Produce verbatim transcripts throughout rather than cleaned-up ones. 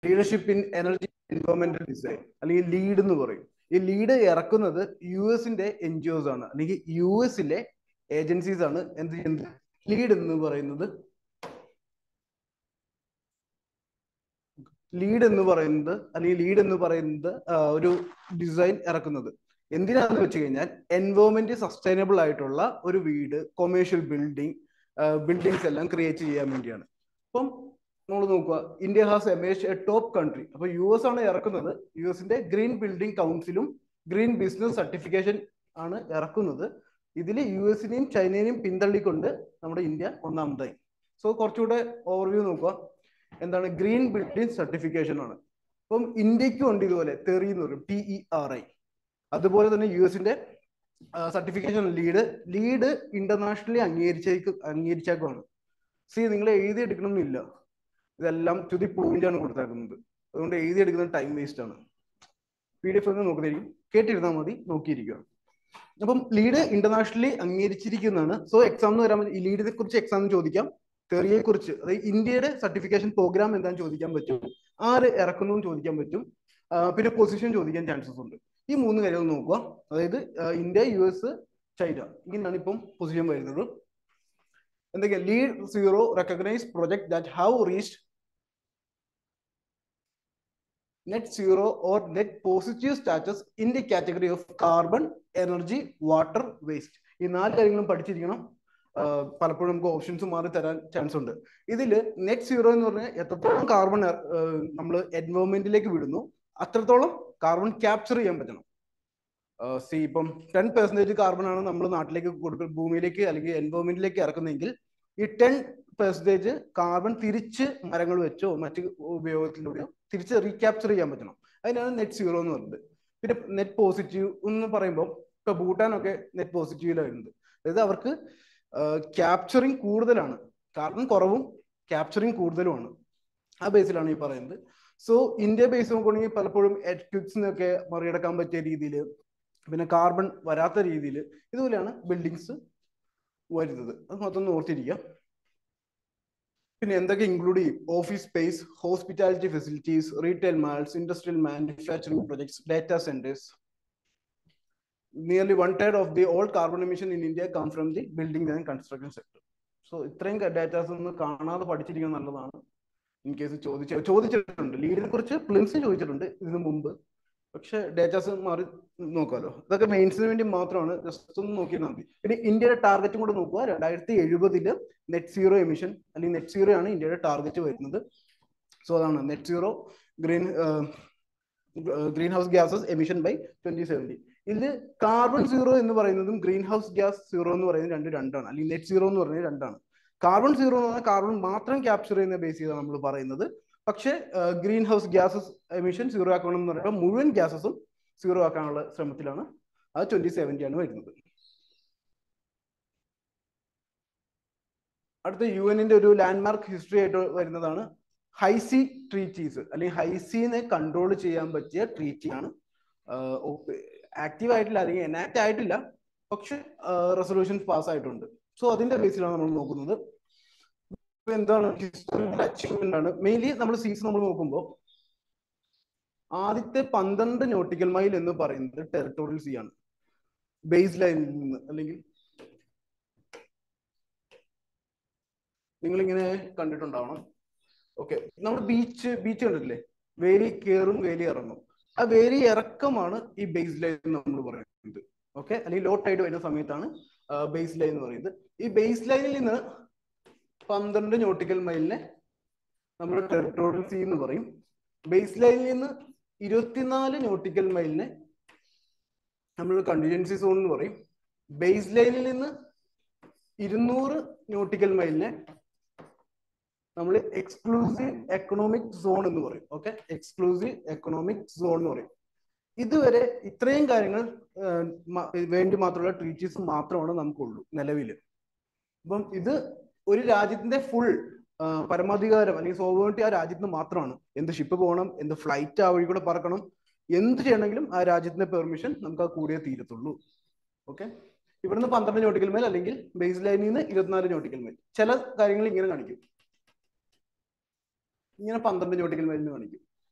Leadership in energy എൻവയോൺമെന്റൽ design, അല്ലെങ്കിൽ lead എന്ന് പറയും. ഈ ലീഡ് ഇറക്കുന്നത് യു എസിന്റെ എൻ ജി ഒസ് ആണ്, അല്ലെങ്കിൽ യു എസിലെ ഏജൻസീസ് ആണ് എന്ത് ചെയ്യുന്നത്, ലീഡ് എന്ന് പറയുന്നത്. ലീഡ് എന്ന് പറയുന്നത് അല്ലെങ്കിൽ ലീഡ് എന്ന് പറയുന്നത് ഒരു ഡിസൈൻ ഇറക്കുന്നത് എന്തിനാന്ന് വെച്ച് കഴിഞ്ഞാൽ എൻവയോൺമെന്റ് സസ്റ്റൈനബിൾ ആയിട്ടുള്ള ഒരു വീട്, കൊമേഴ്ഷ്യൽ ബിൽഡിംഗ് ബിൽഡിങ്സ് എല്ലാം ക്രിയേറ്റ് ചെയ്യാൻ വേണ്ടിയാണ്. അപ്പം നമ്മൾ നോക്കുക, India has emerged a top country. അപ്പൊ യു എസ് ആണ് ഇറക്കുന്നത്. യു എസിന്റെ ഗ്രീൻ ബിൽഡിംഗ് കൗൺസിലും ഗ്രീൻ ബിസിനസ് സർട്ടിഫിക്കേഷൻ ആണ് ഇറക്കുന്നത്. ഇതിൽ യു എസിനെയും ചൈനയെയും പിന്തള്ളിക്കൊണ്ട് നമ്മുടെ ഇന്ത്യ ഒന്നാമതായി. സോ കുറച്ചുകൂടെ ഓവർവ്യൂ നോക്കുക. എന്താണ് ഗ്രീൻ ബിൽഡിംഗ് സർട്ടിഫിക്കേഷൻ ആണ്. അപ്പം ഇന്ത്യക്കും ഉണ്ട് ഇതുപോലെ തെറി എന്ന് പറയും, ടി ഇ ആർ ഐ. അതുപോലെ തന്നെ യു എസിന്റെ സർട്ടിഫിക്കേഷൻ ലീഡ് ലീഡ് ഇന്റർനാഷണലി അംഗീകരിച്ചേക്ക് അംഗീകരിച്ചേക്കാണ്. സി നിങ്ങൾ എഴുതിയെടുക്കണം എന്നില്ല, ഇതെല്ലാം ടു ദി പോയിന്റ് ആണ് കൊടുത്തേക്കുന്നത്. അതുകൊണ്ട് എഴുതിയെടുക്കുന്നത് ടൈം വേസ്റ്റ് ആണ്. പി ഡി എഫ് ഒന്ന് നോക്കുന്നതായിരിക്കും, കേട്ടിരുന്നാൽ മതി, നോക്കിയിരിക്കുക. അപ്പം ലീഡ് ഇന്റർനാഷണലി അംഗീകരിച്ചിരിക്കുന്നതാണ്. സോ എക്സാം എന്ന് വരാൻ ഈ ലീഡിനെ കുറിച്ച് എക്സാം ചോദിക്കാം, തെറിയെ കുറിച്ച്, അതായത് ഇന്ത്യയുടെ സർട്ടിഫിക്കേഷൻ പ്രോഗ്രാം എന്താണെന്ന് ചോദിക്കാൻ പറ്റും, ആര് ഇറക്കുന്നു ചോദിക്കാൻ പറ്റും, പിന്നെ പൊസിഷൻ ചോദിക്കാൻ ചാൻസസ് ഉണ്ട്. ഈ മൂന്ന് കാര്യങ്ങൾ നോക്കുക. അതായത് ഇന്ത്യ, യു എസ്, ചൈന, ഇങ്ങനെയാണ് ഇപ്പം പൊസിഷൻ വരുന്നത്. എന്തൊക്കെയാ? Lead zero recognize project that have reached net zero or net positive status in the category of carbon, energy, water, waste. ഈ നാല് കാര്യങ്ങളും പഠിച്ചിരിക്കണം. പലപ്പോഴും നമുക്ക് ഓപ്ഷൻസ് മാറി തരാൻ ചാൻസ് ഉണ്ട്. ഇതിൽ നെറ്റ് സീറോ എന്ന് പറഞ്ഞാൽ എത്രത്തോളം കാർബൺ നമ്മൾ എൻവയോൺമെന്റിലേക്ക് വിടുന്നു അത്രത്തോളം കാർബൺ ക്യാപ്ചർ ചെയ്യാൻ പറ്റണം. സി ഇപ്പം ടെൻ പെർസെന്റേജ് കാർബൺ ആണ് നമ്മൾ നാട്ടിലേക്ക് കൊടുക്കുക, ഭൂമിയിലേക്ക് അല്ലെങ്കിൽ എൻവയോൺമെന്റിലേക്ക് ഇറക്കുന്നെങ്കിൽ ഈ ടെൻ പെർസെന്റേജ് കാർബൺ തിരിച്ച് മരങ്ങൾ വെച്ചോ മറ്റ് ഉപയോഗത്തിലൂടെയോ തിരിച്ച് റീക്യാപ്ചർ ചെയ്യാൻ പറ്റണം. അതിനാണ് നെറ്റ് സീറോ എന്ന് പറയുന്നത്. പിന്നെ നെറ്റ് പോസിറ്റീവ് എന്ന് പറയുമ്പോൾ ഇപ്പൊ ഭൂട്ടാനൊക്കെ നെറ്റ് പോസിറ്റീവിലാണ് വരുന്നത്. അതായത് അവർക്ക് ക്യാപ്ചറിങ് കൂടുതലാണ്, കാർബൺ കുറവും ക്യാപ്ചറിങ് കൂടുതലുമാണ്. ആ ബേസിലാണ് ഈ പറയുന്നത്. സോ ഇന്ത്യ ബേസ് നോക്കുകയാണെങ്കിൽ പലപ്പോഴും എർത്ത്ക്വേക്സിനൊക്കെ മറികടക്കാൻ പറ്റിയ രീതിയിൽ, പിന്നെ കാർബൺ വരാത്ത രീതിയിൽ ഇതുപോലെയാണ് ബിൽഡിങ്സ് വരുന്നത്. അത് മൊത്തം ഓർത്തിരിക്കുക. പിന്നെ എന്തൊക്കെ ഇൻക്ലൂഡ് ചെയ്യും? Office space, hospitality facilities, retail malls, industrial manufacturing projects, data centres. Nearly one third of the all carbon emission in India come from the building and construction sector. So ഇത്രയും datas ഒന്ന് കാണാതെ പഠിച്ചിരിക്കുന്നത് നല്ലതാണ്. In case ചോദിച്ച ചോദിച്ചിട്ടുണ്ട് ലീഡിനെ കുറിച്ച് prelims ചോദിച്ചിട്ടുണ്ട് ഇതിനു മുമ്പ്, പക്ഷെ ഡാറ്റാസ് മാറി നോക്കാമല്ലോ. ഇതൊക്കെ മെയിൻസിന് വേണ്ടി മാത്രമാണ്, ജസ്റ്റ് ഒന്ന് നോക്കിയാൽ മതി. പിന്നെ ഇന്ത്യയുടെ ടാർഗറ്റും കൂടെ നോക്കുക. രണ്ടായിരത്തി എഴുപതില് നെറ്റ് സീറോ എമിഷൻ അല്ലെങ്കിൽ നെറ്റ് സീറോ ആണ് ഇന്ത്യയുടെ ടാർഗറ്റ് വരുന്നത്. സോ അതാണ് net zero green green house gases emission by twenty seventy. ഇതിൽ കാർബൺ സീറോ എന്ന് പറയുന്നതും ഗ്രീൻ ഹൗസ് ഗ്യാസ് സീറോ എന്ന് പറയുന്നത് രണ്ട് രണ്ടാണ്, അല്ലെങ്കിൽ നെറ്റ് സീറോ എന്ന് പറയുന്നത് രണ്ടാണ്. കാർബൺ സീറോ എന്ന് പറഞ്ഞാൽ കാർബൺ മാത്രം ക്യാപ്ചർ ചെയ്യുന്ന ബേസ് ചെയ്താണ് നമ്മൾ പറയുന്നത്. പക്ഷേ green house gases emission zero ആക്കണം എന്ന് പറയുമ്പോൾ മുഴുവൻ ഗ്യാസസും സീറോ ആക്കാനുള്ള ശ്രമത്തിലാണ്. അത് ട്വന്റി സെവൻറ്റി ആണ് വരുന്നത്. അടുത്ത യു എന്നിന്റെ ഒരു ലാൻഡ്മാർക്ക് ഹിസ്റ്ററി ആയിട്ട് വരുന്നതാണ് ഹൈസി ട്രീറ്റീസ്, അല്ലെങ്കിൽ ഹൈസിനെ കൺട്രോൾ ചെയ്യാൻ പറ്റിയ ട്രീറ്റിയാണ്. ആക്റ്റീവ് ആയിട്ടില്ല, അല്ലെങ്കിൽ എനാക്ട് ആയിട്ടില്ല, പക്ഷെ റെസൊല്യൂഷൻസ് പാസ് ആയിട്ടുണ്ട്. സോ അതിന്റെ ബേസിലാണ് നമ്മൾ നോക്കുന്നത്. എന്താണ് ഹിസ്റ്റോറിക്കൽ അച്ചീവ്മെന്റ് ആണ് മെയിൻലി നമ്മൾ സീസ് നമ്മൾ നോക്കുമ്പോൾ ആദ്യത്തെ പന്ത്രണ്ട് നോട്ടിക്കൽ മൈൽ എന്ന് പറയുന്നത് ടെറിട്ടോറിയൽ സീ ആണ്. ബേസ് ലൈനിൽ നിന്ന്, അല്ലെങ്കിൽ നിങ്ങളിങ്ങനെ കണ്ടിട്ടുണ്ടാവണം. ഓക്കെ, നമ്മൾ ബീച്ച് ബീച്ച് കണ്ടിട്ടില്ലേ? വേലി കയറും വേലി ഇറങ്ങും. ആ വേലി ഇറക്കമാണ് ഈ ബേസ് ലൈൻ നമ്മൾ പറയുന്നത്. ഓക്കെ, അല്ലെങ്കിൽ ലോ ടൈഡ് വരുന്ന സമയത്താണ് ബേസ് ലൈൻ എന്ന് പറയുന്നത്. ഈ ബേസ് ലൈനിൽ നിന്ന് പന്ത്രണ്ട് നോട്ടിക്കൽ മൈലിനെ നമ്മൾ ടെറിട്ടോറിയൽ സീ എന്ന് പറയും. ബേസ് ലൈനിൽ നിന്ന് ഇരുപത്തിനാല് നോട്ടിക്കൽ മൈലിനെ നമ്മൾ കണ്ടിജൻസി സോൺ എന്ന് പറയും. ബേസ് ലൈനിൽ നിന്ന് ഇരുന്നൂറ് നോട്ടിക്കൽ മൈലിനെ നമ്മൾ എക്സ്ക്ലൂസീവ് എക്കണോമിക് സോൺ എന്ന് പറയും. ഓക്കെ, എക്സ്ക്ലൂസീവ് എക്കണോമിക് സോൺ എന്ന് പറയും. ഇതുവരെ ഇത്രയും കാര്യങ്ങൾ വേണ്ടി മാത്രമുള്ള ട്രീറ്റീസ് മാത്രമാണ് നമുക്കുള്ളൂ നിലവിൽ. അപ്പം ഇത് ഒരു രാജ്യത്തിന്റെ ഫുൾ പരമാധികാരം അല്ലെങ്കിൽ സോവറിറ്റി ആ രാജ്യത്തിന് മാത്രമാണ്. എന്ത് ഷിപ്പ് പോകണം, എന്ത് ഫ്ലൈറ്റ് ആ വഴി കൂടെ പറക്കണം, എന്ത് ചെയ്യണമെങ്കിലും ആ രാജ്യത്തിന്റെ പെർമിഷൻ നമുക്ക് ആ കൂടിയേ തീരത്തുള്ളൂ. ഓക്കെ, ഇവിടുന്ന് പന്ത്രണ്ട് നോട്ടിക്കൽ മൈൽ അല്ലെങ്കിൽ ബേസ് ലൈനിൽ നിന്ന് ഇരുപത്തിനാല് നോട്ടിക്കൽ മൈൽ. ചില കാര്യങ്ങൾ ഇങ്ങനെ കാണിക്കും, ഇങ്ങനെ പന്ത്രണ്ട് നോട്ടിക്കൽ മൈലിന് കാണിക്കും.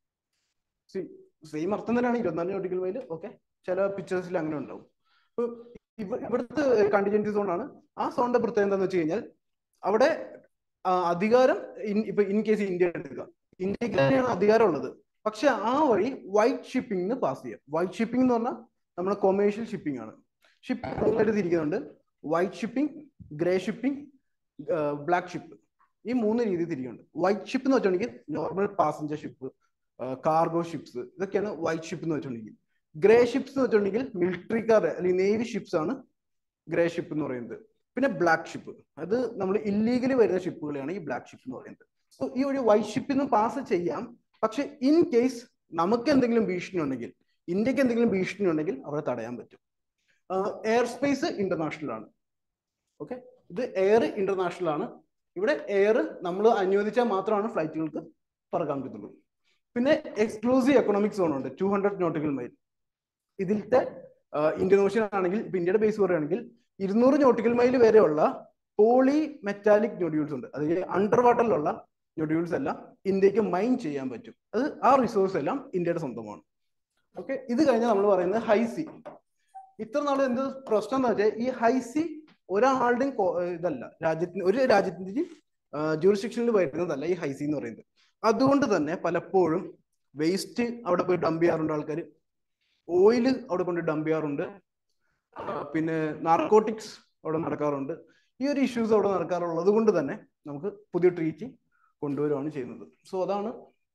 സെയിം അർത്ഥം തന്നെയാണ് ഇരുപത്തിനാല് നോട്ടിക്കൽ മൈൽ. ഓക്കെ, ചില പിക്ചേഴ്സിൽ അങ്ങനെ ഉണ്ടാവും. ഇപ്പൊ ഇവിടുത്തെ കണ്ടിജൻസി സോൺ ആണ്. ആ സോണിന്റെ പ്രത്യേകത എന്താന്ന് വെച്ച് കഴിഞ്ഞാൽ അവിടെ അധികാരം ഇപ്പൊ ഇൻ കേസ് ഇന്ത്യ എടുക്കുക, ഇന്ത്യക്ക് തന്നെയാണ് അധികാരം ഉള്ളത്. പക്ഷെ ആ വഴി വൈറ്റ് ഷിപ്പിംഗ് പാസ് ചെയ്യാം. വൈറ്റ് ഷിപ്പിംഗ് എന്ന് പറഞ്ഞാൽ നമ്മുടെ കൊമേഴ്ഷ്യൽ ഷിപ്പിംഗ് ആണ്. ഷിപ്പിംഗ് തിരിക്കുന്നുണ്ട്. White shipping, grey shipping, black ship, ഈ മൂന്ന് രീതി തിരിക്കുന്നുണ്ട്. വൈറ്റ് ഷിപ്പ് എന്ന് വെച്ചിട്ടുണ്ടെങ്കിൽ normal passenger ship, cargo ships, ഇതൊക്കെയാണ് വൈറ്റ് ഷിപ്പ് എന്ന് വെച്ചിട്ടുണ്ടെങ്കിൽ. ഗ്രേ ഷിപ്സ് എന്ന് വെച്ചിട്ടുണ്ടെങ്കിൽ മിലിറ്ററിക്കാർ അല്ലെങ്കിൽ നേവി ഷിപ്സ് ആണ് ഗ്രേ ഷിപ്പ് എന്ന് പറയുന്നത്. പിന്നെ ബ്ലാക്ക് ഷിപ്പ്, അത് നമ്മൾ ഇല്ലീഗലി വരുന്ന ഷിപ്പുകളെയാണ് ഈ ബ്ലാക്ക് ഷിപ്പ് എന്ന് പറയുന്നത്. സോ ഈ ഒരു വൈറ്റ് ഷിപ്പിൽ നിന്ന് പാസ് ചെയ്യാം. പക്ഷെ ഇൻ കേസ് നമുക്ക് എന്തെങ്കിലും ഭീഷണി ഉണ്ടെങ്കിൽ, ഇന്ത്യക്ക് എന്തെങ്കിലും ഭീഷണി ഉണ്ടെങ്കിൽ അവിടെ തടയാൻ പറ്റും. എയർ സ്പേസ് ഇന്റർനാഷണൽ ആണ്. ഓക്കെ, ഇത് എയർ ഇന്റർനാഷണൽ ആണ്. ഇവിടെ എയർ നമ്മൾ അനുവദിച്ചാൽ മാത്രമാണ് ഫ്ലൈറ്റുകൾക്ക് പറക്കാൻ പറ്റുള്ളൂ. പിന്നെ എക്സ്ക്ലൂസീവ് എക്കണോമിക് സോൺ ഉണ്ട്, ടു ഹൺഡ്രഡ് നോട്ടിക്കൽ മൈൽ. ഇതിലത്തെ ഇന്ത്യൻ ഓഷ്യൻ ആണെങ്കിൽ, ഇപ്പൊ ഇന്ത്യയുടെ ബേസ് പറയുകയാണെങ്കിൽ ഇരുന്നൂറ് നോട്ടിക്കൽ മൈൽ വരെയുള്ള പോളി മെറ്റാലിക് നൊഡ്യൂൾസ് ഉണ്ട്. അതായത് അണ്ടർ വാട്ടറിലുള്ള നൊഡ്യൂൾസ് എല്ലാം ഇന്ത്യക്ക് മൈൻ ചെയ്യാൻ പറ്റും. അത് ആ റിസോഴ്സ് എല്ലാം ഇന്ത്യയുടെ സ്വന്തമാണ്. ഓക്കെ, ഇത് കഴിഞ്ഞാൽ നമ്മൾ പറയുന്നത് ഹൈസി. ഇത്ര നാൾ എന്ത് പ്രശ്നം എന്ന് വെച്ചാൽ ഈ ഹൈസി ഒരാളുടെയും ഇതല്ല, രാജ്യത്തിന് ഒരു രാജ്യത്തിന്റെ ജൂറിസ്ഡിക്ഷനിൽ വരുന്നതല്ല ഈ ഹൈസി എന്ന് പറയുന്നത്. അതുകൊണ്ട് തന്നെ പലപ്പോഴും വേസ്റ്റ് അവിടെ പോയി ഡംപ് ചെയ്യാറുണ്ട് ആൾക്കാർ, ഓയില് അവിടെ കൊണ്ട് ഡംപ് ചെയ്യാറുണ്ട്, പിന്നെ നാർക്കോട്ടിക്സ് അവിടെ നടക്കാറുണ്ട്. ഈ ഒരു ഇഷ്യൂസ് അവിടെ നടക്കാറുള്ളത് കൊണ്ട് തന്നെ നമുക്ക് പുതിയ ട്രീറ്റി കൊണ്ടുവരികയാണ് ചെയ്യുന്നത്. സോ അതാണ്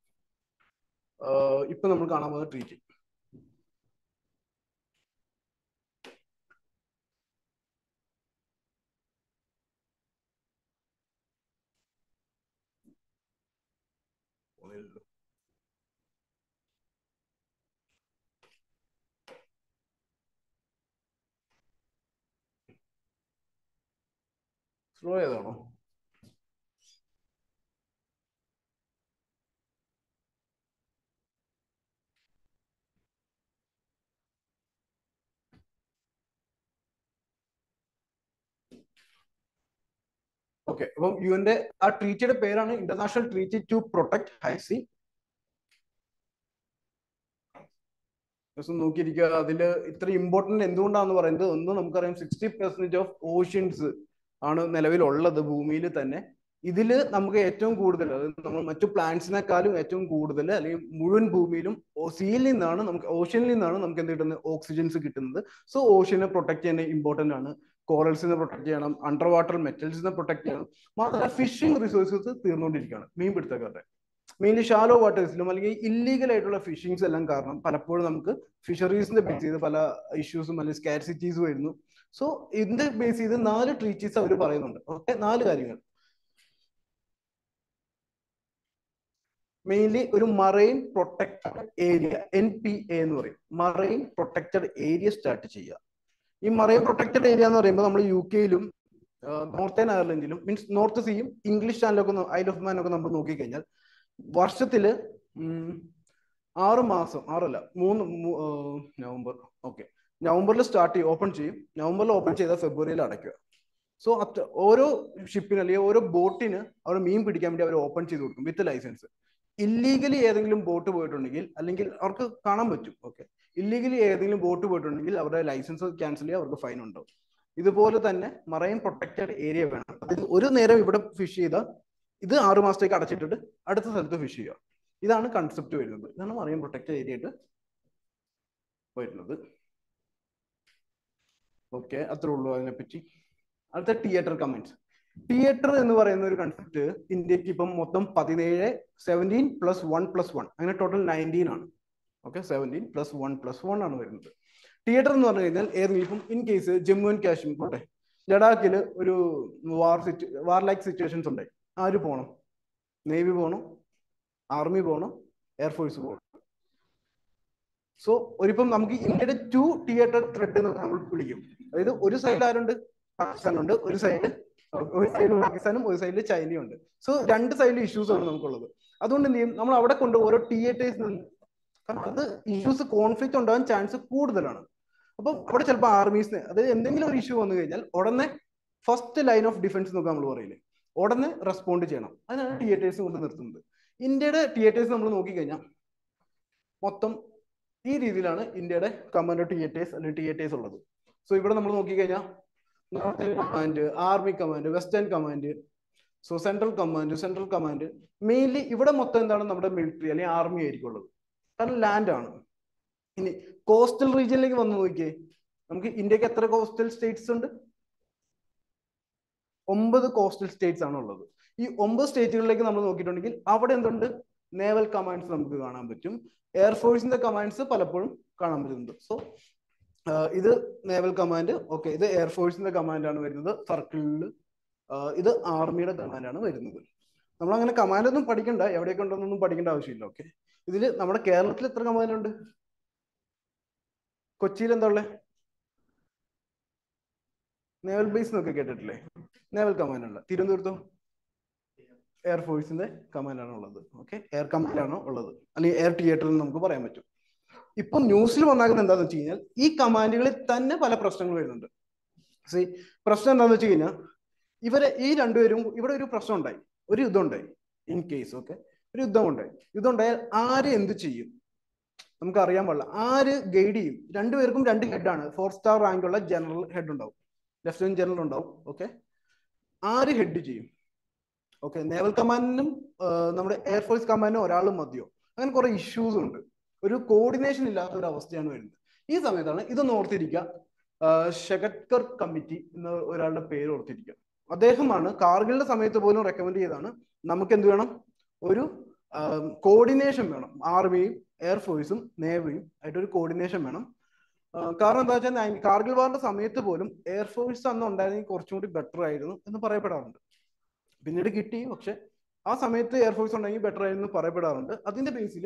ഇപ്പൊ നമ്മൾ കാണാൻ പോകുന്ന ട്രീറ്റി. സ്ലോ ചെയ്താണോ? ഓക്കെ, അപ്പം യു എന്റെ ആ ട്രീറ്റിയുടെ പേരാണ് international treaty to protect high sea. നോക്കിയിരിക്കുക, അതില് ഇത്ര ഇമ്പോർട്ടന്റ് എന്തുകൊണ്ടാന്ന് പറയുന്നത്, ഒന്ന് നമുക്കറിയാം സിക്സ്റ്റി പെർസെന്റേജ് ഓഫ് ഓഷ്യൻസ് ആണ് നിലവിലുള്ളത് ഭൂമിയിൽ തന്നെ. ഇതില് നമുക്ക് ഏറ്റവും കൂടുതൽ, അതായത് നമ്മൾ മറ്റു പ്ലാന്റ്സിനെക്കാളും ഏറ്റവും കൂടുതൽ അല്ലെങ്കിൽ മുഴുവൻ ഭൂമിയിലും സീയിൽ നിന്നാണ് നമുക്ക്, ഓഷ്യനിൽ നിന്നാണ് നമുക്ക് എന്ത് കിട്ടുന്നത്, ഓക്സിജൻസ് കിട്ടുന്നത്. സോ ഓഷ്യനെ പ്രൊട്ടക്ട് ചെയ്യാൻ ഇമ്പോർട്ടന്റ് ആണ്. കോറൽസിനെ പ്രൊട്ടക്ട് ചെയ്യണം, അണ്ടർ വാട്ടർ മെറ്റൽസിനെ പ്രൊട്ടക്ട് ചെയ്യണം. മാത്രമല്ല ഫിഷിംഗ് റിസോഴ്സസ് തീർന്നുകൊണ്ടിരിക്കുകയാണ് മീൻപിടുത്തക്കാരുടെ. മെയിൻലി ഷാലോ വാട്ടേഴ്സിലും അല്ലെങ്കിൽ ഇല്ലീഗൽ ആയിട്ടുള്ള ഫിഷിങ്സ് എല്ലാം കാരണം പലപ്പോഴും നമുക്ക് ഫിഷറീസിന്റെ ബേസ് ചെയ്ത് പല ഇഷ്യൂസും അല്ലെങ്കിൽ സ്കാർസിറ്റീസ് വരുന്നു. സോ ഇതിന്റെ ബേസ് ചെയ്ത് നാല് ട്രീറ്റീസ് അവർ പറയുന്നുണ്ട്. ഓക്കെ, നാല് കാര്യങ്ങൾ. മെയിൻലി ഒരു marine protected area, M P A എന്ന് പറയും, മറൈൻ പ്രൊട്ടക്റ്റഡ് ഏരിയ സ്റ്റാർട്ട് ചെയ്യുക. ഈ മറൈൻ പ്രൊട്ടക്റ്റഡ് ഏരിയ എന്ന് പറയുമ്പോൾ നമ്മൾ യു കെയിലും നോർത്തേൺ അയർലൻഡിലും, മീൻസ് നോർത്ത് സീയും ഇംഗ്ലീഷ് ചാനലൊക്കെ ഐൽ ഓഫ് മാൻ ഒക്കെ നമ്മൾ നോക്കിക്കഴിഞ്ഞാൽ വർഷത്തില് ആറ് മാസം, ആറല്ല മൂന്ന് നവംബർ, ഓക്കെ, നവംബറിൽ സ്റ്റാർട്ട് ചെയ്യും, ഓപ്പൺ ചെയ്യും. നവംബറിൽ ഓപ്പൺ ചെയ്താൽ ഫെബ്രുവരിയിൽ അടയ്ക്കുക. സോ അത്ര ഓരോ ഷിപ്പിന് അല്ലെങ്കിൽ ഓരോ ബോട്ടിന് അവർ മീൻ പിടിക്കാൻ വേണ്ടി അവർ ഓപ്പൺ ചെയ്ത് കൊടുക്കും വിത്ത് ലൈസൻസ്. ഇല്ലീഗലി ഏതെങ്കിലും ബോട്ട് പോയിട്ടുണ്ടെങ്കിൽ, അല്ലെങ്കിൽ അവർക്ക് കാണാൻ പറ്റും, ഓക്കെ, ഇല്ലീഗലി ഏതെങ്കിലും ബോട്ട് പോയിട്ടുണ്ടെങ്കിൽ അവരുടെ ലൈസൻസ് ക്യാൻസൽ ചെയ്യുക, അവർക്ക് ഫൈൻ ഉണ്ടാവും. ഇതുപോലെ തന്നെ മറൈൻ പ്രൊട്ടക്റ്റഡ് ഏരിയ വേണം. അതായത് ഒരു നേരം ഇവിടെ ഫിഷ് ചെയ്താൽ ഇത് ആറു മാസത്തേക്ക് അടച്ചിട്ടിട്ട് അടുത്ത സ്ഥലത്ത് ഫിഷ് ചെയ്യുക. ഇതാണ് കൺസെപ്റ്റ് വരുന്നത്. ഇതാണ് മറൈൻ പ്രൊട്ടക്റ്റഡ് ഏരിയ ആയിട്ട് വരുന്നത്. ഓക്കെ, അത്രേ ഉള്ളൂ അതിനെപ്പറ്റി. അടുത്ത തിയേറ്റർ കമന്റ്സ്. തിയേറ്റർ എന്ന് പറയുന്ന ഒരു കൺസെപ്റ്റ് ഇന്ത്യക്ക് ഇപ്പം മൊത്തം പതിനേഴ്, seventeen plus one plus one, അങ്ങനെ ടോട്ടൽ നയൻറ്റീൻ ആണ്. Okay, seventeen plus one plus one ആണ് വരുന്നത്. തിയേറ്റർ എന്ന് പറഞ്ഞു കഴിഞ്ഞാൽ ഏതെങ്കിലും ഇപ്പം in case Jammu and Kashmir പോട്ടെ, ലഡാക്കിൽ ഒരു war situ war like situations ഉണ്ട്. ആര് പോകണം? നേവി പോകണം, ആർമി പോകണം, എയർഫോഴ്സ് പോകണം. സോ ഒരിപ്പം നമുക്ക് ഇന്ത്യയുടെ ടു തിയേറ്റർ ത്രെഡ് എന്ന് നമ്മൾ വിളിക്കും. അതായത് ഒരു സൈഡിൽ ആരുണ്ട്? പാകിസ്ഥാനുണ്ട്, ഒരു സൈഡിൽ ഒരു സൈഡിൽ പാകിസ്ഥാനും ഒരു സൈഡിൽ ചൈനയും ഉണ്ട്. സോ രണ്ട് സൈഡിൽ ഇഷ്യൂസ് ആണ് നമുക്കുള്ളത്. അതുകൊണ്ട് എന്ത് ചെയ്യും, നമ്മൾ അവിടെ കൊണ്ട് ഓരോ തിയേറ്റേഴ്സ്, കാരണം അത് ഇഷ്യൂസ് കോൺഫ്ലിക്റ്റ് ഉണ്ടാകാൻ ചാൻസ് കൂടുതലാണ്. അപ്പം അവിടെ ചിലപ്പോൾ ആർമീസിന്, അതായത് എന്തെങ്കിലും ഒരു ഇഷ്യൂ വന്നു കഴിഞ്ഞാൽ ഉടനെ ഫസ്റ്റ് ലൈൻ ഓഫ് ഡിഫൻസ് എന്നൊക്കെ നമ്മൾ പറയില്ലേ, ഉടനെ റെസ്പോണ്ട് ചെയ്യണം. അതിനാണ് തിയേറ്റേഴ്സ് കൊണ്ട് നിർത്തുന്നത്. ഇന്ത്യയുടെ തിയേറ്റേഴ്സ് നമ്മൾ നോക്കിക്കഴിഞ്ഞാൽ മൊത്തം ഈ രീതിയിലാണ് ഇന്ത്യയുടെ കമാൻഡോ തിയേറ്റേഴ്സ് അല്ലെങ്കിൽ തിയേറ്റേഴ്സ് ഉള്ളത്. സോ ഇവിടെ നമ്മൾ നോക്കിക്കഴിഞ്ഞാൽ command, army command, western command, so central command, central command, mainly ഇവിടെ മൊത്തം എന്താണ് നമ്മുടെ മിലിറ്ററി അല്ലെങ്കിൽ ആർമി ആയിരിക്കും ഉള്ളത്, കാരണം ലാൻഡ് ആണ്. ഇനി കോസ്റ്റൽ റീജിയനിലേക്ക് വന്ന് നോക്കിയേ, നമുക്ക് ഇന്ത്യക്ക് എത്ര കോസ്റ്റൽ സ്റ്റേറ്റ്സ് ഉണ്ട്? ഒമ്പത് കോസ്റ്റൽ സ്റ്റേറ്റ്സ് ആണ് ഉള്ളത്. ഈ ഒമ്പത് സ്റ്റേറ്റുകളിലേക്ക് നമ്മൾ നോക്കിയിട്ടുണ്ടെങ്കിൽ അവിടെ എന്തുണ്ട്? നേവൽ കമാൻഡ്സ് നമുക്ക് കാണാൻ പറ്റും. എയർഫോഴ്സിന്റെ കമാൻഡ്സ് പലപ്പോഴും കാണാൻ പറ്റുന്നുണ്ട്. സോ ഇത് നേവൽ കമാൻഡ്, ഓക്കെ, ഇത് എയർഫോഴ്സിന്റെ കമാൻഡാണ് വരുന്നത് സർക്കിളിൽ. ഇത് ആർമിയുടെ കമാൻഡാണ് വരുന്നത്. നമ്മൾ അങ്ങനെ കമാൻഡ് ഒന്നും പഠിക്കണ്ട, എവിടെയൊക്കെ ഉണ്ടെന്നൊന്നും പഠിക്കേണ്ട ആവശ്യമില്ല. ഓക്കെ, ഇതിൽ നമ്മുടെ കേരളത്തിൽ എത്ര കമാൻഡ് ഉണ്ട്? കൊച്ചിയിൽ എന്താ ഉള്ളത്? നേവൽ ബേസ് എന്നൊക്കെ കേട്ടിട്ടില്ലേ? നേവൽ കമാൻഡ് ഉള്ള. തിരുവനന്തപുരത്തോ? എയർഫോഴ്സിന്റെ കമാൻഡാണ് ഉള്ളത്. ഓക്കെ, എയർ കമാൻഡാണ് ഉള്ളത്, അല്ലെങ്കിൽ എയർ തിയേറ്റർ എന്ന് നമുക്ക് പറയാൻ പറ്റും. ഇപ്പൊ ന്യൂസിൽ വന്നാകുന്നത് എന്താണെന്ന് വെച്ച് കഴിഞ്ഞാൽ ഈ കമാൻഡുകളിൽ തന്നെ പല പ്രശ്നങ്ങൾ വരുന്നുണ്ട്. സി പ്രശ്നം എന്താണെന്ന് വെച്ച് കഴിഞ്ഞാൽ ഇവരെ ഈ രണ്ടുപേരും ഇവിടെ ഒരു പ്രശ്നം ഉണ്ടായി, ഒരു യുദ്ധം ഉണ്ടായി. ഇൻ കേസ് ഓക്കെ ഒരു യുദ്ധം ഉണ്ടായി. യുദ്ധം ഉണ്ടായാൽ ആര് എന്ത് ചെയ്യും നമുക്ക് അറിയാൻ പാടില്ല. ആര് ഗൈഡ് ചെയ്യും? രണ്ടുപേർക്കും രണ്ട് ഹെഡാണ്. ഫോർ സ്റ്റാർ റാങ്കുള്ള ജനറൽ ഹെഡ് ഉണ്ടാവും, ലെഫ്റ്റനന്റ് ജനറൽ ഉണ്ടാവും. ഓക്കെ, ആര് ഹെഡ് ചെയ്യും? ഓക്കെ, നേവൽ കമാൻഡിനും നമ്മുടെ എയർഫോഴ്സ് കമാൻഡിനും ഒരാളും മതിയോ? അങ്ങനെ കുറെ ഇഷ്യൂസ് ഉണ്ട്. ഒരു കോർഡിനേഷൻ ഇല്ലാത്ത ഒരു അവസ്ഥയാണ് വരുന്നത്. ഈ സമയത്താണ് ഇതൊന്ന് ഓർത്തിരിക്കുക, ഷെഗത്കർ കമ്മിറ്റി എന്ന ഒരാളുടെ പേര് ഓർത്തിരിക്കുക. അദ്ദേഹമാണ് കാർഗിലിന്റെ സമയത്ത് പോലും റെക്കമെൻഡ് ചെയ്താണ് നമുക്ക് എന്ത് വേണം? ഒരു കോർഡിനേഷൻ വേണം. ആർമിയും എയർഫോഴ്സും നേവിയും ആയിട്ട് ഒരു കോർഡിനേഷൻ വേണം. കാരണം എന്താ വെച്ചാൽ കാർഗിൽ വാറിന്റെ സമയത്ത് പോലും എയർഫോഴ്സ് അന്ന് ഉണ്ടായിരുന്നെങ്കിൽ കുറച്ചും കൂടി ബെറ്റർ ആയിരുന്നു എന്ന് പറയപ്പെടാറുണ്ട്. പിന്നീട് കിട്ടി, പക്ഷെ ആ സമയത്ത് എയർഫോഴ്സ് ഉണ്ടെങ്കിൽ ബെറ്റർ ആയിരുന്നു പറയപ്പെടാറുണ്ട്. അതിന്റെ ബേസിൽ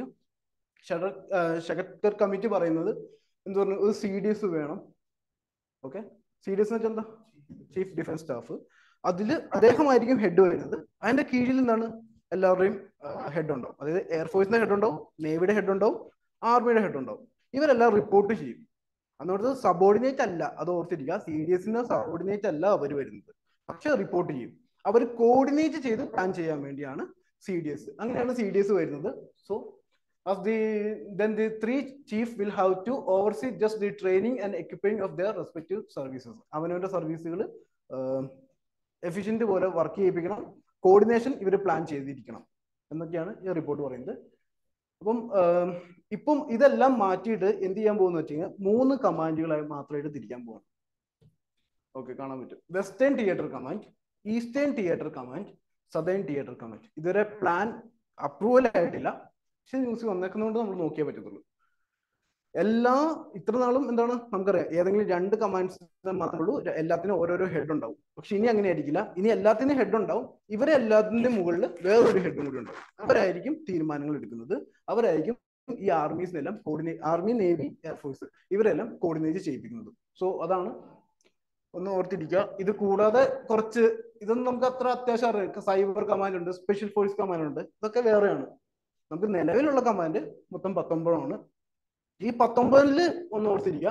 ഷെഗത്കർ കമ്മിറ്റി പറയുന്നത് എന്ത് പറഞ്ഞു? ഒരു സി ഡി എസ് വേണം. ഓക്കെ, സി ഡി എസ് എന്ന് വെച്ചാൽ എന്താ? Chief defence staff. അതിൽ അദ്ദേഹമായിരിക്കും ഹെഡ് വരുന്നത്. അതിന്റെ കീഴിൽ നിന്നാണ് എല്ലാവരുടെയും ഹെഡ് ഉണ്ടാവും. അതായത് എയർഫോഴ്സിന്റെ ഹെഡ് ഉണ്ടാവും, നേവിയുടെ ഹെഡ് ഉണ്ടാവും, ആർമിയുടെ ഹെഡ് ഉണ്ടാവും. ഇവരെല്ലാം റിപ്പോർട്ട് ചെയ്യും. അന്നോട്ട് സബോർഡിനേറ്റ് അല്ല, അത് ഓർത്തിരിക്കുക. സി ഡി എസിന് സബോർഡിനേറ്റ് അല്ല അവർ വരുന്നത്, പക്ഷെ റിപ്പോർട്ട് ചെയ്യും. അവർ കോർഡിനേറ്റ് ചെയ്ത് പ്ലാൻ ചെയ്യാൻ വേണ്ടിയാണ് സി ഡി എസ്. അങ്ങനെയാണ് സി ഡി എസ് വരുന്നത്. So as the then the three chief will have to oversee just the training and equipping of their respective services. അവനവന്റെ സർവീസുകൾ എഫിഷ്യന്റ് പോലെ വർക്ക് ചെയ്യിപ്പിക്കണം, കോർഡിനേഷൻ ഇവർ പ്ലാൻ ചെയ്തിരിക്കണം എന്നൊക്കെയാണ് ഈ റിപ്പോർട്ട് പറയുന്നത്. അപ്പം ഇപ്പം ഇതെല്ലാം മാറ്റിയിട്ട് എന്ത് ചെയ്യാൻ പോകുന്ന വെച്ച് കഴിഞ്ഞാൽ മൂന്ന് കമാൻഡുകളായി മാത്രമായിട്ട് തിരിക്കാൻ പോകണം. ഓക്കെ, കാണാൻ പറ്റും. Western theatre command, eastern theatre command, southern theatre command. ഇതുവരെ പ്ലാൻ അപ്രൂവൽ ആയിട്ടില്ല, പക്ഷെ ന്യൂസ് വന്നേക്കുന്നതുകൊണ്ട് നമ്മൾ നോക്കിയേ പറ്റത്തുള്ളൂ. എല്ലാ ഇത്ര നാളും എന്താണ് നമുക്കറിയാം, ഏതെങ്കിലും രണ്ട് കമാൻഡ്സ് മാത്രമേ ഉള്ളൂ, എല്ലാത്തിനും ഓരോരോ ഹെഡ് ഉണ്ടാവും. പക്ഷെ ഇനി അങ്ങനെ ആയിരിക്കില്ല. ഇനി എല്ലാത്തിനും ഹെഡ് ഉണ്ടാവും. ഇവരെ എല്ലാത്തിൻ്റെ മുകളിൽ വേറൊരു ഹെഡും കൂടി ഉണ്ടാവും. അവരായിരിക്കും തീരുമാനങ്ങൾ എടുക്കുന്നത്. അവരായിരിക്കും ഈ ആർമീസിനെല്ലാം കോർഡിനേറ്റ്, ആർമി, നേവി, എയർഫോഴ്സ് ഇവരെല്ലാം കോർഡിനേറ്റ് ചെയ്യിപ്പിക്കുന്നത്. സോ അതാണ് ഒന്ന് ഓർത്തിരിക്കുക. ഇത് കൂടാതെ കുറച്ച് ഇതൊന്നും നമുക്ക് അത്ര അത്യാവശ്യം അറിയാം. സൈബർ കമാൻഡ് ഉണ്ട്, സ്പെഷ്യൽ ഫോഴ്സ് കമാൻഡ് ഉണ്ട്. ഇതൊക്കെ വേറെയാണ്. നമുക്ക് നിലവിലുള്ള കമാൻഡ് മൊത്തം പത്തൊമ്പതാണ്. ഈ പത്തൊമ്പതില് ഒന്ന് ഓർത്തിരിക്കുക,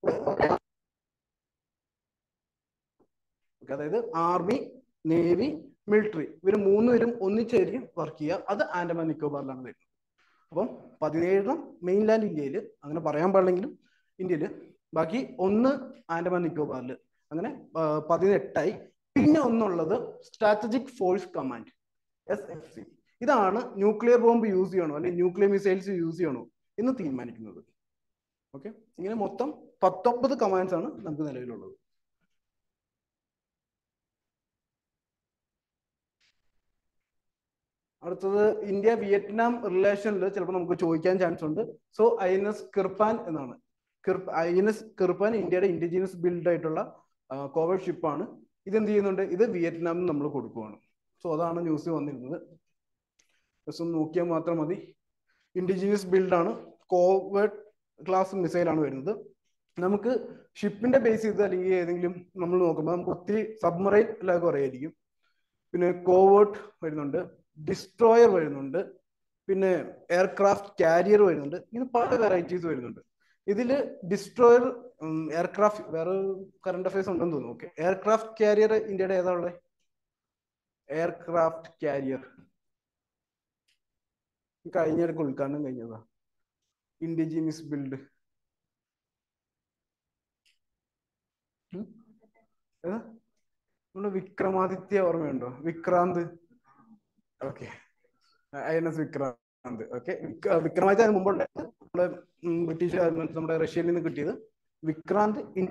അതായത് ആർമി, നേവി, മിലിറ്ററി ഇവര് മൂന്നുപേരും ഒന്നിച്ചായിരിക്കും വർക്ക് ചെയ്യുക. അത് ആൻഡമാൻ നിക്കോബാറിലാണ് വരുന്നത്. അപ്പം പതിനേഴെണ്ണം മെയിൻലാൻഡ് ഇന്ത്യയിൽ, അങ്ങനെ പറയാൻ പാടില്ലെങ്കിലും ഇന്ത്യയിൽ, ബാക്കി ഒന്ന് ആൻഡമാൻ നിക്കോബാറിൽ, അങ്ങനെ പതിനെട്ടായി. പിന്നെ ഒന്നുള്ളത് strategic force command, S F C. ഇതാണ് ന്യൂക്ലിയർ ബോംബ് യൂസ് ചെയ്യണോ അല്ലെങ്കിൽ ന്യൂക്ലിയർ മിസൈൽസ് യൂസ് ചെയ്യണോ എന്ന് തീരുമാനിക്കുന്നത്. ഓക്കെ, ഇങ്ങനെ മൊത്തം പത്തൊമ്പത് കമാൻഡ്സ് ആണ് നമുക്ക് നിലവിലുള്ളത്. അടുത്തത് ഇന്ത്യ വിയറ്റ്നാം റിലേഷനിൽ ചിലപ്പോൾ നമുക്ക് ചോദിക്കാൻ ചാൻസ് ഉണ്ട്. So I N S Kirpan എന്നാണ്. ഐ എൻ എസ് കിർപ്പാൻ ഇന്ത്യയുടെ ഇൻഡിജിനസ് ബിൽഡ് ആയിട്ടുള്ള കോവേർട്ട് ഷിപ്പാണ്. ഇതെന്ത് ചെയ്യുന്നുണ്ട്? ഇത് വിയറ്റ്നാമിന് നമ്മൾ കൊടുക്കുവാണ്. സോ അതാണ് ന്യൂസ് വന്നിരുന്നത്. ജസ്റ്റ് ഒന്ന് നോക്കിയാൽ മാത്രം മതി. ഇൻഡിജിനസ് ബിൽഡാണ്, കോവേർട്ട് ക്ലാസ് മിസൈലാണ് വരുന്നത്. നമുക്ക് ഷിപ്പിന്റെ ബേസ് ചെയ്ത് അല്ലെങ്കിൽ ഏതെങ്കിലും നമ്മൾ നോക്കുമ്പോൾ നമുക്ക് ഒത്തിരി സബ്മറൈൻ എല്ലാം കുറയായിരിക്കും. പിന്നെ കോവേർട്ട് വരുന്നുണ്ട്, ഡിസ്ട്രോയർ വരുന്നുണ്ട്, പിന്നെ എയർക്രാഫ്റ്റ് കാരിയർ വരുന്നുണ്ട്. ഇങ്ങനെ പല വെറൈറ്റീസ് വരുന്നുണ്ട്. ഇതിൽ ഡിസ്ട്രോയർ, എയർക്രാഫ്റ്റ്, വേറെ കറണ്ട് അഫയേഴ്സ് ഉണ്ടെന്ന് തോന്നുന്നു. ഓക്കെ, എയർക്രാഫ്റ്റ് കാരിയർ ഇന്ത്യയുടെ ഏതാ ഉള്ളത്? എയർക്രാഫ്റ്റ് കാരിയർ കഴിഞ്ഞിടക്ക് ഉദ്ഘാടനം കഴിഞ്ഞതാ. Indigenous build. ഏതാ? നമ്മുടെ വിക്രമാദിത്യ ഓർമ്മയുണ്ടോ? Vikrant. Okay, I N S Vikrant. Okay, Vikramaditya അതിന് മുമ്പുണ്ടായിരുന്നു. നമ്മുടെ ബ്രിട്ടീഷ് നമ്മുടെ റഷ്യയിൽ നിന്ന് കിട്ടിയത്. വിക്രാന്ത് ഇനി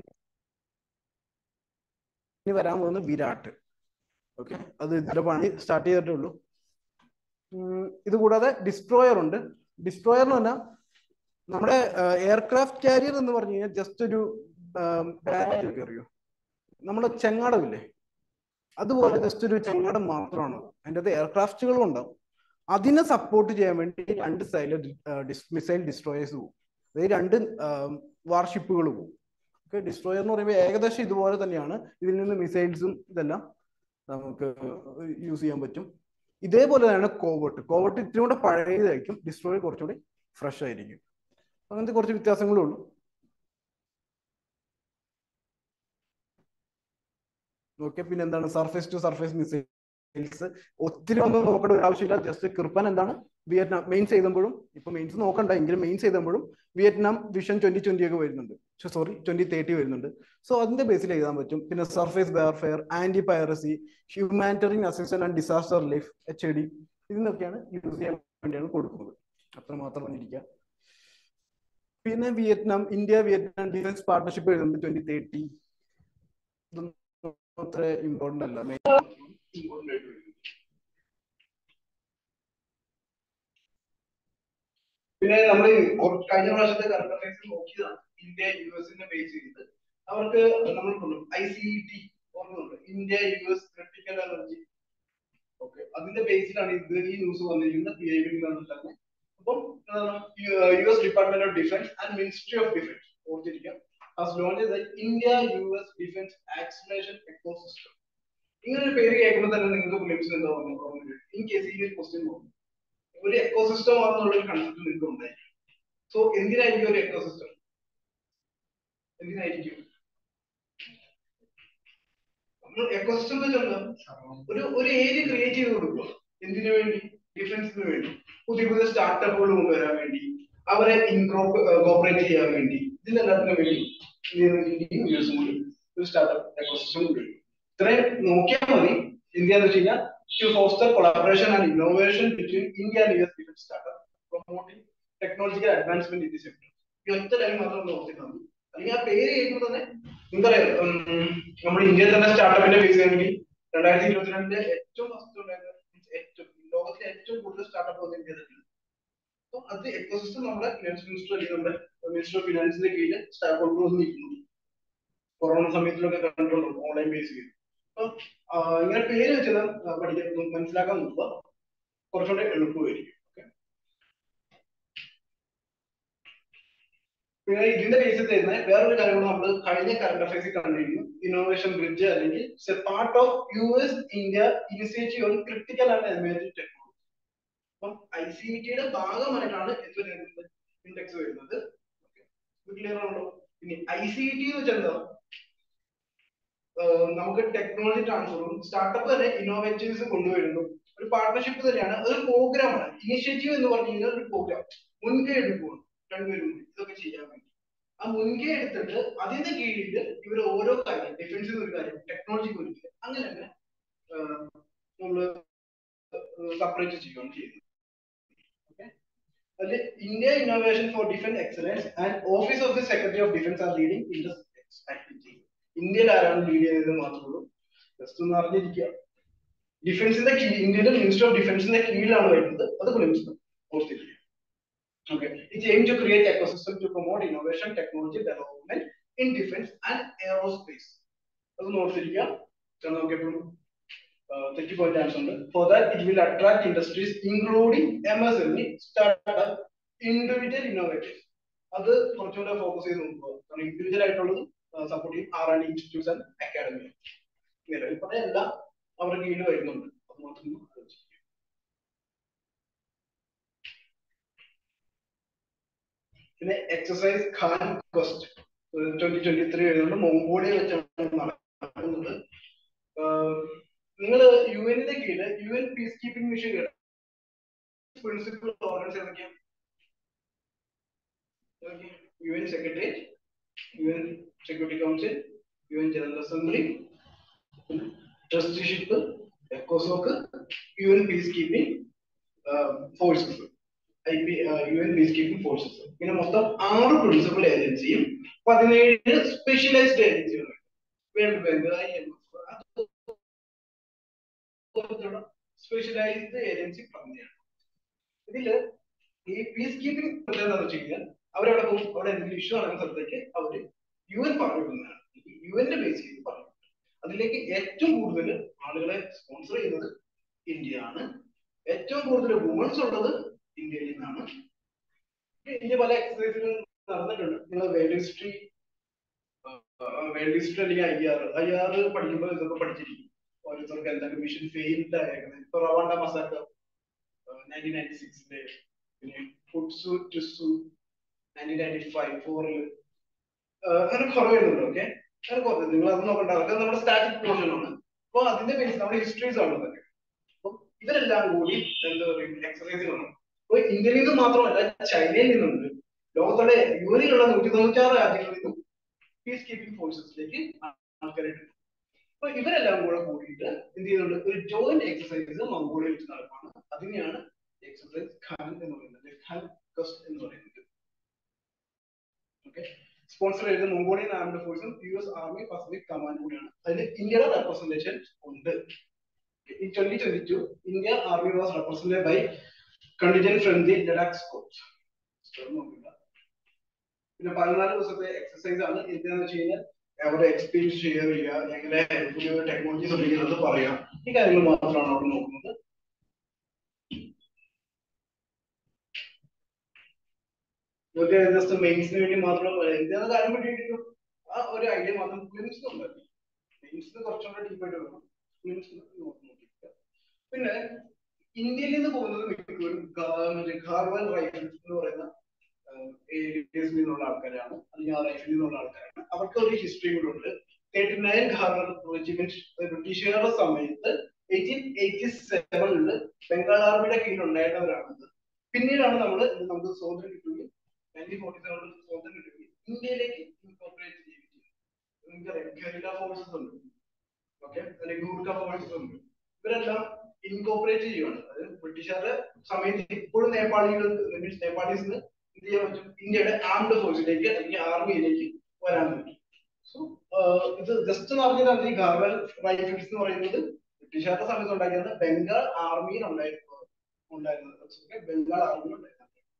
വരാൻ പോകുന്ന വിരാട്. ഓക്കെ, അത് ഇതിന്റെ പണി സ്റ്റാർട്ട് ചെയ്തിട്ടേ ഉള്ളൂ. ഇത് കൂടാതെ ഡിസ്ട്രോയർ ഉണ്ട്. ഡിസ്ട്രോയർ എന്ന് പറഞ്ഞാൽ നമ്മുടെ എയർക്രാഫ്റ്റ് കാരിയർ എന്ന് പറഞ്ഞു കഴിഞ്ഞാൽ ജസ്റ്റ് ഒരു അറിയോ, നമ്മുടെ ചെങ്ങാടമില്ലേ, അതുപോലെ ജസ്റ്റ് ഒരു ചെങ്ങാടം മാത്രമാണ്. അതിൻ്റെ അത് എയർക്രാഫ്റ്റുകളും ഉണ്ടാവും. അതിനെ സപ്പോർട്ട് ചെയ്യാൻ വേണ്ടി രണ്ട് സൈഡിൽ മിസൈൽ ഡിസ്ട്രോയേഴ്സ് പോകും. അതായത് രണ്ട് വാർഷിപ്പുകൾ പോകും. ഓക്കെ, ഡിസ്ട്രോയർ എന്ന് പറയുമ്പോൾ ഏകദേശം ഇതുപോലെ തന്നെയാണ്. ഇതിൽ നിന്ന് മിസൈൽസും ഇതെല്ലാം നമുക്ക് യൂസ് ചെയ്യാൻ പറ്റും. ഇതേപോലെ തന്നെയാണ് കോവട്ട്. കോവട്ട് ഇത്തിരി കൂടെ പഴയതായിരിക്കും, ഡിസ്ട്രോയർ കുറച്ചുകൂടി ഫ്രഷ് ആയിരിക്കും. അങ്ങനത്തെ കുറച്ച് വ്യത്യാസങ്ങളേ ഉള്ളൂ. ഓക്കെ, പിന്നെ എന്താണ് സർഫേസ് ടു സർഫേസ് മിസൈൽസ്. ഒത്തിരി ഒന്നും നോക്കേണ്ട ഒരു ആവശ്യമില്ല. ജസ്റ്റ് കൃപ്പൻ എന്താണ് വിയറ്റ്നാം മെയിൻസ് ചെയ്തപ്പോഴും, ഇപ്പൊ മെയിൻസ് നോക്കണ്ട എങ്കിലും മെയിൻസ് ചെയ്തപ്പോഴും വിയറ്റ്നാം വിഷൻ ട്വന്റി ട്വന്റി ഒക്കെ വരുന്നുണ്ട്. സോറി ട്വന്റി തേർട്ടി വരുന്നുണ്ട്. സോ അതിന്റെ ബേസിൽ എഴുതാൻ പറ്റും. പിന്നെ surface warfare, anti piracy, humanitarian assistance and disaster relief, H A D, ഇതിനൊക്കെയാണ് യൂസ് ചെയ്യാൻ വേണ്ടിയാണ് കൊടുക്കുന്നത്. അത്രമാത്രം പറഞ്ഞിരിക്കുക. പിന്നെ Vietnam India Vietnam defence partnership എഴുതുന്നത് ട്വന്റി തേർട്ടി. അത്ര ഇമ്പോർട്ടന്റ് അല്ല. പിന്നെ നമ്മൾ കഴിഞ്ഞ പ്രാവശ്യത്തെ കറണ്ട് അഫയേഴ്സ് നോക്കിയതാണ്. ഇന്ത്യ യു എസിന്റെ ബേസ് ചെയ്ത് അവർക്ക് നമ്മൾ ഐ സി ടി ഓർമ്മയുണ്ട്, India U S critical energy. Okay, അതിന്റെ ബേസിലാണ് ഇത് ഈ ന്യൂസ് വന്നിരിക്കുന്നത്. പി ഐ ബി തന്നെ. അപ്പം U S department of defence and ministry of defence ഓർത്തിരിക്കാം has launched the India U S Defense Acceleration Ecosystem. ഇങ്ങനെ ഒരു പേര് കേൾക്കുമ്പോൾ തന്നെ നിങ്ങൾക്ക് ഫിലിംസ് എന്താ പറയുന്നത്? ഇൻ കേസ് ഈ ഒരു ക്വസ്റ്റ്യൻ പോകും, ഒരു എക്കോസിസ്റ്റം ആണെന്നുള്ള ഒരു കൺസെപ്റ്റ് നിങ്ങൾക്ക് ഉണ്ടായിരിക്കും. സോ എന്തിനായിരിക്കും ഒരു എക്കോസിസ്റ്റം? എന്തിനായിരിക്കും നമ്മൾ എക്കോസിസ്റ്റം ഒരു ഒരു ഏരിയ ക്രിയേറ്റ് ചെയ്ത് കൊടുക്കുക. എന്തിനു വേണ്ടി? ഡിഫൻസിന് വേണ്ടി, പുതിയ പുതിയ സ്റ്റാർട്ടപ്പുകൾ കൊണ്ടുവരാൻ വേണ്ടി, അവരെ ഇൻകോപ്പറേറ്റ് ചെയ്യാൻ വേണ്ടി, ഇതിനെല്ലാത്തിനും വേണ്ടി ഒരു സ്റ്റാർട്ടപ്പ് എക്കോസിസ്റ്റം കൊണ്ടുവരും. ഇത്രയും നോക്കിയാൽ മതി. ഇന്ത്യ എന്ന് വെച്ച് കഴിഞ്ഞാൽ to foster collaboration and innovation between India and U S defense startup, promoting technological advancement in the sector. ഈ ഒറ്റ ലൈൻ മാത്രം നോക്കിയാൽ മതി. അല്ലെങ്കിൽ ആ പേര് കേൾക്കുമ്പോൾ തന്നെ എന്താ പറയാ, നമ്മുടെ ഇന്ത്യയിൽ തന്നെ സ്റ്റാർട്ടപ്പിന്റെ ബേസ് ചെയ്യണമെങ്കിൽ രണ്ടായിരത്തി ഇരുപത്തിരണ്ടിലെ ഏറ്റവും ഫസ്റ്റ് ഉണ്ടായിരുന്ന ഏറ്റവും ലോകത്തിലെ ഏറ്റവും കൂടുതൽ സ്റ്റാർട്ടപ്പ് വന്ന ഇന്ത്യ തന്നെയാണ്. അപ്പൊ അത് എക്കോസിസ്റ്റം നമ്മുടെ ഫിനാൻസ് മിനിസ്റ്റർ അല്ലെങ്കിൽ നമ്മുടെ മിനിസ്റ്റർ ഓഫ് ഫിനാൻസിന്റെ കീഴിൽ സ്റ്റാർട്ട് കൊണ്ടുവന്നിരിക്കുന്നു. കൊറോണ സമയത്തിലൊക്കെ കണ്ടിട്ടുണ്ടോ ഓൺലൈൻ ബേസ് ചെയ്ത്. അപ്പൊ ഇങ്ങനെ പേര് വെച്ചത് പഠിക്കാൻ മനസ്സിലാക്കാൻ നോക്കുക, കുറച്ചുകൂടെ എളുപ്പമായിരിക്കും. പിന്നെ ഇതിന്റെ ബേസിൽ തരുന്ന വേറൊരു കാര്യം കൂടെ നമ്മൾ കഴിഞ്ഞ കറണ്ട് അഫയേഴ്സിൽ കണ്ടിരുന്നു. ഇന്നോവേഷൻ ബ്രിഡ്ജ് അല്ലെങ്കിൽ part of U S India initiative on critical and emerging technology. അപ്പം ഐ സി ടിയുടെ ഭാഗമായിട്ടാണ് എന്ത് വരുന്നത്, ഇൻഡെക്സ് വരുന്നത്. ക്ലിയർ ആണല്ലോ? ഇനി ഐ സി ടി എന്ന് വെച്ചാൽ എന്താ? നമുക്ക് ടെക്നോളജി ട്രാൻസ്ഫറും സ്റ്റാർട്ടപ്പ് തന്നെ ഇന്നോവേറ്റീവ്സ് കൊണ്ടുവരുന്നു. ഒരു പാർട്ട്ണർഷിപ്പ് തന്നെയാണ്, അതൊരു പ്രോഗ്രാമാണ്. ഇനിഷ്യേറ്റീവ് എന്ന് പറഞ്ഞു കഴിഞ്ഞാൽ ഒരു പ്രോഗ്രാം, മുൻകൈ എടുക്കുകയാണ് രണ്ടുപേരും കൂടി ഇതൊക്കെ ചെയ്യാൻ വേണ്ടി. ആ മുൻകൈ എടുത്തിട്ട് അതിന്റെ കീഴിൽ ഇവർ ഓരോ കാര്യം, ഡിഫൻസിന് ഒരു കാര്യം, ടെക്നോളജിക്ക് ഒരു കാര്യം, അങ്ങനെ തന്നെ നമ്മള് സെപ്പറേറ്റ് ചെയ്യുകയാണ് ചെയ്യുന്നത്. അതിൽ India innovation for defence excellence and office of the secretary of defence are leading in this activity. ഇന്ത്യയിൽ ആരാണ് ലീഡ് ചെയ്തത് മാത്രമേ ഉള്ളൂ. ജസ്റ്റ് ഒന്ന് അറിഞ്ഞിരിക്കുക. ഡിഫൻസിന്റെ ഇന്ത്യയുടെ മിനിസ്റ്റർ ഓഫ് ഡിഫൻസിന്റെ കീഴിലാണ് വരുന്നത്. അത് ഓർത്തിരിക്കുക. Okay, it aims to create ecosystem to promote innovation, technology development in defense and aerospace. അത് നോർത്തിരിക്കുക. നോക്കിയപ്പോഴും തെറ്റി പോയിന്റ് ആൻസർ ഉണ്ട്. For that it will attract industries including M S M E, startup, individual innovators. അത് കുറച്ചുകൂടെ focus ചെയ്ത് നോക്കുക. കാരണം ഇൻഡിവിജ്വൽ ആയിട്ടുള്ളത് സപ്പോർട്ട് ചെയ്യും R and institutes and academy. ഇപ്പൊ എല്ലാം അവരുടെ കീഴിൽ വരുന്നുണ്ട്. അത് മാത്രം പിന്നെ exercise Khan quest twenty twenty three വരുന്നുണ്ട്. മൊങ്കോളിയ വെച്ചാണ് നടക്കുന്നത്. നിങ്ങൾ യു എന്നിന്റെ കീഴില് U N peace keeping mission principal organs ഏതൊക്കെയാണ്? U N secretariat, U N security council, U N general assembly, trusteeship, എക്കോസോക്ക്, U N peace keeping forces, I P U N peace keeping forces. ഇങ്ങനെ മൊത്തം ആറ് principal ഏജൻസിയും പതിനേഴ് specialised ഏജൻസികളും world bank, I M F, specialised agency പറഞ്ഞാണ്. ഇതില് ഈ പീസ് കീപ്പിംഗ് എന്താണെന്ന് വെച്ച് കഴിഞ്ഞാൽ അവരവിടെ പോകും, അവിടെ എന്തെങ്കിലും ഇഷ്യൂ നടക്കുന്ന സ്ഥലത്തേക്ക് അവര് യു എൻ പറഞ്ഞിരുന്നതാണ്, യു എന്റെ ബേസ് ചെയ്ത് പറഞ്ഞു. അതിലേക്ക് ഏറ്റവും കൂടുതൽ ആളുകളെ സ്പോൺസർ ചെയ്യുന്നത് ഇന്ത്യ ആണ്. ഏറ്റവും കൂടുതൽ വുമൺസ് ഉള്ളത് ഇന്ത്യയിൽ നിന്നാണ്. ഇന്ത്യ പല എക്സസൈസുകൾ നടന്നിട്ടുണ്ട്. നിങ്ങൾ വേൾഡ് ഹിസ്റ്ററി വേൾഡ് ഹിസ്റ്ററി അല്ലെങ്കിൽ ഐ ആർ ഐ ആർ പഠിക്കുമ്പോൾ ഇതൊക്കെ പഠിച്ചിരിക്കും. ഓരോരുത്തർക്ക് എന്തൊക്കെ മിഷൻ ഫെയിൽഡ് ആയിരുന്നു. ഇപ്പൊ റവാണ്ട മസാക്കർ നയൻറ്റീൻ നയൻറ്റി സിക്സില്, പിന്നെ ഫുട്സു ടുസു നയൻറ്റീൻ നയൻറ്റി ഫൈവ് ഫോറിൽ, അങ്ങനെ കുറവുണ്ട്. ഓക്കെ, അങ്ങനെ കുറവ് നിങ്ങൾ അത് നോക്കണ്ട, അതൊക്കെ നമ്മുടെ സ്റ്റാറ്റിക് പോർഷൻ ആണ്. അപ്പൊ അതിന്റെ ബേസ് നമ്മുടെ ഹിസ്റ്ററീസ് ആണ് ഇതൊക്കെ. അപ്പൊ ഇവരെല്ലാം കൂടി എന്താ പറയുക എക്സസൈസുകളാണ്. അപ്പൊ ഇന്ത്യയിൽ നിന്ന് മാത്രമല്ല, ചൈനയിൽ നിന്നുണ്ട്, ലോകത്തുള്ള യു എനിലുള്ള നൂറ്റി തൊണ്ണൂറ്റാറ് രാജ്യങ്ങളിൽ നിന്നും പീസ് കീപ്പിംഗ് ഫോഴ്സസിലേക്ക് ആൾക്കാരായിട്ട്. അപ്പൊ ഇവരെല്ലാം കൂടെ കൂടിയിട്ട് എന്ത് ചെയ്യുന്നുണ്ട്, ഒരു ജോയിന്റ് എക്സസൈസ് മംഗോളിയ വെച്ച് നടക്കുകയാണ്. അതിനെയാണ് എക്സസൈസ് ഖാൻ എന്ന് പറയുന്നത്, ഖാൻ ഗസ്റ്റ് എന്ന് പറയുന്നത്. ഓക്കെ, സ്പോൺസർ ചെയ്ത മംഗോളിയൻ ആർമഡ് ഫോഴ്സും U S army pacific command കൂടിയാണ്. അതിന് ഇന്ത്യയുടെ റെപ്രസെന്റേഷൻ ഉണ്ട്. In twenty twenty-two, Indian Army was represented by contingent from the Ladakh Scouts. പിന്നെ പതിനാല് ദിവസത്തെ എക്സസൈസ് ആണ്. എന്താണെന്ന് വെച്ച് കഴിഞ്ഞാൽ അവരുടെ എക്സ്പീരിയൻസ് ഷെയർ ചെയ്യുക, എങ്ങനെ പുതിയ ടെക്നോളജീസ് ഉപയോഗിക്കുന്നത് പറയാം, ഈ കാര്യങ്ങൾ മാത്രമാണ് അവിടെ നോക്കുന്നത്. ഇതൊക്കെ ജസ്റ്റ് മെയിൻസിന് വേണ്ടി മാത്രം എന്താണ് കാര്യം വേണ്ടിയിട്ടും ആ ഒരു ഐഡിയ മാത്രം ക്ലിംസിന് ഉണ്ടായിരുന്നു. മെയിൻസിന് കുറച്ചുകൂടെ ഡീപ്പായിട്ട് വരണം. പിന്നെ ഇന്ത്യയിൽ നിന്ന് പോകുന്നത് മിക്കവരും ഖാർവാൽ റൈഫിൾസ് എന്ന് പറയുന്ന ഏരിയസിൽ നിന്നുള്ള ആൾക്കാരാണ്, അല്ലെങ്കിൽ ആ റൈഫിൽ നിന്നുള്ള ആൾക്കാരാണ്. അവർക്ക് ഒരു ഹിസ്റ്ററി കൂടെ ഉണ്ട്. തേർട്ടി നയൻ ഖാർവാൽ റെജിമെന്റ് ബ്രിട്ടീഷുകാരുടെ സമയത്ത് എയ്റ്റീൻ എയ്റ്റി സെവനില് ബംഗാൾ ആർമിയുടെ കീഴിൽ ഉണ്ടായിരുന്നവരാണത്. പിന്നീടാണ് നമ്മൾ നമുക്ക് സ്വാതന്ത്ര്യം കിട്ടുകയും നയൻറ്റീൻ ഫോർട്ടി സെവനിൽ സ്വാതന്ത്ര്യം കിട്ടുകയും ഇന്ത്യയിലേക്ക് ഇൻകോർപ്പറേറ്റ് ചെയ്യുകയും ഗറില്ല ഫോഴ്സസ് ഉണ്ട്, ഓക്കെ, അല്ലെങ്കിൽ ഗൂർഖ ഫോഴ്സസ് ഉണ്ട്. ഇവരെല്ലാം ഇൻകോർപ്പറേറ്റ് ചെയ്യുകയാണ്. അതായത് ബ്രിട്ടീഷുകാരുടെ സമയത്ത് ഇപ്പോഴും നേപ്പാളികൾക്ക് മീൻസ് നേപ്പാളീസിന് എന്ത് ചെയ്യാൻ പറ്റും, ഇന്ത്യയുടെ ആംഡ് ഫോഴ്സിലേക്ക് അല്ലെങ്കിൽ ആർമിയിലേക്ക് വരാൻ പറ്റും. സോ ഇത് ജസ്റ്റ് പറഞ്ഞത് ഈ ഖാർവാൽ റൈഫിൾസ് എന്ന് പറയുന്നത് ബ്രിട്ടീഷുകാരുടെ സമയത്ത് ഉണ്ടാക്കിയത് ബംഗാൾ ആർമിയിൽ ഉണ്ടായിരുന്നത് ഉണ്ടായിരുന്നത് ബംഗാൾ ആർമിയിൽ ഉണ്ടായിരുന്നത്.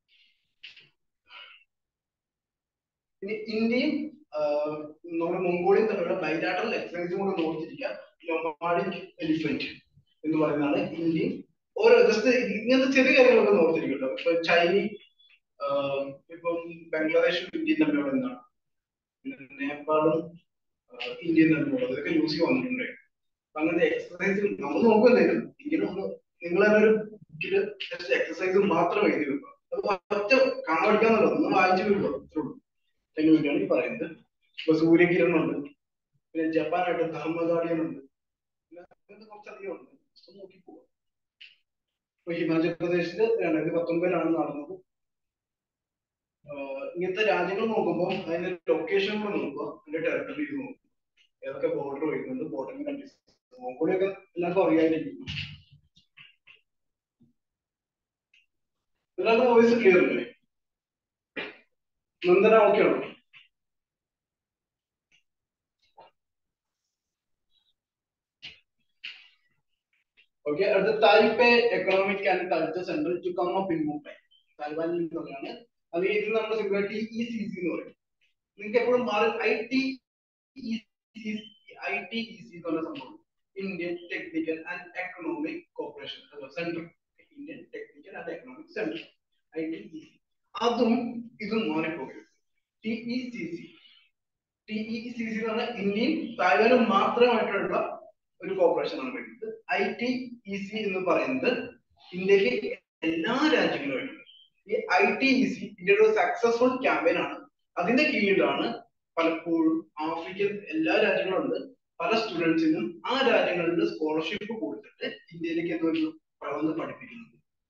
ഇനി ഇന്ത്യയും നമ്മുടെ മംഗോളിയും തമ്മിലുള്ള ബൈലാറ്ററൽ എക്സസൈസും കൂടെ നോക്കിയിരിക്കുക. നൊമാഡിക് എലിഫന്റ് എന്ന് പറയുന്നതാണ് ഇന്ത്യയും. ഓരോ ജസ്റ്റ് ഇങ്ങനത്തെ ചെറിയ കാര്യങ്ങളൊക്കെ നോക്കിയിരിക്കട്ടോ. ഇപ്പൊ ചൈനീസ് ഇപ്പം ബംഗ്ലാദേശും ഇന്ത്യയും തമ്മിലുള്ള എന്താണ്, നേപ്പാളും ഇന്ത്യയും തമ്മിലുള്ളത് ഇതൊക്കെ യൂസ് ചെയ്ത് വന്നിട്ടുണ്ട്. അങ്ങനത്തെ എക്സസൈസ് നമ്മൾ നോക്കുന്നില്ലേലും ഇങ്ങനെ ഒന്ന് നിങ്ങൾ തന്നെ ഒരു ബുക്കില് ജസ്റ്റ് എക്സസൈസ് മാത്രം എഴുതി വെക്കുക. അത് ഒറ്റ കാണാൻ പഠിക്കാന്നുള്ളത് ഒന്ന് വായിച്ചു വരുള്ളൂ, അത്രേ ഉള്ളൂ. അതിന് വേണ്ടിയാണ് ഈ പറയുന്നത്. ഇപ്പൊ സൂര്യകിരണുണ്ട്, പിന്നെ ജപ്പാനായിട്ട് ധർമ്മഗാഡിയൻ ഉണ്ട്, അങ്ങനത്തെ കുറച്ചധികം ഉണ്ട്. നോക്കി പോവാം. ഇപ്പൊ ഹിമാചൽ പ്രദേശില് രണ്ടായിരത്തി പത്തൊമ്പതിലാണ് നടന്നത്. ഇങ്ങനത്തെ രാജ്യങ്ങൾ നോക്കുമ്പോൾ അതിന്റെ ലൊക്കേഷൻ കൂടെ നോക്കുക, അതിന്റെ ടെറിട്ടറീസ് നോക്കുക, ഏതൊക്കെ ബോർഡർ വരുന്നുണ്ട്, ബോർഡറിംഗ് കൺട്രീസ്. മംഗോളിയൊക്കെ എല്ലാവർക്കും അറിയാതിരിക്കുന്നു. എല്ലാവർക്കും വോയിസ് ക്ലിയർ അല്ലേ? നന്ദന ഓക്കെ ആണോ? ഓക്കെ, അടുത്ത Taipei economic and culture centre to come up in Mumbai. തായ്വാനിൽ നിന്നുള്ളതാണ്. അത് ഇത് നമ്മുടെ single T E C C എന്ന് പറയും. നിങ്ങൾക്ക് എപ്പോഴും മാറി I T I T E C എന്ന് പറഞ്ഞ സംഭവം, Indian technical and economic corporation centre. Indian technical and economic centre I T E C. അതും ഇതും മാറിപ്പോകരുത്. T E C C T E C C എന്ന് പറഞ്ഞാൽ ഇന്ത്യയും തായ്വാനും മാത്രമായിട്ടുള്ള ഒരു കോർപ്പറേഷൻ ആണ് വരുന്നത്. ഐ ടി ഇ സി എന്ന് പറയുന്നത് ഇന്ത്യയിലെ എല്ലാ രാജ്യങ്ങളുമായിട്ടുണ്ട്. ഈ ഐ ടി ഇ സി ഇന്ത്യയുടെ ഒരു സക്സസ്ഫുൾ ക്യാമ്പയിൻ ആണ്. അതിന്റെ കീഴിലാണ് പലപ്പോഴും ആഫ്രിക്കൻ എല്ലാ രാജ്യങ്ങളും ഉണ്ട്. പല സ്റ്റുഡൻസിനും ആ രാജ്യങ്ങളിൽ സ്കോളർഷിപ്പ് കൊടുത്തിട്ട് ഇന്ത്യയിലേക്ക് എന്തൊരു വളർന്ന് പഠിപ്പിക്കുന്നത്.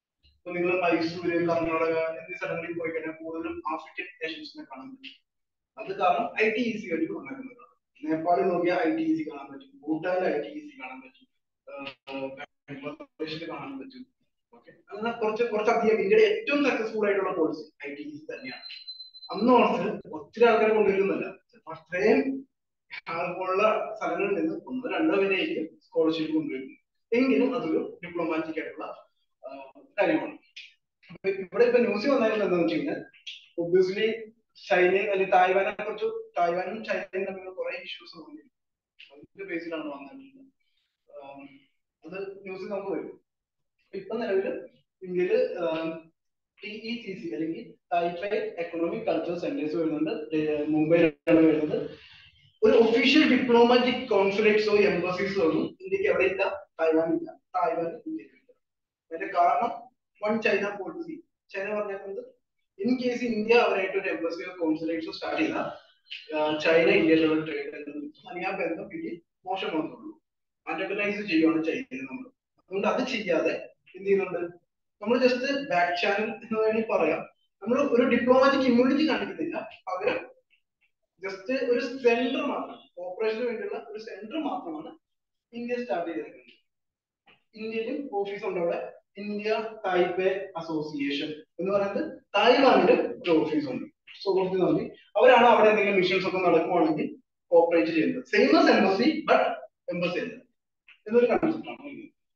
ഇപ്പൊ നിങ്ങൾ മൈസൂര്, കർണാടക എന്നീ സ്ഥലങ്ങളിൽ പോയി കഴിഞ്ഞാൽ കൂടുതലും ആഫ്രിക്കൻ നേഷൻസിനെ കാണാൻ പറ്റും. അത് കാരണം ഐ ടി ഈസി ആയിട്ട് ഉണ്ടാക്കുന്നതാണ്. നേപ്പാളിൽ നോക്കിയാൽ ഐ ടി ഈസി കാണാൻ പറ്റും, ഭൂട്ടാനിൽ ഐ ടി ഈസി കാണാൻ പറ്റും, ബംഗ്ലാദേശിൽ കാണാൻ പറ്റും. ഓക്കെ, അങ്ങനെ കുറച്ച് കുറച്ചധികം ഇന്ത്യയുടെ ഏറ്റവും സക്സസ്ഫുൾ ആയിട്ടുള്ള കോഴ്സ് ഐ ടി ഈസി തന്നെയാണ്. അന്ന് ഓർത്ത് ഒത്തിരി ആൾക്കാരെ കൊണ്ടുവരുന്നല്ല, അത്രയും ആൾക്കുള്ള സ്ഥലങ്ങളിൽ നിന്ന് ഒന്നോ രണ്ടോ പേരായിരിക്കും സ്കോളർഷിപ്പ് കൊണ്ടുവരുന്നത്. എങ്കിലും അതൊരു ഡിപ്ലോമാറ്റിക് ആയിട്ടുള്ള കാര്യമാണ്. ഇവിടെ ഇപ്പൊ ന്യൂസ് വന്നായിരുന്നു എന്താണെന്ന് വെച്ച് കഴിഞ്ഞാൽ, ഒബ്വിയസ്ലി ചൈനയും അല്ലെങ്കിൽ തായ്വാനെ കുറിച്ച്, തായ്വാനും ചൈനയും തമ്മിലുള്ള കുറെ ഇഷ്യൂസ് വന്നിരുന്നു. അതിന്റെ ബേസിലാണ് വന്നിട്ടുള്ളത്. അത് ന്യൂസ് നമുക്ക് വരും. ഇപ്പൊ നിലവിൽ ഇന്ത്യയില് ടി ഇ സി സി അല്ലെങ്കിൽ തായ്പേയ് എക്കണോമിക് കൾച്ചർ സെന്റേഴ്സ് വരുന്നുണ്ട്. മുംബൈയിലാണ് വരുന്നത്. ഒരു ഒഫീഷ്യൽ ഡിപ്ലോമാറ്റിക് കോൺസുലേറ്റ്സോ എംബസീസോ ഒന്നും ഇന്ത്യക്ക് എവിടെ ഇല്ല, തായ്വാനില്ല. തായ്വാൻ ഇന്ത്യയിലില്ല. അതിന്റെ കാരണം വൺ ചൈന പോളിസി. ചൈന പറഞ്ഞിട്ടുണ്ട്, ഇൻ കേസ് ഇന്ത്യ അവരായിട്ട് ഒരു എംബസിയോ കോൺസുലേറ്റ്സോ സ്റ്റാർട്ട് ചെയ്താൽ ചൈന ഇന്ത്യയിലുള്ള ട്രേഡ് അല്ലെങ്കിൽ ആ ബന്ധം പിന്നെ മോശമാകുന്നുള്ളൂ. അണ്ടർലൈസ് ചെയ്യുകയാണ് ചെയ്യുന്നത് നമ്മൾ. അതുകൊണ്ട് അത് ചെയ്യാതെ എന്ത് ചെയ്യുന്നുണ്ട്, നമ്മൾ ജസ്റ്റ് ബാക്ക് ചാനൽ എന്ന് വേണമെങ്കിൽ പറയാം. നമ്മൾ ഒരു ഡിപ്ലോമാറ്റിക് ഇമ്മ്യൂണിറ്റി കാണിക്കുന്നില്ല, പകരം ജസ്റ്റ് ഒരു സെന്റർ മാത്രം, ഓപ്പറേഷന് വേണ്ടിയുള്ള ഒരു സെന്റർ മാത്രമാണ് ഇന്ത്യ സ്റ്റാർട്ട് ചെയ്തിരിക്കുന്നത്. ഇന്ത്യയിലും ഓഫീസ് ഉണ്ട് അവിടെ, ഇന്ത്യ തായ്പേ അസോസിയേഷൻ എന്ന് പറയുന്നത്. തായ്വാനിലും ഒരു ഓഫീസ് ഉണ്ട്, സുഹൃത്ത് നന്ദി. അവരാണ് അവിടെ എന്തെങ്കിലും മിഷൻസ് ഒക്കെ നടക്കുവാണെങ്കിൽ കോപ്പറേറ്റ് ചെയ്യുന്നത്. Same as embassy, but embassy അല്ല എന്നൊരു കൺസെപ്റ്റ് ആണ്.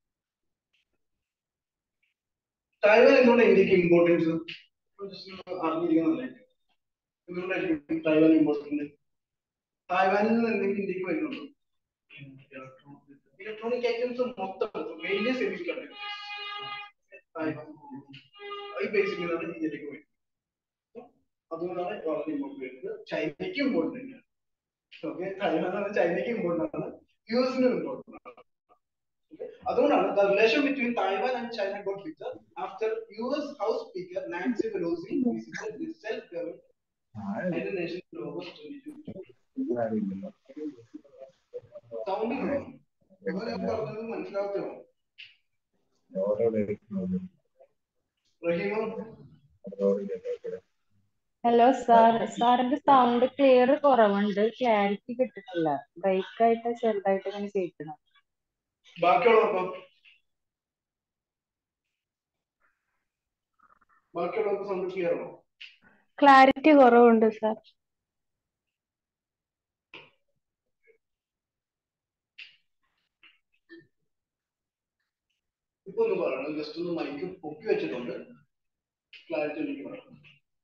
തായ്വാൻ എന്തുകൊണ്ട് ഇന്ത്യക്ക് ഇമ്പോർട്ടൻസ് അറിഞ്ഞിരിക്കുന്നതല്ലേ? എന്തുകൊണ്ടായിരിക്കും തായ്വാൻ ഇമ്പോർട്ടന്റ്? തായ്വാനിൽ നിന്ന് എന്തെങ്കിലും ഇന്ത്യക്ക് വരുന്നുണ്ടോ? ഇലക്ട്രോണിക് ഐറ്റംസ് മൊത്തം മെയിൻലി സെമി കണ്ടക്ടേഴ്സ് ഈ ബേസിലാണ് ഇന്ത്യയിലേക്ക് വരുന്നത്. അതുകൊണ്ടാണ് വളരെ ഇമ്പോർട്ടന്റ് വരുന്നത്. ചൈനയ്ക്ക് ഇമ്പോർട്ടന്റ് തന്നെയാണ്. ഓക്കെ, തായ്വാൻ ചൈനയ്ക്ക് ഇമ്പോർട്ടന്റ് ആണ്, യു എസിനും ഇമ്പോർട്ടന്റ് ആണ്. അതുകൊണ്ടാണ് the relation between Taiwan and China got bitter after U S House Speaker Nancy Pelosi visited the self-governed United Nations in August twenty twenty. Sounding wrong. ഇവരെ പറഞ്ഞത് മനസ്സിലാവുമോ? Hello sir, സാറിന്റെ sound clear കുറവുണ്ട്, clarity കിട്ടുന്നില്ല, break ആയിട്ട് ചെറുതായിട്ട് ഇങ്ങനെ കേൾക്കണം. ബാക്കിയുള്ളവർക്കോ? ബാക്കിയുള്ളവർക്ക് സൗണ്ട് ക്ലിയർ ആണോ? ക്ലാരിറ്റി കുറവുണ്ട് സാർ. ഇപ്പൊ ഒന്ന് പറയണം, ജസ്റ്റ് ഒന്ന് മൈക്ക് പൊക്കി വെച്ചിട്ടുണ്ട്, ക്ലാരിറ്റി എനിക്ക് പറയണം.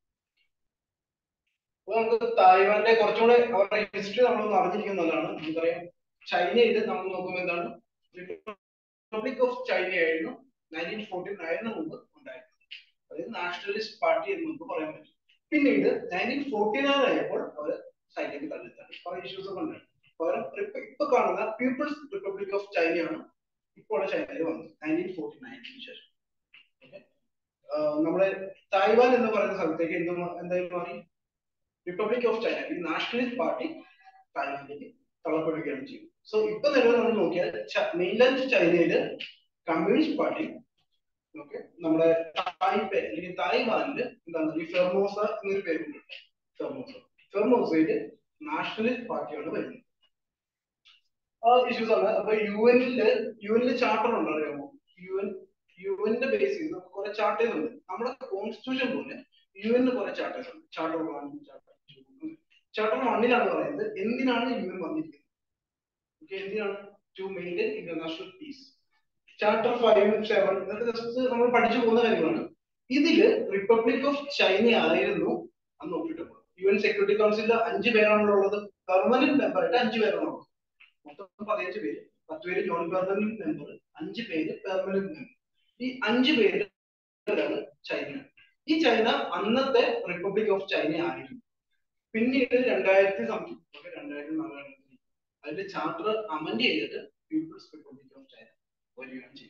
അപ്പൊ നമുക്ക് തായ്വാന്റെ കുറച്ചുകൂടെ അവരുടെ ഹിസ്റ്ററി നമ്മളൊന്ന് അറിഞ്ഞിരിക്കുന്നതാണ്. നമുക്കറിയാം, ചൈനയിൽ നമ്മൾ നോക്കുമ്പോൾ എന്താണ്, റിപ്പബ്ലിക് ഓഫ് ചൈന ആയിരുന്നു നയൻറ്റീൻ ഫോർട്ടി നയനിന് മുമ്പ് ഉണ്ടായിരുന്നത്. അതായത് നാഷണലിസ്റ്റ് പാർട്ടി എന്ന് നമുക്ക് പറയാൻ പറ്റും. പിന്നീട് നയൻറ്റീൻ ഫോർട്ടി നയൻ ആയപ്പോൾ അവർ സൈനിക തള്ളിത്താണ് കുറെ ഇഷ്യൂസ് ഒക്കെ ഉണ്ടായി. പകരം ഇപ്പൊ കാണുന്ന പീപ്പിൾസ് റിപ്പബ്ലിക് ഓഫ് ചൈനയാണ് ഇപ്പോൾ ചൈനയിൽ വന്നത് നയൻറ്റീൻ ഫോർട്ടി നയനിന് ശേഷം. നമ്മുടെ തായ്വാൻ എന്ന് പറയുന്ന സ്ഥലത്തേക്ക് എന്ത് എന്തായാലും മാറി, റിപ്പബ്ലിക് ഓഫ് ചൈന ഈ നാഷണലിസ്റ്റ് പാർട്ടി തായ്വാനിലേക്ക് തള്ളപ്പെടുകയാണ് ചെയ്തത്. സോ ഇപ്പൊ നിലവിൽ നമ്മൾ നോക്കിയാൽ മെയിൻലാൻഡ് ചൈനയില് കമ്മ്യൂണിസ്റ്റ് പാർട്ടി, ഓക്കെ, നമ്മുടെ തായ്പേ അല്ലെങ്കിൽ തായ്വാനില് എന്താണ് ഈ ഫെർമോസ എന്നൊരു പേരുണ്ട്, ഫെർമോസ. ഫെർമോസയില് നാഷണലിസ്റ്റ് പാർട്ടിയാണ് വരുന്നത്. ആ ഇഷ്യൂസ് ആണ്. അപ്പൊ യു എനില് യു എനില് ചാർട്ടർ ഉണ്ട്, അറിയാമോ? യു എൻ യു എൻ്റെ ബേസ് ചെയ്ത് നമുക്ക് കുറെ ചാർട്ടേഴ്സ് ഉണ്ട്. നമ്മുടെ കോൺസ്റ്റിറ്റ്യൂഷൻ പോലെ യു എന്നിന് കുറെ ചാർട്ടേഴ്സ് ഉണ്ട്. Charter one, charter two. Charter വണ്ണിലാണ് പറയുന്നത് എന്തിനാണ് യു എൻ വന്നിരിക്കുന്നത്, എന്തിനാണ്? To maintain international peace. Charter five, seven ഇതൊക്കെ ജസ്റ്റ് നമ്മൾ പഠിച്ചു പോകുന്ന കാര്യങ്ങളാണ്. ഇതില് റിപ്പബ്ലിക് ഓഫ് ചൈന ആയിരുന്നു അന്ന് ഒപ്പിട്ടപ്പോൾ. യു എൻ സെക്യൂരിറ്റി കൗൺസിലിൽ അഞ്ചു പേരാണല്ലോ ഉള്ളത്, പെർമനന്റ് മെമ്പറായിട്ട് അഞ്ചു പേരാണ് ഉള്ളത്. മൊത്തം പതിനഞ്ച് പേര്, പത്ത് പേര് നോൺ പെർമനന്റ് മെമ്പർ, അഞ്ച് പേര് പെർമനന്റ് മെമ്പർ. ഈ അഞ്ചു പേര് ചൈന. ഈ ചൈന അന്നത്തെ റിപ്പബ്ലിക് ഓഫ് ചൈന ആയിരുന്നു. പിന്നീട് രണ്ടായിരത്തി സംതിങ് രണ്ടായിരത്തി നാലായിരത്തി അതിന്റെ ചാർട്ടർ അമെൻഡ് ചെയ്തിട്ട് പീപ്പിൾസ് റിപ്പബ്ലിക് ഓഫ് ചൈന വരികയാണ് ചെയ്തത്.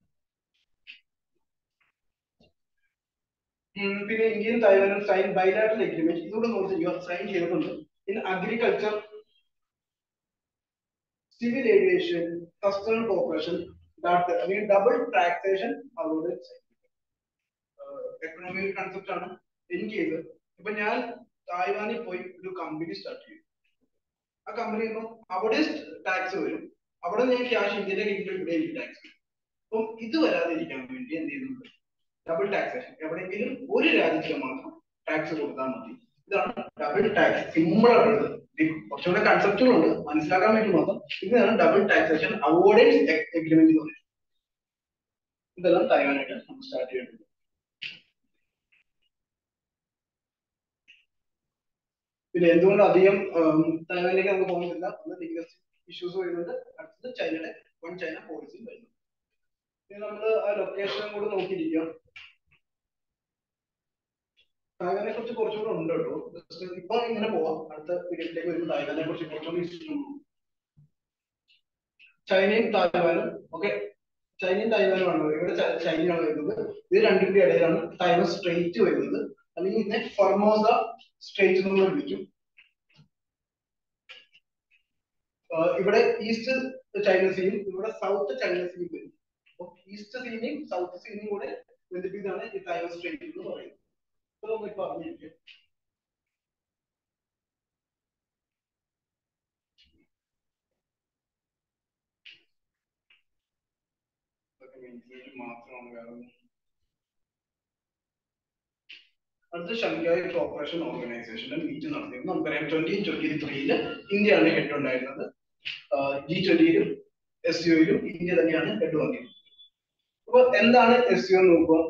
പിന്നെ ഇന്ത്യയും തായ്വാനും സൈൻ ബൈലാറ്ററൽ എഗ്രിമെന്റ് ഇതുകൂടെ നോക്കുക, സൈൻ ചെയ്തിട്ടുണ്ട്. In agriculture, civil aviation, customs cooperation, that I mean double taxation awarded. Economic concept ആണ് എനിക്ക് ചെയ്തത്. ഇപ്പൊ ഞാൻ തായ്വാനിൽ പോയി ഒരു കമ്പനി സ്റ്റാർട്ട് ചെയ്യും. ആ കമ്പനി ഇപ്പം അവിടെ ടാക്സ് വരും, അവിടെ ഞാൻ ക്യാഷ് ഇന്ത്യയിലേക്ക് ഇട്ട് ഇവിടെ എനിക്ക് ടാക്സ് വരും. അപ്പം ഇത് വരാതിരിക്കാൻ വേണ്ടി എന്ത് ചെയ്യുന്നുണ്ട്, ഡബിൾ ടാക്സേഷൻ. എവിടെയെങ്കിലും ഒരു രാജ്യത്തിന് മാത്രം ടാക്സ് കൊടുത്താൽ മതി. ഇതാണ് ഡബിൾ ടാക്സ്. സിമ്പിൾ ആണുള്ളത്, കുറച്ചുകൂടെ കൺസെപ്റ്റുകളുണ്ട്, മനസ്സിലാക്കാൻ വേണ്ടി മാത്രം. ഇതാണ് ഡബിൾ ടാക്സേഷൻ അവോയ്ഡൻസ് എഗ്രിമെന്റ് എന്ന് പറയുന്നത്. ഇതെല്ലാം തായ്വാനായിട്ട് നമുക്ക് സ്റ്റാർട്ട് ചെയ്യേണ്ടത്. പിന്നെ എന്തുകൊണ്ട് അധികം തായ്വാനിലേക്ക് നമുക്ക് പോകുന്നില്ല, ഒന്ന് ലിംഗ്വിസ്റ്റിക് ഇഷ്യൂസ് വരുന്നുണ്ട്, അടുത്തത് ചൈനയുടെ വൺ ചൈന പോളിസിയും വരുന്നുണ്ട്. ഇനി നമ്മൾ ആ ലൊക്കേഷൻ കൂടെ നോക്കിയിരിക്കാം. തായ്വാനെ കുറിച്ച് കുറച്ചുകൂടെ ഉണ്ട് കേട്ടോ. ഇപ്പൊ ഇങ്ങനെ പോവാം, അടുത്ത പീരീഡിലേക്ക് വരുമ്പോൾ തായ്വാനെ കുറിച്ച് കുറച്ചുകൂടി ഇഷ്ടം. ചൈനയും തായ്വാനും ഓക്കെ, ചൈനയും തായ്വാനും ആണ്. ഇവിടെ ചൈനയാണ് വരുന്നത്. ഇത് രണ്ടിന്റെ ഇടയിലാണ് തായ്വാൻ സ്ട്രേറ്റ് വരുന്നത്, അല്ലെങ്കിൽ ഇതിനെ ഫർമോസ സ്ട്രേറ്റ് എന്ന് വിളിക്കും. ഇവിടെ ഈസ്റ്റ് ചൈന സീയും ഇവിടെ സൗത്ത് ചൈന സീയും വരും. അപ്പൊ ഈസ്റ്റ് സീനെയും സൗത്ത് സീനെയും കൂടെ ബന്ധിപ്പിച്ചാണ് ഈ തായ്വാൻ സ്ട്രേറ്റ് എന്ന് പറയുന്നത്. ഇപ്പൊ പറഞ്ഞിരിക്കും. മാത്രമാണ് വേറെ. അടുത്ത ഷങ്കായ് കോർപ്പറേഷൻ ഓർഗനൈസേഷന്റെ മീറ്റ് നടത്തിയത് നമുക്കറിയാം. ട്വന്റി ട്വന്റി ത്രീയില് ഇന്ത്യയാണ് ഹെഡ് ഉണ്ടായിരുന്നത്. ജി ട്വന്റിയിലും എസ് യുയിലും ഇന്ത്യ തന്നെയാണ് ഹെഡ് വന്നത്. അപ്പൊ എന്താണ് എസ് യു എന്ന് നോക്കുമ്പോൾ,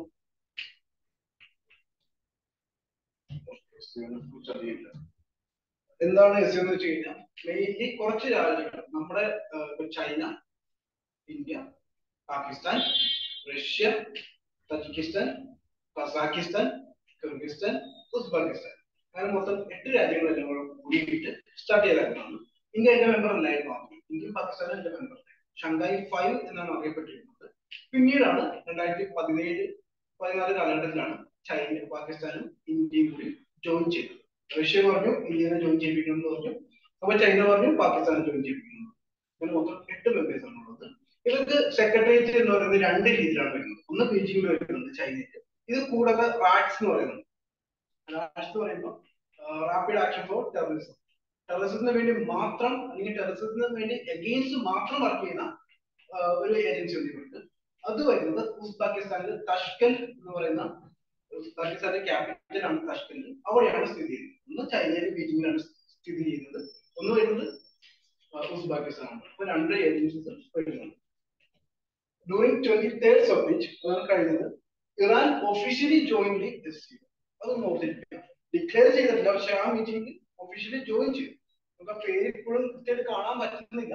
എന്താണ് എസ് യു എന്ന് വെച്ച് കഴിഞ്ഞാൽ മെയിൻലി കുറച്ച് രാജ്യങ്ങൾ, നമ്മുടെ China, India, Pakistan, Russia, Tajikistan, Kazakhstan, Kyrgyzstan, Uzbekistan, അങ്ങനെ മൊത്തം എട്ട് രാജ്യങ്ങളെല്ലാം കൂടിയിട്ട് സ്റ്റാർട്ട് ചെയ്തതാണ്. ഇന്ത്യ എന്റെ മെമ്പർ അല്ലായിരുന്നു ആദ്യം. ഇന്ത്യയും പാകിസ്ഥാനും എന്റെ മെമ്പർ. ഷങ്കായ് ഫൈവ് എന്നാണ് അറിയപ്പെട്ടിരുന്നത്. പിന്നീടാണ് രണ്ടായിരത്തി പതിനേഴ് പതിനാല് കാലഘട്ടത്തിലാണ് ചൈന, പാകിസ്ഥാനും ഇന്ത്യയും കൂടി ജോയിൻ ചെയ്തത്. റഷ്യ പറഞ്ഞു ഇന്ത്യനെ ജോയിൻ ചെയ്യിപ്പിക്കണം എന്ന് പറഞ്ഞു, അപ്പൊ ചൈന പറഞ്ഞു പാകിസ്ഥാനെ ജോയിൻ ചെയ്യിപ്പിക്കണം. അങ്ങനെ മൊത്തം എട്ട് മെമ്പേഴ്സ് ആണ് ഉള്ളത്. ഇവർക്ക് സെക്രട്ടേറിയറ്റ് എന്ന് പറയുന്നത് രണ്ട് രീതിയിലാണ് വരുന്നത്. ഒന്ന് ബീജിംഗിൽ വരുന്നുണ്ട് ചൈനയ്ക്ക്. ഇത് കൂടാതെ റാറ്റ്സ് എന്ന് പറയുന്നത്. റാറ്റ്സ് എന്ന് പറയുമ്പോൾ റാപ്പിഡ് ആക്ഷൻ ഫോർ ടെററിസം. ടെററിസത്തിന് വേണ്ടി മാത്രം, അല്ലെങ്കിൽ ടെററിസത്തിന് വേണ്ടി എഗെയിൻസ്റ്റ് മാത്രം വർക്ക് ചെയ്യുന്ന ഒരു ഏജൻസി ഉണ്ട് ഇവർക്ക്. അത് വരുന്നത് ഉസ്ബെക്കിസ്ഥാനിൽ തഷ്കൻ എന്ന് പറയുന്ന, പാകിസ്ഥാന്റെ ക്യാപിറ്റൽ ആണ് തഷ്കൻ, അവിടെയാണ് സ്ഥിതി ചെയ്യുന്നത്. ഒന്ന് ചൈനയിലെ ബീജിംഗിലാണ് സ്ഥിതി ചെയ്യുന്നത്, ഒന്ന് വരുന്നത് ഉസ്ബെക്കിസ്ഥാനാണ്. അപ്പൊ രണ്ട് ഏജൻസീസ് വരുന്നുണ്ട്. ഡ്യൂറിംഗ് ട്വന്റി തേർഡ് സബ്മിറ്റ് അതാണ് കഴിഞ്ഞത്. Iran officially join the S U. അത് നോക്കിയിരിക്കുക, ഡിക്ലെയർ ചെയ്തിട്ടില്ല, പക്ഷെ ആ മീറ്റിംഗിൽ ഒഫീഷ്യലി ജോയിൻ ചെയ്തു. നമുക്ക് ആ പേര് ഇപ്പോഴും കൃത്യമായിട്ട് കാണാൻ പറ്റുന്നില്ല.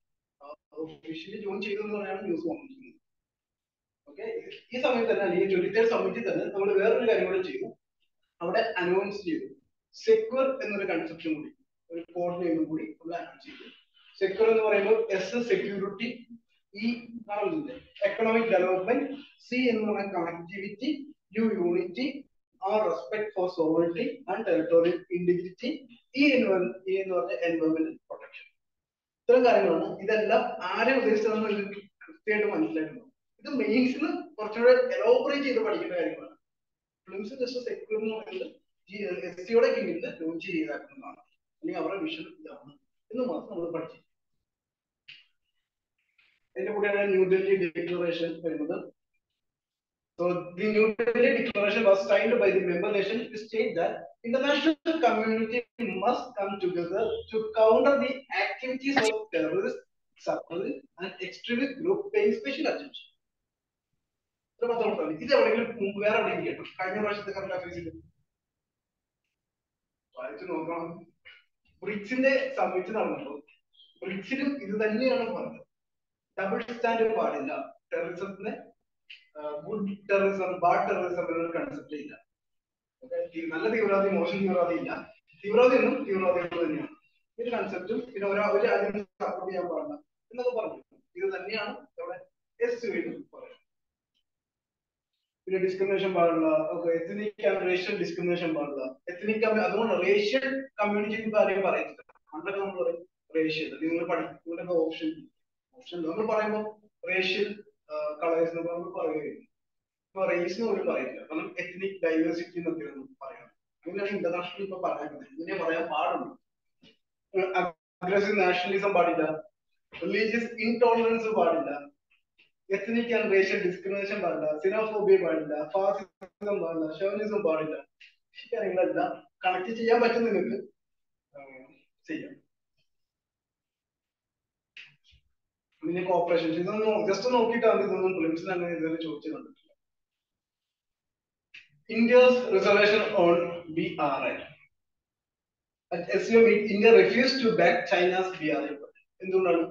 ഒഫീഷ്യലി ജോയിൻ ചെയ്തു എന്ന് പറയാൻ ന്യൂസ് വന്നിരിക്കുന്നത്. ഓക്കെ, ഈ സമയത്ത് തന്നെ, അല്ലെങ്കിൽ ട്വന്റി തേർഡ് സബ്മിറ്റിൽ തന്നെ നമ്മൾ വേറൊരു കാര്യം കൂടെ ചെയ്തു. അവിടെ അനൗൺസ് ചെയ്തു സെക്യൂർ എന്നൊരു കൺസെപ്റ്റും കൂടി, ഒരു കോഡ് നെയിമും കൂടി നമ്മൾ അനൗൺസ് ചെയ്തു. സെക്യൂർ എന്ന് പറയുമ്പോൾ എസ് സെക്യൂരിറ്റി, ഇ ആണെന്നില്ല എക്കണോമിക് ഡെവലപ്മെന്റ്, സി എന്ന് പറയുന്ന connectivity, U unity, R respect for sovereignty and territorial integrity, E എന്ന് പറഞ്ഞ എൻവയോൺമെന്റൽ പ്രൊട്ടക്ഷൻ. ഇത്തരം കാര്യങ്ങളാണ്. ഇതെല്ലാം ആരെ ഉദ്ദേശിച്ചതെന്ന് നിങ്ങൾക്ക് കൃത്യമായിട്ട് മനസ്സിലാക്കുന്നു. ഇത് മെയിൻസിന് കുറച്ചുകൂടെ എലോബറേറ്റ് ചെയ്ത് പഠിക്കേണ്ട കാര്യങ്ങളാണ്. ഫിലിംസ് ജസ്റ്റ് സെക്യൂർ എന്ന് പറയുന്നത് എസ് സിയുടെ കീഴിൽ ലോഞ്ച് ചെയ്താക്കുന്നതാണ്, അല്ലെങ്കിൽ അവരുടെ വിഷൻ ഇതാണ് എന്ന് മാത്രം നമ്മൾ പഠിച്ചു. അതിന്റെ കൂടെയാണ് ന്യൂഡൽഹി ഡിക്ലറേഷൻ വരുന്നത്. So the New Delhi Declaration was signed by the member nations to state that international community must come together to counter the activities of terrorists, separatists, and extremist groups, paying special attention. ഇത് എവിടെയെങ്കിലും വേറെ എവിടെയെങ്കിലും കേട്ടോ? കഴിഞ്ഞ പ്രാവശ്യത്തെ current അഫയേഴ്സിൽ വായിച്ചു നോക്കണം. ബ്രിക്സിന്റെ summit നടന്നപ്പോൾ ബ്രിക്സിലും ഇത് തന്നെയാണ് പറഞ്ഞത്. ഡബിൾ സ്റ്റാൻഡേർഡ് പാടില്ല, ടെററിസത്തിന് ഗുഡ് ടെററിസം, ബാഡ് ടെററിസം എന്നൊരു കൺസെപ്റ്റ് ഇല്ല. നല്ല തീവ്രവാദി, മോശം തീവ്രവാദി ഇല്ല. തീവ്രവാദി എന്നും തീവ്രവാദികൾ തന്നെയാണ്. ഒരു കൺസെപ്റ്റും പിന്നെ ഒരു രാജ്യം സപ്പോർട്ട് ചെയ്യാൻ പാടില്ല എന്നൊക്കെ പറഞ്ഞു. ഇത് തന്നെയാണ് ഇവിടെ എസ് പറയുന്നത്. പിന്നെ ഡിസ്ക്രിമിനേഷൻ പാടില്ല, എത്നിക് ആൻഡ് റേഷ്യൽ ഡിസ്ക്രിമിനേഷൻ പാടില്ല. എത്നിക് അതുകൊണ്ട് റേഷ്യൽ കമ്മ്യൂണിറ്റി കാര്യം പറയുന്നത് പണ്ടൊക്കെ നമ്മൾ പറയും റേഷ്യൽ, നിങ്ങൾ പഠിക്കുന്ന ഓപ്ഷൻ ഓപ്ഷൻ നമ്മൾ പറയുമ്പോൾ റേഷ്യൽ കളേഴ്സ് നമ്മൾ പറയുകയും ഇപ്പൊ റേസിന് പോലും പറയില്ല, കാരണം എത്നിക് ഡൈവേഴ്സിറ്റി എന്നൊക്കെ പറയാം. അങ്ങനെയാണ് ഇന്റർനാഷണൽ ഇപ്പൊ പറയുന്നത്, ഇങ്ങനെ പറയാൻ പാടുള്ളൂ. അഗ്രസീവ് നാഷണലിസം പാടില്ല, റിലീജിയസ് ഇൻടോളറൻസ് പാടില്ല, എത്നിക് ആൻഡ് റേഷ്യൽ ഡിസ്ക്രിമിനേഷൻ പാടില്ല, സിനോഫോബിയ പാടില്ല, ഫാസിസം പാടില്ല, ഷോവിനിസം പാടില്ല. ഈ കാര്യങ്ങളെല്ലാം കണക്ട് ചെയ്യാൻ പറ്റും നിങ്ങൾക്ക് ചെയ്യാം. പിന്നെ കോപ്പറേഷൻ ഇതൊന്നും ജസ്റ്റ് നോക്കിയിട്ടാണ്, ഇതൊന്നും പ്രിലിംസിൽ അങ്ങനെ ഇതുവരെ ചോദിച്ചു കണ്ടിട്ടില്ല. India's reservation on B R I. At S C O meet, India refused to back China's B R I. എന്തുകൊണ്ടാണ്?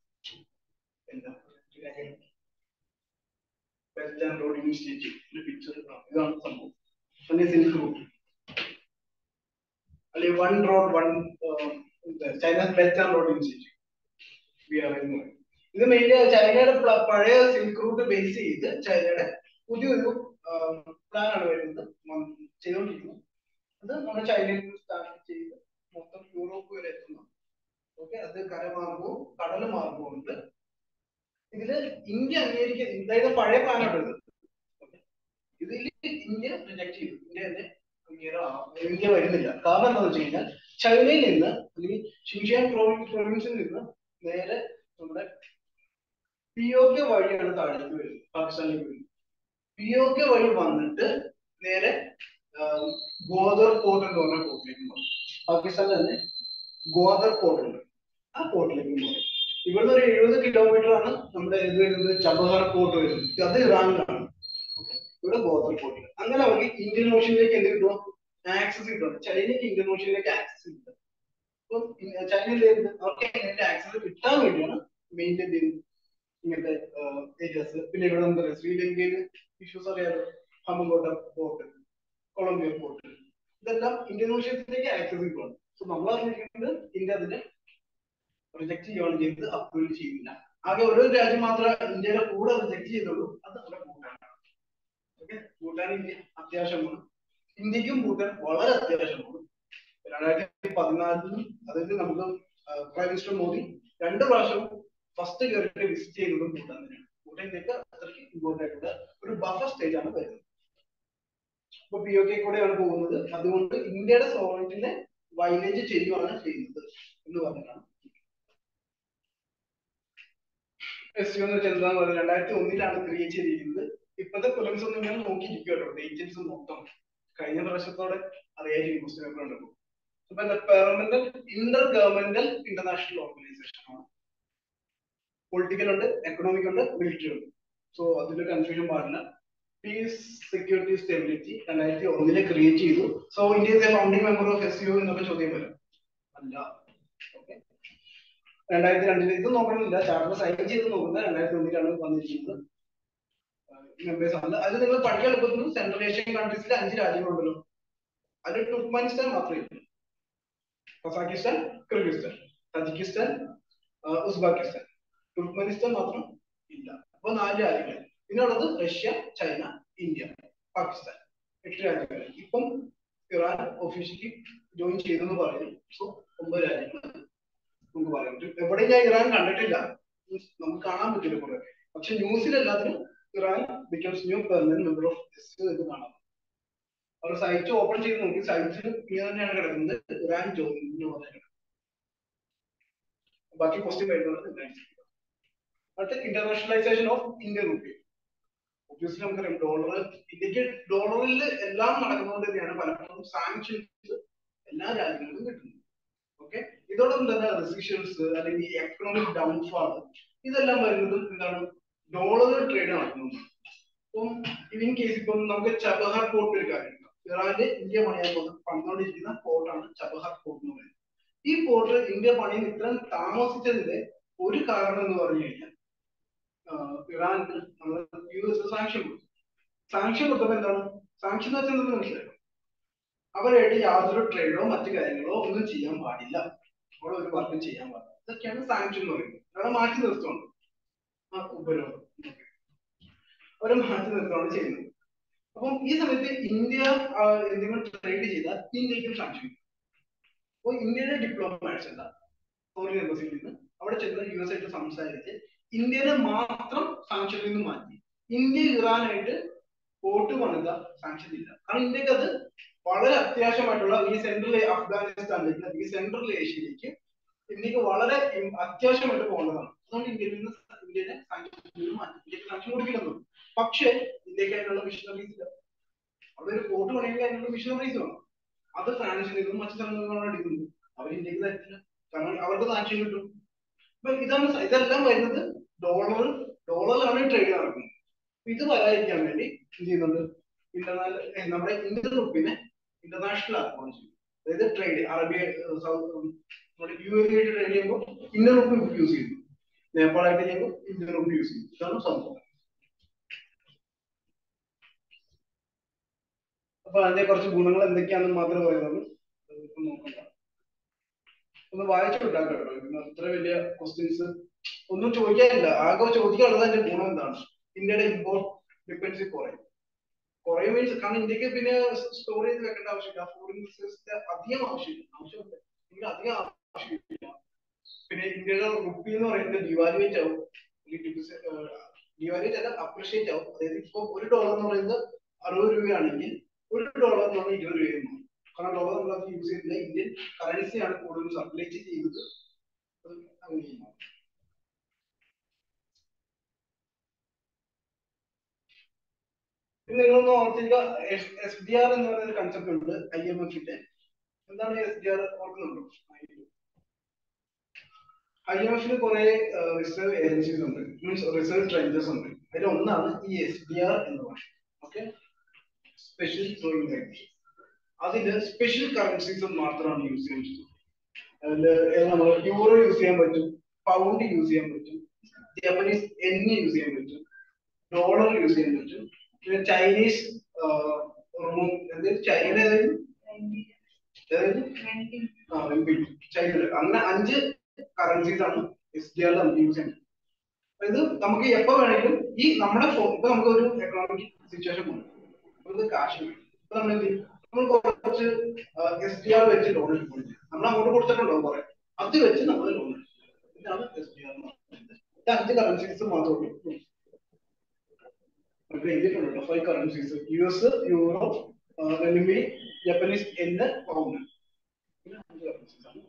Belt and Road Initiative. Picture ഇതാണ് സംഭവം. സിൽക്ക് റൂട്ട് അല്ലെങ്കിൽ one road one Chinese belt and road initiative B R I എന്ന് പറയും. ഇത് mainly ചൈനയുടെ പഴയ silk route base ചെയ്ത് ചൈനയുടെ പുതിയൊരു പ്ലാൻ ആണ് വരുന്നത്, ചെയ്തുകൊണ്ടിരിക്കുന്നത്. അത് നമ്മുടെ ചൈനയിൽ നിന്ന് സ്റ്റാർട്ട് ചെയ്ത് മൊത്തം യൂറോപ്പ് വരെ എത്തുന്നു. ഓക്കെ, അത് കരമാർഗവും കടൽ മാർഗവും ഉണ്ട്. ഇതില് ഇന്ത്യ അംഗീകരിക്ക, അതായത് പഴയ പ്ലാനാണ് ഇത്. ഇതിൽ ഇന്ത്യ റിജക്ട് ചെയ്തു, ഇന്ത്യ തന്നെ ഇന്ത്യ വരുന്നില്ല. കാരണം എന്താണെന്ന് വെച്ച് കഴിഞ്ഞാൽ ചൈനയിൽ നിന്ന് അല്ലെങ്കിൽ ഷിൻജിയാങ് പ്രൊവിൻസിൽ നിന്ന് നേരെ നമ്മുടെ പി ഒ കെ വഴിയാണ് താഴേക്ക് വരുന്നത്, പാകിസ്ഥാനിലേക്ക് വരുന്നത്. പി ഒ കെ വഴി വന്നിട്ട് നേരെ ഗോദർ പോർട്ട് എന്ന് പറഞ്ഞ പോർട്ടിലേക്ക് പോകും. പാകിസ്ഥാനിൽ തന്നെ ഗോദർ പോർട്ട് ഉണ്ട്, ആ പോർട്ടിലേക്ക് പോകും. ഇവിടുന്ന് ഒരു എഴുപത് കിലോമീറ്റർ ആണ് നമ്മുടെ ഇത് വരുന്നത്, ചബഹാർ പോർട്ട് വരുന്നത്, അത് ഇറാനിലാണ്. ഇവിടെ ഗോദർ പോർട്ട്. അങ്ങനെ അവർക്ക് ഇന്ത്യൻ ഓഷ്യനിലേക്ക് എന്ത് കിട്ടും? ആക്സസ് കിട്ടും. ചൈനയ്ക്ക് ഇന്ത്യൻ ഓഷ്യനിലേക്ക് ആക്സസ് കിട്ടും. അപ്പൊ ചൈനയിൽ അവർക്ക് അതിന്റെ ആക്സസ് കിട്ടാൻ വേണ്ടിയാണ് മെയിൻ എന്ത് ചെയ്യുന്നത്, ഇങ്ങനത്തെ ഏരിയാസ്. പിന്നെ ഇവിടെ എന്താ പറയുക, ശ്രീലങ്കയിൽ ഇഷ്യൂസ് അറിയാലോ, ഹമ്മങ്കോട്ട പോർട്ട്, കൊളംബിയ പോർട്ട്, ഇതെല്ലാം ഇന്ത്യൻ ഓഷ്യനിലേക്ക് ആക്സസ് കിട്ടും. സോ നമ്മൾ അറിഞ്ഞിരിക്കുന്നത് ഇന്ത്യ അതിനെ റിജക്ട് ചെയ്യുകയാണ് ചെയ്തത്, അപ്രൂവ് ചെയ്യുന്നില്ല. ആകെ ഒരു രാജ്യം മാത്രമേ ഇന്ത്യയുടെ കൂടെ റിജക്ട് ചെയ്തുള്ളൂ, അത് നമ്മുടെ ഭൂട്ടാനാണ്. ഓക്കെ, ഭൂട്ടാൻ ഇന്ത്യ അത്യാവശ്യമാണ്, ഇന്ത്യക്കും ഭൂട്ടാൻ വളരെ അത്യാവശ്യമാണ്. രണ്ടായിരത്തി പതിനാലിലും അതായത് നമുക്ക് പ്രൈം മിനിസ്റ്റർ മോദി രണ്ട് പ്രാവശ്യവും ഫസ്റ്റ് കയറിയിട്ട് വിസിറ്റ് ചെയ്യുന്നതും ഭൂട്ടാൻ തന്നെയാണ്. ഭൂട്ടാൻ ഇന്ത്യക്ക് അത്രയ്ക്ക് ഇമ്പോർട്ടൻ്റ് ആയിട്ടുള്ള ഒരു ബഫർ സ്റ്റേറ്റ് ആണ് വരുന്നത്. ഇപ്പൊ പി ഒ കെ കൂടെയാണ് പോകുന്നത്, അതുകൊണ്ട് ഇന്ത്യയുടെ സോവറിറ്റിനെ വൈലേജ് ചെയ്യുകയാണ് ചെയ്യുന്നത് എന്ന് പറഞ്ഞിട്ടാണ്. എസ് യു എന്ന് വെച്ചാൽ എന്താന്ന് പറയുന്നത് രണ്ടായിരത്തി ഒന്നിലാണ് ക്രിയേറ്റ് ചെയ്തിരിക്കുന്നത്. ഇപ്പോഴത്തെ പ്രിലിംസ് ഒന്നും ഇങ്ങനെ നോക്കിയിരിക്കുമല്ലോ, ഏജൻസ് മൊത്തം കഴിഞ്ഞ പ്രാവശ്യത്തോടെ അറിയായിരിക്കും ക്വസ്റ്റ്യൻ പേപ്പർ ഉണ്ടല്ലോ. അപ്പൊ എന്താ permanent intergovernmental international organisation ആണ്. പൊളിറ്റിക്കൽ ഉണ്ട്, എക്കണോമിക് ഉണ്ട്, മിലിറ്ററി ഉണ്ട്. സോ അതിന്റെ കൺഫ്യൂഷൻ പാടില്ല. പീസ്, സെക്യൂരിറ്റി, സ്റ്റെബിലിറ്റി രണ്ടായിരത്തി ഒന്നിലെ ക്രിയേറ്റ് ചെയ്തു. So India is a founding member of S U എന്നൊക്കെ ചോദ്യം വരും. അല്ല, ഓക്കെ. രണ്ടായിരത്തി രണ്ടില് ഇത് നോക്കണമെന്നില്ല, ചാർട്ടർ സൈൻ ചെയ്ത് നോക്കുന്നത് രണ്ടായിരത്തി ഒന്നിലാണ് വന്നിരിക്കുന്നത്. മെമ്പേഴ്സ് ആണ്. അത് നിങ്ങൾ പഠിക്കാൻ എളുപ്പത്തിൽ സെൻട്രൽ ഏഷ്യൻ കൺട്രീസിലെ അഞ്ച് രാജ്യങ്ങളുണ്ടല്ലോ, അതിൽ തുർക്ക്മാനിസ്ഥാൻ മാത്രമേ ഇല്ല. Kazakhstan, Kyrgyzstan, Tajikistan, Uzbekistan, Turkmenistan മാത്രം ഇല്ല. അപ്പൊ നാല് രാജ്യങ്ങൾ. പിന്നുള്ളത് റഷ്യ, ചൈന, ഇന്ത്യ, പാകിസ്ഥാൻ, എട്ട് രാജ്യങ്ങൾ. ഇപ്പം ഇറാൻ ഒഫീഷ്യലി ജോയിൻ ചെയ്തെന്ന് പറയുന്നു. സോ ഒമ്പത് രാജ്യങ്ങൾ നമുക്ക് പറയാൻ പറ്റും. എവിടെ ഞാൻ ഇറാൻ കണ്ടിട്ടില്ല, നമുക്ക് കാണാൻ പറ്റില്ല കുറെ, പക്ഷെ ന്യൂസിൽ എല്ലാത്തിനും Iran becomes new permanent member of S U എന്ന് കാണാം. അവർ സൈറ്റ് ഓപ്പൺ ചെയ്ത് നോക്കി, സൈറ്റിൽ ഇങ്ങനെ തന്നെയാണ് കിടക്കുന്നത്, ഇറാൻ ജോയിൻ എന്ന് പറഞ്ഞിട്ടുണ്ട്. ബാക്കി ക്വസ്റ്റ്യൻ വരുന്നത് അടുത്ത internationalisation of Indian rupee. Obviously നമുക്കറിയാം ഡോളർ, ഇന്ത്യക്ക് ഡോളറിൽ എല്ലാം നടക്കുന്നതുകൊണ്ട് തന്നെയാണ് പലപ്പോഴും സാങ്ഷൻസ് എല്ലാ രാജ്യങ്ങൾക്കും കിട്ടുന്നത്. ഓക്കെ, ഇതോടൊപ്പം തന്നെ റെസിഷൻസ് അല്ലെങ്കിൽ എക്കണോമിക് ഡൗൺഫാൾ ഇതെല്ലാം വരുന്നതും എന്താണ്, ഡോളർ ട്രേഡ് നടക്കുന്നത്. ഇപ്പം ഇൻ കേസ് ഇപ്പം നമുക്ക് ചബഹാർ പോർട്ട് ഒരു കാര്യം, ഇറാന്റെ ഇന്ത്യ പണിയാൻ പണിതുകൊണ്ടിരിക്കുന്ന പോർട്ടാണ് ചബഹാർ പോർട്ട് എന്ന് പറയുന്നത്. ഈ പോർട്ട് ഇന്ത്യ പണിയിൽ ഇത്രയും താമസിച്ചതിന്റെ ഒരു കാരണം എന്ന് പറഞ്ഞു കഴിഞ്ഞാൽ ഇറാന് നമ്മൾ യു എസ് സാങ്ഷൻ കൊടുത്തു. സാങ്ഷൻ കൊടുത്തപ്പോൾ എന്താണ്, സാങ്ഷൻ എന്ന് വെച്ചാൽ എന്തെന്ന് മനസ്സിലായോ, അവരായിട്ട് യാതൊരു ട്രേഡോ മറ്റു കാര്യങ്ങളോ ഒന്നും ചെയ്യാൻ പാടില്ല, അവിടെ ഒരു വർക്കും ചെയ്യാൻ പാടില്ല. ഇതൊക്കെയാണ് സാങ്ഷൻ എന്ന് പറയുന്നത്. അവിടെ മാറ്റി നിർത്തുന്നുണ്ട് ആ ഉപരോധം, അവരെ മാറ്റി നിർത്തുകയാണ് ചെയ്യുന്നത്. അപ്പം ഈ സമയത്ത് ഇന്ത്യ എന്തെങ്കിലും ട്രേഡ് ചെയ്താൽ ഇന്ത്യക്കും സാങ്ഷൻ കിട്ടും. അപ്പോൾ ഇന്ത്യയുടെ ഡിപ്ലോമാറ്റ്സ് എന്താ ഫോറിൻ എംബസിയിൽ നിന്ന് അവിടെ ചെന്ന് യു എസ് ആയിട്ട് സംസാരിച്ച് ഇന്ത്യനെ മാത്രം സാങ്ഷനിൽ നിന്ന് മാറ്റി ഇന്ത്യ ഇറാനായിട്ട് പോർട്ട് പണിത സാങ്ഷൻ ഇല്ല. കാരണം ഇന്ത്യക്ക് അത് വളരെ അത്യാവശ്യമായിട്ടുള്ള ഈ സെൻട്രൽ അഫ്ഗാനിസ്ഥാനിലേക്ക് ഈ സെൻട്രൽ ഏഷ്യയിലേക്ക് ഇന്ത്യക്ക് വളരെ അത്യാവശ്യമായിട്ട് പോകേണ്ടതാണ്. അതുകൊണ്ട് ഇന്ത്യയിൽ നിന്ന് ഇന്ത്യനെ സാങ്ഷൻ മാറ്റി ഇന്ത്യക്ക് സാങ്ഷൻ കൊടുക്കില്ലെന്നു. പക്ഷേ ഇന്ത്യക്ക് അതിനുള്ള മിഷനറീസ് ഇല്ല. അവിടെ ഒരു പോർട്ട് പണിയെങ്കിൽ അതിനുള്ള മിഷനറീസ് വേണം. അത് ഫ്രാൻസിൽ നിന്നും മറ്റു സ്ഥലങ്ങളിൽ നിന്നാണ് എടുക്കുന്നത്. അവർ ഇന്ത്യക്ക് തരത്തില്ല. കാരണം അവർക്ക് സാക്ഷ്യം കിട്ടും. അപ്പൊ ഇതാണ് ഇതെല്ലാം വരുന്നത് ഡോളർ ഡോളറിലാണ് ട്രേഡ് നടക്കുന്നത്. ഇത് വരാതിരിക്കാൻ വേണ്ടി എന്ത് ചെയ്യുന്നുണ്ട്? ഇന്റർനാഷണൽ നമ്മുടെ ഇന്ത്യൻ റുപ്പിനെ ഇന്റർനാഷണൽ ആക്കുകയാണ് ചെയ്യും. അതായത് ട്രേഡ് അറബിയ നമ്മുടെ യു എ ആയിട്ട് ട്രേഡ് ചെയ്യുമ്പോൾ ഇന്ത്യൻ റുപ്പി യൂസ് ചെയ്യുന്നു, നേപ്പാളായിട്ട് ചെയ്യുമ്പോൾ ഇന്ത്യൻ റുപ്പി യൂസ് ചെയ്യുന്നു. ഇതാണ് സംഭവം. അപ്പൊ അതിന്റെ കുറച്ച് ഗുണങ്ങൾ എന്തൊക്കെയാണെന്ന് മാത്രമേ പറയുന്നുള്ളൂ. നോക്കണ്ട, ഒന്ന് വായിച്ചു വിട്ടാൽ കേട്ടോ. ഇന്ന് അത്ര വലിയ ക്വസ്റ്റ്യൻസ് ഒന്നും ചോദിക്കാനില്ല. ആകെ ചോദിക്കാനുള്ളത് അതിന്റെ ഗുണം എന്താണ്? ഇന്ത്യയുടെ ഇമ്പോർട്ട് ഡിപ്പെൻഡൻസി കുറയും. കുറയും മീൻസ് കാരണം ഇന്ത്യക്ക് പിന്നെ സ്റ്റോർ ചെയ്ത് വെക്കേണ്ട ആവശ്യമില്ല. ഫോറിൻ റിസോഴ്സിന്റെ അധികം ആവശ്യമില്ല ആവശ്യമില്ല ഇന്ത്യ അധികം ആവശ്യമില്ല. പിന്നെ ഇന്ത്യയുടെ റുപ്പി എന്ന് പറയുന്നത് ഡിവാലുവേറ്റ് ആവും. ഡിവാലുവേറ്റ് അല്ല, അപ്രിഷിയേറ്റ് ആവും. അതായത് ഇപ്പൊ ഒരു ഡോളർ എന്ന് പറയുന്നത് അറുപത് രൂപയാണെങ്കിൽ ഒരു ഡോളർ എന്ന് പറഞ്ഞാൽ ഇരുപത് രൂപയും. കാരണം ഡോളർ നമ്മൾ അത് യൂസ് ചെയ്തില്ല. ഇന്ത്യൻ കറൻസിയാണ് കൂടുതൽ സർക്കുലേറ്റ് ചെയ്തത്. അങ്ങനെ പിന്നെ നിങ്ങളൊന്ന് ഓർത്തിരിക്കുക, എസ് ഡി ആർ എന്ന് പറയുന്ന കൺസെപ്റ്റ് ഉണ്ട് ഐ എം എഫിന്റെ. എന്താണ് എസ് ഡി ആർ ഓർക്കുന്നുണ്ടോ? ഐ എം എഫിന് കുറെ റിസർവ് ഏജൻസീസ് ഉണ്ട്, മീൻസ് റിസർവ് ട്രെൻഡേഴ്സ് ഉണ്ട്. അതിൽ ഒന്നാണ് ഈ എസ് ഡി ആർ എന്ന് പറയുന്നത്. Okay, special drawing currency. അതില് സ്പെഷ്യൽ കറൻസീസ് മാത്രമാണ് യൂസ് ചെയ്യാൻ പറ്റുന്നത്. അതില് നമ്മൾ യൂറോ യൂസ് ചെയ്യാൻ പറ്റും, പൗണ്ട് യൂസ് ചെയ്യാൻ പറ്റും, ജപ്പനീസ് എൻ യൂസ് ചെയ്യാൻ പറ്റും, ഡോളർ യൂസ് ചെയ്യാൻ പറ്റും, പിന്നെ ചൈനീസ് ചൈന ചൈന അങ്ങനെ അഞ്ച് കറൻസീസ് ആണ് എസ് ഡി ആർ നമുക്ക് യൂസ് ചെയ്യുന്നത്. അതായത് നമുക്ക് എപ്പോ വേണമെങ്കിലും ഈ നമ്മുടെ ഇപ്പൊ നമുക്ക് ഒരു എക്കണോമിക് സിറ്റുവേഷൻ നമുക്ക് കാശ് വേണം. ഇപ്പൊ നമ്മൾ എന്ത് ചെയ്യും? നമ്മൾ കുറച്ച് എസ് ഡി ആർ വെച്ച് ലോൺ എടുക്കും. നമ്മൾ അങ്ങോട്ട് കൊടുത്തിട്ടുണ്ടോ കുറെ, അത് വെച്ച് നമ്മൾ ലോൺ എടുക്കും. ഇതാണ് എസ് ഡി ആർ എന്ന് പറയുന്നത്. ഇത് അഞ്ച് കറൻസീസ് മാത്രമേ ഉള്ളൂ. എഴുതിയിട്ടുണ്ടോ? Five currencies: U S, euro, renminbi, Japanese yen, pound. പിന്നെ അഞ്ച് കറൻസീസ് ആണ്.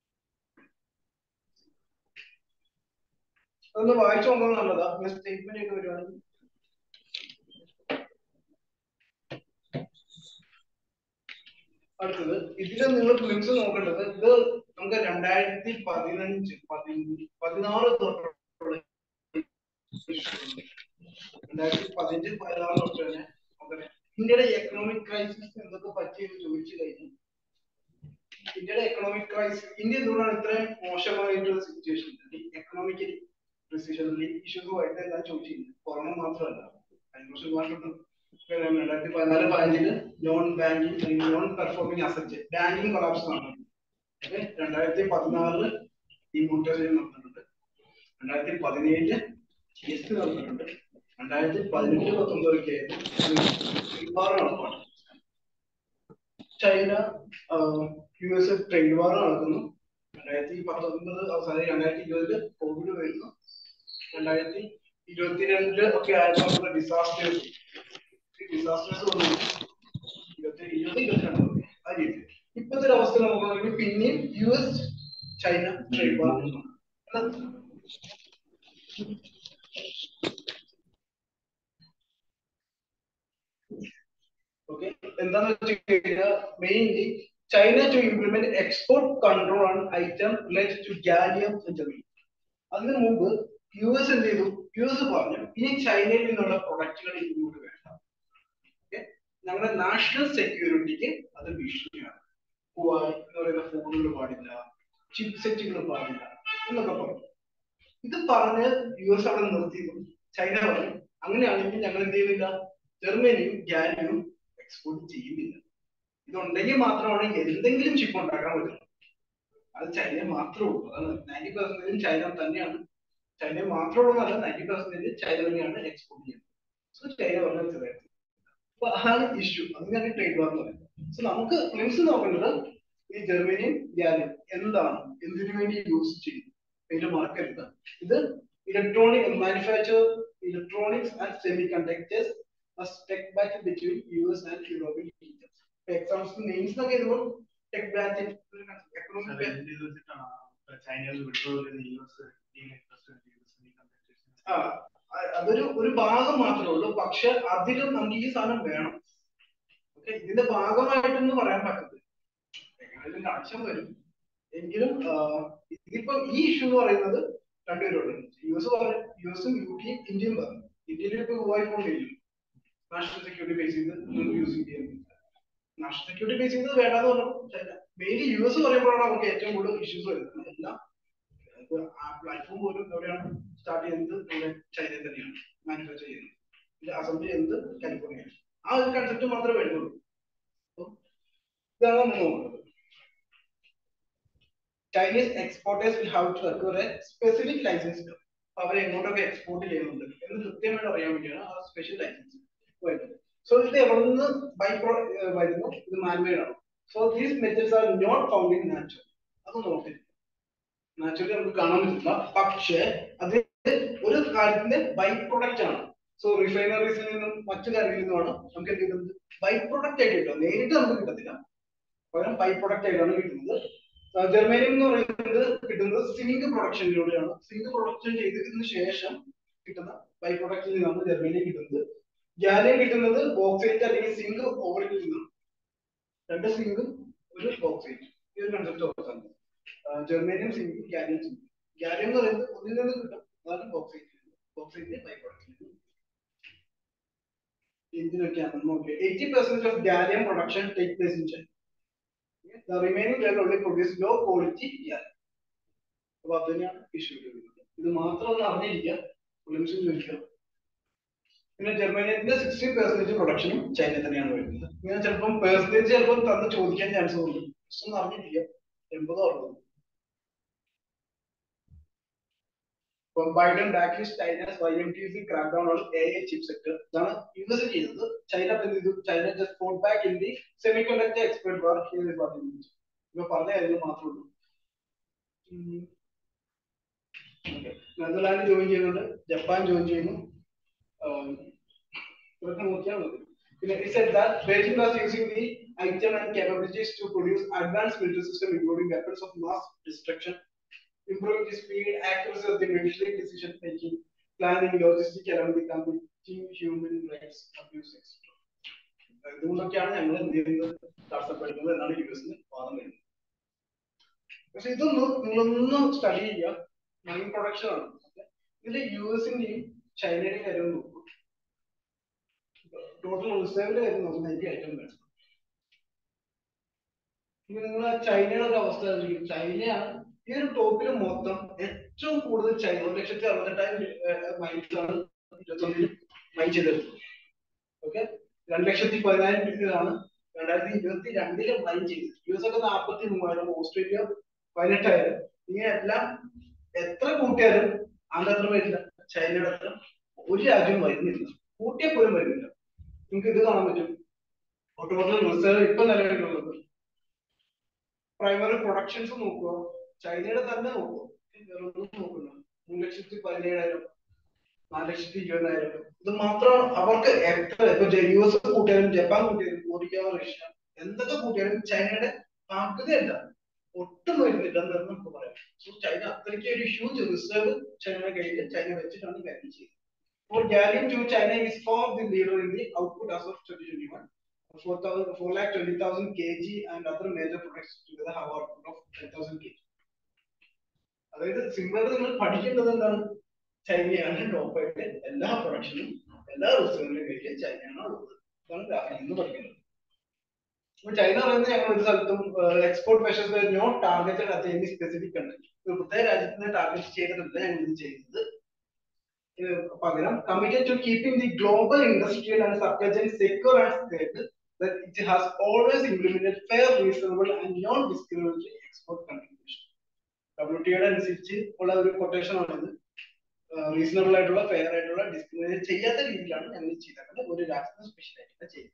അതൊന്ന് വായിച്ചു നോക്കുന്നത് നല്ലതാ. സ്റ്റേറ്റ്മെന്റ് ഒക്കെ വരുവാണെങ്കിൽ അടുത്തത് ഇതില് നിങ്ങൾ ഫിലിംസ് നോക്കേണ്ടത് ഇത് നമുക്ക് രണ്ടായിരത്തി പതിനഞ്ച് പതിനാറ് തൊട്ടുള്ള രണ്ടായിരത്തി പതിനഞ്ച് പതിനാറ് തൊട്ട് തന്നെ ഇന്ത്യയുടെ എക്കണോമിക് ക്രൈസിസ് എന്തൊക്കെ പറ്റിയെന്ന് ചോദിച്ചു കഴിഞ്ഞു. ഇന്ത്യയുടെ എക്കണോമിക് ക്രൈസിസ്, ഇന്ത്യ എന്തുകൊണ്ടാണ് ഇത്രയും മോശമായിട്ടുള്ള സിറ്റുവേഷൻ, എക്കണോമിക്കലി റിസഷനിൽ ഇഷ്യൂസുമായിട്ട് എല്ലാം ചോദിച്ചിരുന്നു. കൊറോണ മാത്രമല്ല, രണ്ടായിരത്തി പതിനാല് പതിനഞ്ചില് non banking non performing asset banking collapse നടന്നിട്ടുണ്ട്. രണ്ടായിരത്തി പതിനാറില് ഡിമോണിറ്റൈസേഷൻ നടന്നിട്ടുണ്ട്. രണ്ടായിരത്തി പതിനേഴില് എസ് നടന്നിട്ടുണ്ട്. രണ്ടായിരത്തി പതിനെട്ട് പത്തൊമ്പതൊക്കെ വാർ നടപ്പാണ്. China U S trade war നടക്കുന്നു. രണ്ടായിരത്തി പത്തൊമ്പത് അവസാനം രണ്ടായിരത്തി ഇരുപതില് കോവിഡ് വരുന്നു. രണ്ടായിരത്തി ഇരുപത്തിരണ്ടില് ഒക്കെ ആയപ്പോൾ ഡിസാസ്റ്റേഴ്സ് ഡിസാസ്റ്റേഴ്സ് വന്നു. ഇരുപത്തി ഇരുപത് ഇരുപത്തിരണ്ട് ആ രീതി. ഇപ്പോഴത്തെ ഒരു അവസ്ഥ നോക്കുകയാണെങ്കിൽ പിന്നെയും U S China trade war. Okay, എന്താന്ന് വെച്ച് കഴിഞ്ഞാൽ mainly China to implement export control on item related to gallium and Germany. അതിനു മുമ്പ് യു എസ് എന്ത് ചെയ്തു? യു എസ് പറഞ്ഞു ഇനി ചൈനയിൽ നിന്നുള്ള പ്രൊഡക്റ്റുകൾ ഇങ്ങോട്ട് വേണ്ട, ഞങ്ങളുടെ നാഷണൽ സെക്യൂരിറ്റിക്ക് അത് ഭീഷണിയാണ്. ഹുവായി എന്ന് പറയുന്ന ഫോണുകൾ പാടില്ല, ചിപ്പ് സെറ്റുകൾ പാടില്ല എന്നൊക്കെ പറഞ്ഞു. ഇത് പറഞ്ഞ് യു എസ് അവിടെ നിർത്തിയിരുന്നു. ചൈന പറഞ്ഞു അങ്ങനെയാണെങ്കിൽ ഞങ്ങൾ എന്ത് ചെയ്യുന്നില്ല, ജർമ്മനിയും ഗാലിയും എക്സ്പോർട്ട് ചെയ്യുന്നില്ല. ഇതുണ്ടെങ്കിൽ മാത്രമാണ് എന്തെങ്കിലും ചിപ്പ് ഉണ്ടാക്കാൻ പറ്റുന്നത്. അത് ചൈന മാത്രമേ ഉള്ളൂ. അതാണ് നയൻറ്റി പെർസെന്റേജും ചൈന തന്നെയാണ്. ചൈന മാത്രമുള്ളതല്ല, നയൻറ്റി പെർസെന്റേജ് ചൈന തന്നെയാണ് എക്സ്പോർട്ട് ചെയ്യുന്നത്. സോ ചൈന പറഞ്ഞ അപ്പൊ അതാണ് ഇഷ്യൂ. അതിനാണ് ട്രേഡ് വാർ എന്ന് പറയുന്നത്. സോ നമുക്ക് ഫിലിംസ് നോക്കേണ്ടത് ഈ ജർമ്മനിയും ഗാലിയും എന്താണ്, എന്തിനു വേണ്ടി യൂസ് ചെയ്യുന്നു, അതിന്റെ മാർക്കറ്റ്. ഇത് electronic manufacture electronics and semiconductors a tech battle between U S and European regions. For example, names ഒക്കെ എഴുതുമ്പോൾ tech battle ചൈനയിൽ withdrawal in the U S ആ അതൊരു ഒരു ഭാഗം മാത്രമേ ഉള്ളൂ. പക്ഷെ അതിലും നമുക്ക് ഈ സാധനം വേണം. ഓക്കെ, ഇതിന്റെ ഭാഗമായിട്ടൊന്നും പറയാൻ പറ്റത്തില്ല. എങ്ങനെയും കണക്ഷൻ വരും എങ്കിലും ഇതിപ്പോ ഈ ഇഷ്യൂ എന്ന് പറയുന്നത് രണ്ടുപേരുണ്ട്. യു എസ് പറഞ്ഞു, യു എസും യു കെയും ഇന്ത്യയും പറഞ്ഞു. ഇന്ത്യയിൽ ഇപ്പൊ പോയിക്കൊണ്ടിരിക്കും നാഷണൽ സെക്യൂരിറ്റി ബേസ് ചെയ്ത് യൂസ് ചെയ്യാൻ. നാഷണൽ സെക്യൂരിറ്റി ബേസ് ചെയ്ത് വേണ്ടാന്ന് പറഞ്ഞു. മെയിൻലി യു എസ് പറയുമ്പോഴാണ് അവർക്ക് ഏറ്റവും കൂടുതൽ ഇഷ്യൂസ് വരുന്നത്. എല്ലാം ആ പ്ലാറ്റ്ഫോം പോലും എവിടെയാണ് സ്റ്റാർട്ട് ചെയ്യുന്നത്? ഇവിടെ ചൈനയിൽ തന്നെയാണ് മാനുഫാക്ചർ ചെയ്യുന്നത്. അസംബ്ലി ചെയ്യുന്നത് കാലിഫോർണിയയിൽ. ആ ഒരു കൺസെപ്റ്റ് മാത്രമേ വരുന്നുള്ളൂ. ഇതാണ് നമ്മൾ നോക്കുന്നത്. Chinese exporters will have to acquire a specific license. അവർ എങ്ങോട്ടൊക്കെ എക്സ്പോർട്ട് ചെയ്യുന്നുണ്ട് എന്ന് കൃത്യമായിട്ട് അറിയാൻ വേണ്ടിയാണ് ആ സ്പെഷ്യൽ ലൈസൻസ് വരുന്നത്. സോ ഇത് എവിടെ നിന്ന് ബൈ വരുന്നു? ഇത് മാൻമെയ്ഡ് ആണ്. So these metals are not found in natural. അത് നോക്കില്ല, നാച്ചുറലി നമുക്ക് കാണാൻ പറ്റില്ല. പക്ഷേ അത് ഒരു കാര്യത്തിന്റെ ബൈ പ്രൊഡക്റ്റ് ആണ്. സോ റിഫൈനറീസിൽ നിന്നും മറ്റു കാര്യങ്ങളിൽ നിന്നുമാണ് നമുക്ക് എന്ത് കിട്ടുന്നത്? ബൈ പ്രൊഡക്റ്റ് ആയിട്ട് കിട്ടുക. നേരിട്ട് നമുക്ക് കിട്ടത്തില്ല, പകരം ബൈ പ്രൊഡക്റ്റ് ആയിട്ടാണ് കിട്ടുന്നത്. ജർമ്മനിയം എന്ന് പറയുന്നത് കിട്ടുന്നത് സിങ്ക് പ്രൊഡക്ഷനിലൂടെയാണ്. സിങ്ക് പ്രൊഡക്ഷൻ ചെയ്തതിനു ശേഷം കിട്ടുന്ന ബൈ പ്രൊഡക്റ്റിൽ നിന്നാണ് ജർമ്മനിയം കിട്ടുന്നത്. ഗാലിയം കിട്ടുന്നത് ബോക്സൈറ്റ് അല്ലെങ്കിൽ സിങ്ക് ഓറിൽ നിന്നും. രണ്ട് സിങ്കും ഒരു ബോക്സൈറ്റ്, ഈ ഒരു കൺസെപ്റ്റ് ഓർക്കാൻ. Germanium zinc, gallium zinc. Gallium എന്ന് പറയുന്നത് ഒന്നിൽ നിന്ന് കിട്ടും, അതാണ് ബോക്സൈറ്റ്. ബോക്സൈറ്റിന്റെ ബൈ പ്രൊഡക്ഷൻ. എന്തിനൊക്കെയാണ് നോക്കിയത്? Eighty percent of gallium production take place in China. The remaining will only produce low quality gallium. അപ്പൊ അതിനെയാണ് ഇഷ്യൂ വരുന്നത്. ഇത് മാത്രം ഒന്ന് അറിഞ്ഞിരിക്കുക, ഒളിമ്പിക്സിൽ ചോദിക്കുക. പിന്നെ ജർമ്മനിയുടെ സിക്സ്റ്റി പെർസെന്റേജ് പ്രൊഡക്ഷനും ചൈന തന്നെയാണ് വരുന്നത്. ഇങ്ങനെ ചിലപ്പം പെർസെന്റേജ് ചിലപ്പോൾ തന്ന് ചോദിക്കാൻ ചാൻസ് ഉണ്ട്. ജസ്റ്റ് ഒന്ന് അറിഞ്ഞിരിക്കുക. എൺപതോ അറുപതോ. Biden back his China's Y M T C crackdown on A I chip sector. ഇതാണ് യു എസ് ചെയ്തത്. ചൈന ചെയ്തു. China just fought back in the semiconductor expert war. Here is what it means. ഇപ്പൊ പറഞ്ഞ കാര്യങ്ങൾ മാത്രമേ ഉള്ളൂ. Netherland join ചെയ്യുന്നുണ്ട്, Japan join ചെയ്യുന്നു. ഇതൊക്കെ നോക്കിയാൽ മതി. പിന്നെ it said that Beijing was using the item and capabilities to produce advanced military system including weapons of mass destruction, improving the speed, accuracy of the military decision making, planning, logistics, along with combating human rights abuse, et cetera. ഇതുകൊണ്ടൊക്കെയാണ് ഞങ്ങൾ എന്ത് ചെയ്യുന്നത്, തടസ്സപ്പെടുന്നത് എന്നാണ് U എസിന് വാദം വരുന്നത്. പക്ഷെ ഇതൊന്നും നിങ്ങളൊന്നും സ്റ്റഡി ചെയ്യുക. മൈൻ പ്രൊഡക്ഷൻ ആണ്. ഇതിൽ യു എസിന്റെയും ചൈനയുടെയും കാര്യം നോക്കും. ടോട്ടൽ റിസർവിന്റെ കാര്യം നോക്കുന്ന എനിക്ക് ഏറ്റവും വേണം. ഇനി നിങ്ങൾ ചൈനയുടെ ഒരു അവസ്ഥ, ചൈനയാണ് ഈ ഒരു ടോപ്പിൽ മൊത്തം ഏറ്റവും കൂടുതൽ ചൈന ഒരു ലക്ഷത്തി അറുപത്തെട്ടായിരം മൈൻസാണ് ഇരുപത്തൊന്നിൽ മൈൻ ചെയ്തെടുത്തത്. ഓക്കെ, രണ്ട് ലക്ഷത്തി പതിനായിരം രൂപയാണ് രണ്ടായിരത്തി ഇരുപത്തി രണ്ടില് മൈൻ ചെയ്തത്. യു എസ് ഒക്കെ നാൽപ്പത്തി മൂവായിരം, ഓസ്ട്രേലിയ പതിനെട്ടായിരം. ഇങ്ങനെയെല്ലാം എത്ര കൂട്ടിയാലും അതിന്റെ അത്ര വരില്ല. ചൈനയുടെ അത്ര ഒരു രാജ്യവും വരുന്നില്ല, കൂട്ടിയാൽ പോലും വരുന്നില്ല. നിങ്ങൾക്ക് ഇത് കാണാൻ പറ്റും. ടോട്ടൽ റിസർവ് ഇപ്പൊ നിലവിലുള്ളത് പ്രൈമറി പ്രൊഡക്ഷൻസ് നോക്കുക, ചൈനയുടെ തന്നെ നോക്കുക. നോക്കുന്നു മൂന്ന് ലക്ഷത്തി പതിനേഴായിരം, നാല് ലക്ഷത്തി ഇരുപതിനായിരം. ഇത് മാത്രമാണ് അവർക്ക് എത്ര. ഇപ്പൊ യു എസ് കൂട്ടിയാലും ജപ്പാൻ കൂട്ടിയാലും കൊറിയ, റഷ്യ എന്തൊക്കെ കൂട്ടിയാലും ചൈനയുടെ പകുതിയല്ല, ഒട്ടും വരുന്നില്ല എന്ന് നമുക്ക് പറയാം. സോ ചൈന അത്രയ്ക്ക് ഒരു ഹ്യൂജ് റിസർവ് ചൈനയുടെ കയ്യിൽ ചൈന വെച്ചിട്ടാണ് കാര്യം ചെയ്യുന്നത്. For gallium to China is far the leader in the output as of twenty twenty-one. four lakh twenty thousand kilograms and other major products together have output of ten thousand kilograms. അതായത് single നിങ്ങൾ പഠിക്കേണ്ടത് എന്താണ്? ചൈനയാണ് top ആയിട്ട് എല്ലാ പ്രൊഡക്ഷനും എല്ലാ റിസർവിന്റെ കയ്യിൽ ചൈനയാണ് ഉള്ളത്. അതാണ് ഗ്രാഫിൽ നിന്ന് പഠിക്കുന്നത്. അപ്പൊ ചൈന പറയുന്നത് ഞങ്ങൾ ഒരു സ്ഥലത്തും export measures not targeted at any specific country. ഒരു പ്രത്യേക രാജ്യത്തിന് ടാർഗറ്റ് ചെയ്തിട്ടില്ല ഞങ്ങൾ ഇത് ചെയ്യുന്നത്. പകരം committed to keeping the global industrial and supply chain secure and stable, that it has always implemented fair, reasonable and non-discriminatory export contribution. W T O അനുസരിച്ച് ഉള്ള ഒരു കൊട്ടേഷൻ ആണിത്. റീസണബിൾ ആയിട്ടുള്ള, ഫെയർ ആയിട്ടുള്ള, ഡിസ്ക്രിമിനേറ്റ് ചെയ്യാത്ത രീതിയിലാണ് ഞങ്ങൾ ചെയ്തത്. ഒരു രാജ്യത്തിന് സ്പെഷ്യൽ ആയിട്ട് ചെയ്യും.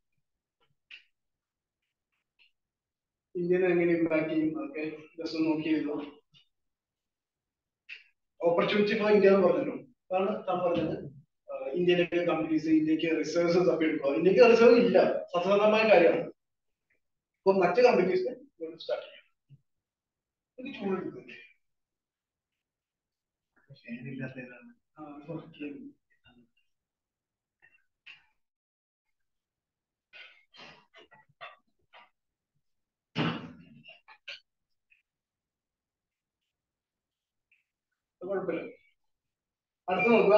ഇന്ത്യനെ എങ്ങനെ ഇമ്പാക്ട് ചെയ്യും അതൊക്കെ ജസ്റ്റ് നോക്കിയല്ലോ. ഓപ്പർച്യൂണിറ്റി ഫോർ ഇന്ത്യ എന്ന് പറഞ്ഞല്ലോ. അതാണ് താൻ പറഞ്ഞത്. ഇന്ത്യയിലേക്ക് കമ്പനീസ് ഇന്ത്യക്ക് റിസർവ്സ് തപ്പി എടുക്കുക. ഇന്ത്യക്ക് റിസർവ് ഇല്ല, സത്യസന്ധമായ കാര്യമാണ്. അപ്പൊ മറ്റ് കമ്പനീസ് സ്റ്റാർട്ട് ചെയ്യാം. എനിക്ക് ചൂടെടുക്കുന്നില്ലേ? ഫാനില്ലാത്തതാണ്. കുഴപ്പമില്ല. അടുത്ത് നോക്കുക.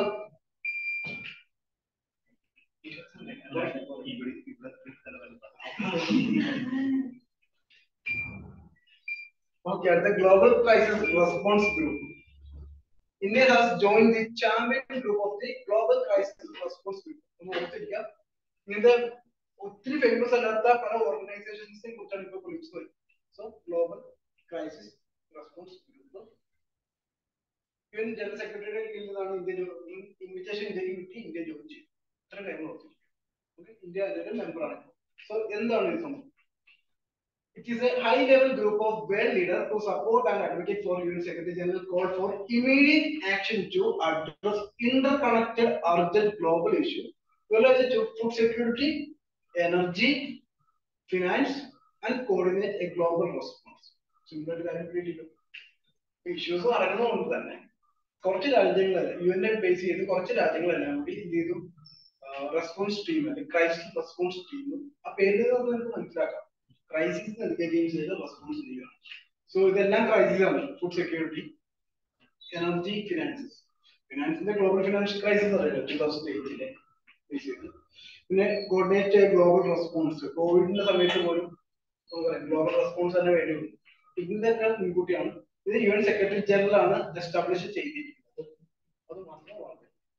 Okay, the Global Crisis Response Group. India has joined the champion group of the Global Crisis Response Group. ഒന്ന് ഓർത്തിരിക്കുക. ഇങ്ങനത്തെ ഒത്തിരി ഫേമസ് അല്ലാത്ത പല ഓർഗനൈസേഷൻസിനെ കുറിച്ചാണ് ഇപ്പോൾ വിളിച്ചത്. So global crisis response group U N general സെക്രട്ടറിയുടെ കീഴിൽ നിന്നാണ് ഇന്ത്യ ഇൻവിറ്റേഷൻ ഇന്ത്യക്ക് കിട്ടി, ഇന്ത്യ ജോയിൻ ചെയ്തു. ഇത്ര ടൈം ഓർത്തിരിക്കുക. ഇന്ത്യ അതിന്റെ മെമ്പറാണ്. സോ എന്താണ് ഇത് സംഭവം? It is a high-level group of world leaders who support and advocate for U N Secretary General call for immediate action to address interconnected urgent global issues related to food security, energy, finance, and coordinate a global response. Simple കാര്യം issues നടക്കുന്നതുകൊണ്ട് തന്നെ കുറച്ച് രാജ്യങ്ങളല്ല U N base ചെയ്ത് കുറച്ച് രാജ്യങ്ങളെല്ലാം കൂടി ഇത് ചെയ്തു response team അല്ലെങ്കിൽ ക്രൈസിസ് റെസ്പോൺസ് ടീം. ആ പേര് നമുക്ക് മനസ്സിലാക്കാം. ക്രൈസിസ് നൽകുകയും ചെയ്ത് റെസ്പോൺസ് ചെയ്യുകയാണ്. സോ ഇതെല്ലാം ക്രൈസിസ് ആണ്. Food security, energy, finances. ഫിനാൻസിന്റെ ഗ്ലോബൽ ഫിനാൻഷ്യൽ ക്രൈസിസ് അറിയാലോ ടൂ തൗസൻഡ് എയ്റ്റിലെ. പിന്നെ കോർഡിനേറ്റ് ഗ്ലോബൽ റെസ്പോൺസ്. കോവിഡിന്റെ സമയത്ത് പോലും ഗ്ലോബൽ റെസ്പോൺസ് തന്നെ വേണ്ടിയുള്ളൂ. ഇതിന്റെയൊക്കെ മുൻകൂട്ടിയാണ് ഇത് യു എൻ സെക്രട്ടറി ജനറൽ ആണ് എസ്റ്റാബ്ലിഷ് ചെയ്തിരിക്കുന്നത്. അത് മാത്രമാണ്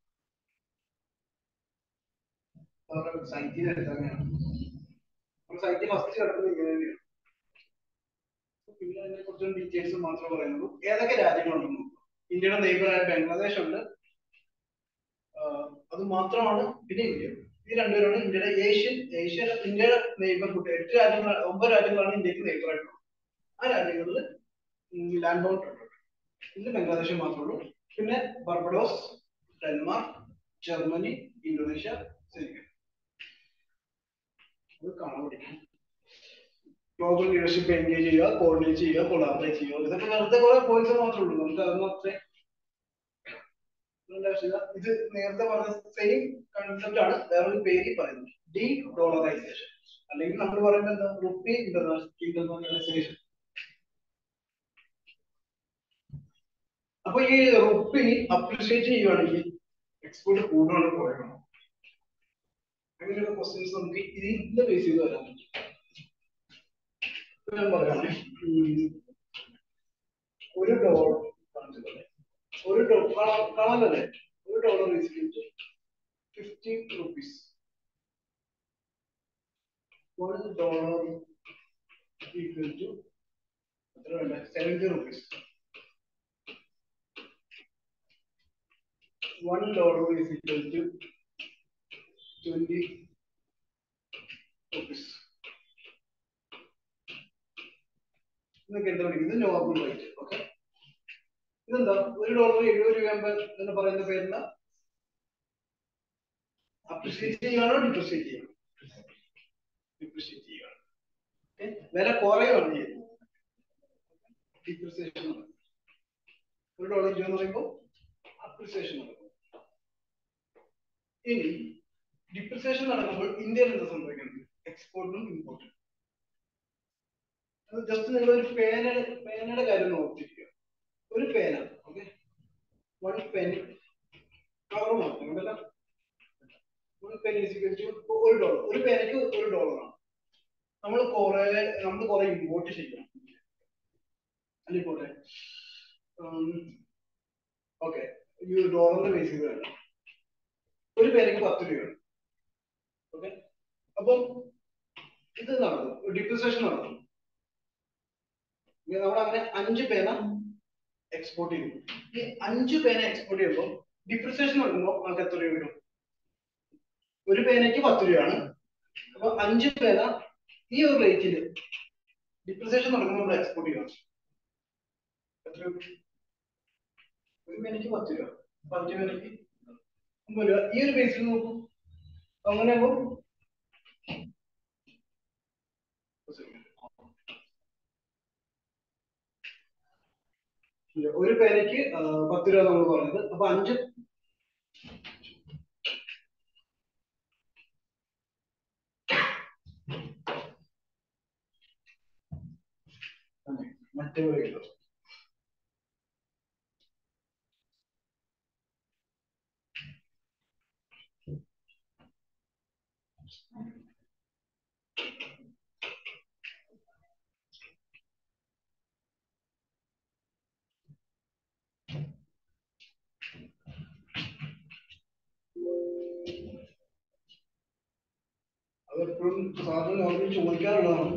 സൈറ്റിൽ എടുത്തങ്ങനെയാണ്. സൈറ്റ് ഫസ്റ്റ് കിടക്കുന്നത് ഇങ്ങനെ തന്നെയാണ്. പിന്നെ അതിനെ കുറിച്ചും ഡീറ്റെയിൽസ് മാത്രമേ പറയുന്നുള്ളൂ. ഏതൊക്കെ രാജ്യങ്ങളുണ്ടെന്ന് നോക്കുക. ഇന്ത്യയുടെ നെയ്ബറായ ബംഗ്ലാദേശ് ഉണ്ട്, അത് മാത്രമാണ്. പിന്നെ ഇന്ത്യ. ഈ രണ്ടുപേരാണ് ഇന്ത്യയുടെ ഏഷ്യൻ ഏഷ്യ ഇന്ത്യയുടെ നെയ്ബർഹുഡ്. എട്ട് രാജ്യങ്ങൾ ഒമ്പത് രാജ്യങ്ങളാണ് ഇന്ത്യക്ക് നെയ്ബറായിട്ടുള്ളത്. ആ രാജ്യങ്ങളിൽ ലാൻഡ് ബൗണ്ട് ഉണ്ട്. ഇന്ന് ബംഗ്ലാദേശ് മാത്രമേ ഉള്ളൂ. പിന്നെ Barbados, Denmark, Germany, Indonesia, Senegal. അത് കാണാൻ പഠിക്കും. ഗ്ലോബൽ ലീഡർഷിപ്പ് എൻഗേജ് ചെയ്യുക, കോർഡിനേറ്റ് ചെയ്യുക, കൊളാബറേറ്റ് ചെയ്യുക. ഇതൊക്കെ നേരത്തെ കുറെ പോയിന്റ്സ് മാത്രമേ ഉള്ളൂ. നമുക്ക് അതൊന്നും അത്ര ഇത് നേരത്തെ പറഞ്ഞ സെയിം കൺസെപ്റ്റ് ആണ് വേറൊരു പേര് പറയുന്നത്. ഡി ഡോളറൈസേഷൻ അല്ലെങ്കിൽ നമ്മൾ പറയുന്നത് എന്താ, റുപ്പി ഇന്റർനാഷണലൈസേഷൻ. അപ്പൊ ഈ റുപ്പി അപ്രിഷിയേറ്റ് ചെയ്യുകയാണെങ്കിൽ എക്സ്പോർട്ട് കൂടുതലാണ് കുറയണം. അങ്ങനെയുള്ള ക്വസ്റ്റ്യൻസ് നമുക്ക് ഇതിന്റെ ബേസ് ചെയ്ത് വരാൻ പറ്റും. ഞാൻ പറയാം, ഒരു ഡോളർ ഒരു കാണാനല്ലേ ഒരു dollar fifty rupees. One dollar equal to എത്ര വേണ്ട seventy rupees. One dollar is equal to twenty rupees. ഇതൊക്കെ എന്താ പറയുക, ഇത് നോർമൽ റേറ്റ്. ഓക്കെ, ഇതെന്താ ഒരു ഡോളർ എഴുപത് രൂപ എന്ന് പറയുന്ന പേരെന്താ? അപ്രിഷിയേറ്റ് ചെയ്യുകയാണോ ഡിപ്രിഷിയേറ്റ് ചെയ്യണം? ഡിപ്രിഷിയേറ്റ് ചെയ്യുകയാണ്. വില കുറയുകയാണ് ചെയ്യുന്നത്. ഡിപ്രിസിയേഷൻ ഒരു ഡോളർ ഇരുപത് പറയുമ്പോൾ അപ്രിസിയേഷൻ നടക്കും. ഇനി ഡിപ്രിസിയേഷൻ നടക്കുമ്പോൾ ഇന്ത്യയിൽ എന്താ സംഭവിക്കുന്നത്? എക്സ്പോർട്ടിനും ഇമ്പോർട്ടും. ജസ്റ്റ് നിങ്ങൾ ഒരു പേന പേനയുടെ കാര്യം നോക്കിയിരിക്കുക. ഒരു പേന, ഓക്കെ, വൺ പെൻ കളർ മാത്രം ഉണ്ടല്ലോ. വൺ പെൻ ഒരു ഡോളർ. ഒരു പേനയ്ക്ക് ഒരു ഡോളറാണ്. നമ്മൾ കുറെ നമ്മൾ കുറെ ഇമ്പോർട്ട് ചെയ്യണം അല്ലെ പോട്ടെ. ഓക്കെ, ഈ ഡോളറിന്റെ ബേസ് ചെയ്ത് വേണം. ഒരു പേനയ്ക്ക് പത്ത് രൂപയാണ്. ഓക്കെ, അപ്പം ഇത് നടന്നു, ഡിപ്രിസിയേഷൻ നടന്നു. നമ്മൾ അങ്ങനെ അഞ്ച് പേന എക്സ്പോർട്ട് ചെയ്തു. ഈ അഞ്ച് പേന എക്സ്പോർട്ട് ചെയ്യുമ്പോൾ ഡിപ്രിസിയേഷൻ നടക്കുമ്പോൾ നമുക്ക് എത്ര രൂപ വരും? ഒരു പേനയ്ക്ക് പത്ത് രൂപയാണ്. അപ്പൊ അഞ്ച് പേന ഈ ഒരു റേറ്റില് ഡിപ്രിസിയേഷൻ നടക്കുമ്പോൾ നമ്മൾ എക്സ്പോർട്ട് ചെയ്യണം. എത്ര രൂപ? ഒരു പേനയ്ക്ക് പത്ത് രൂപ. പത്ത് പേനയ്ക്ക് ഈ ഒരു ബേസിൽ നോക്കൂ. അങ്ങനെ ആകുമ്പോൾ ഒരു പേനയ്ക്ക് പത്ത് രൂപ നമ്മൾ പറഞ്ഞത്. അപ്പൊ അഞ്ച് മറ്റേ കിട്ടും. അതെപ്പോഴും സാറിന് നോർമലി ചോദിക്കാറുള്ളതാണ്.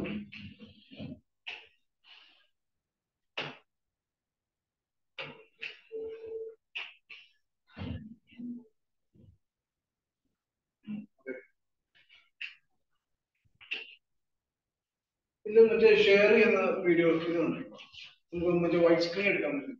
ഇത് മറ്റേ ഷെയർ ചെയ്യുന്ന വീഡിയോ ഇതുണ്ട്. നമുക്ക് മറ്റേ വൈറ്റ് സ്ക്രീൻ എടുക്കാൻ പറ്റും.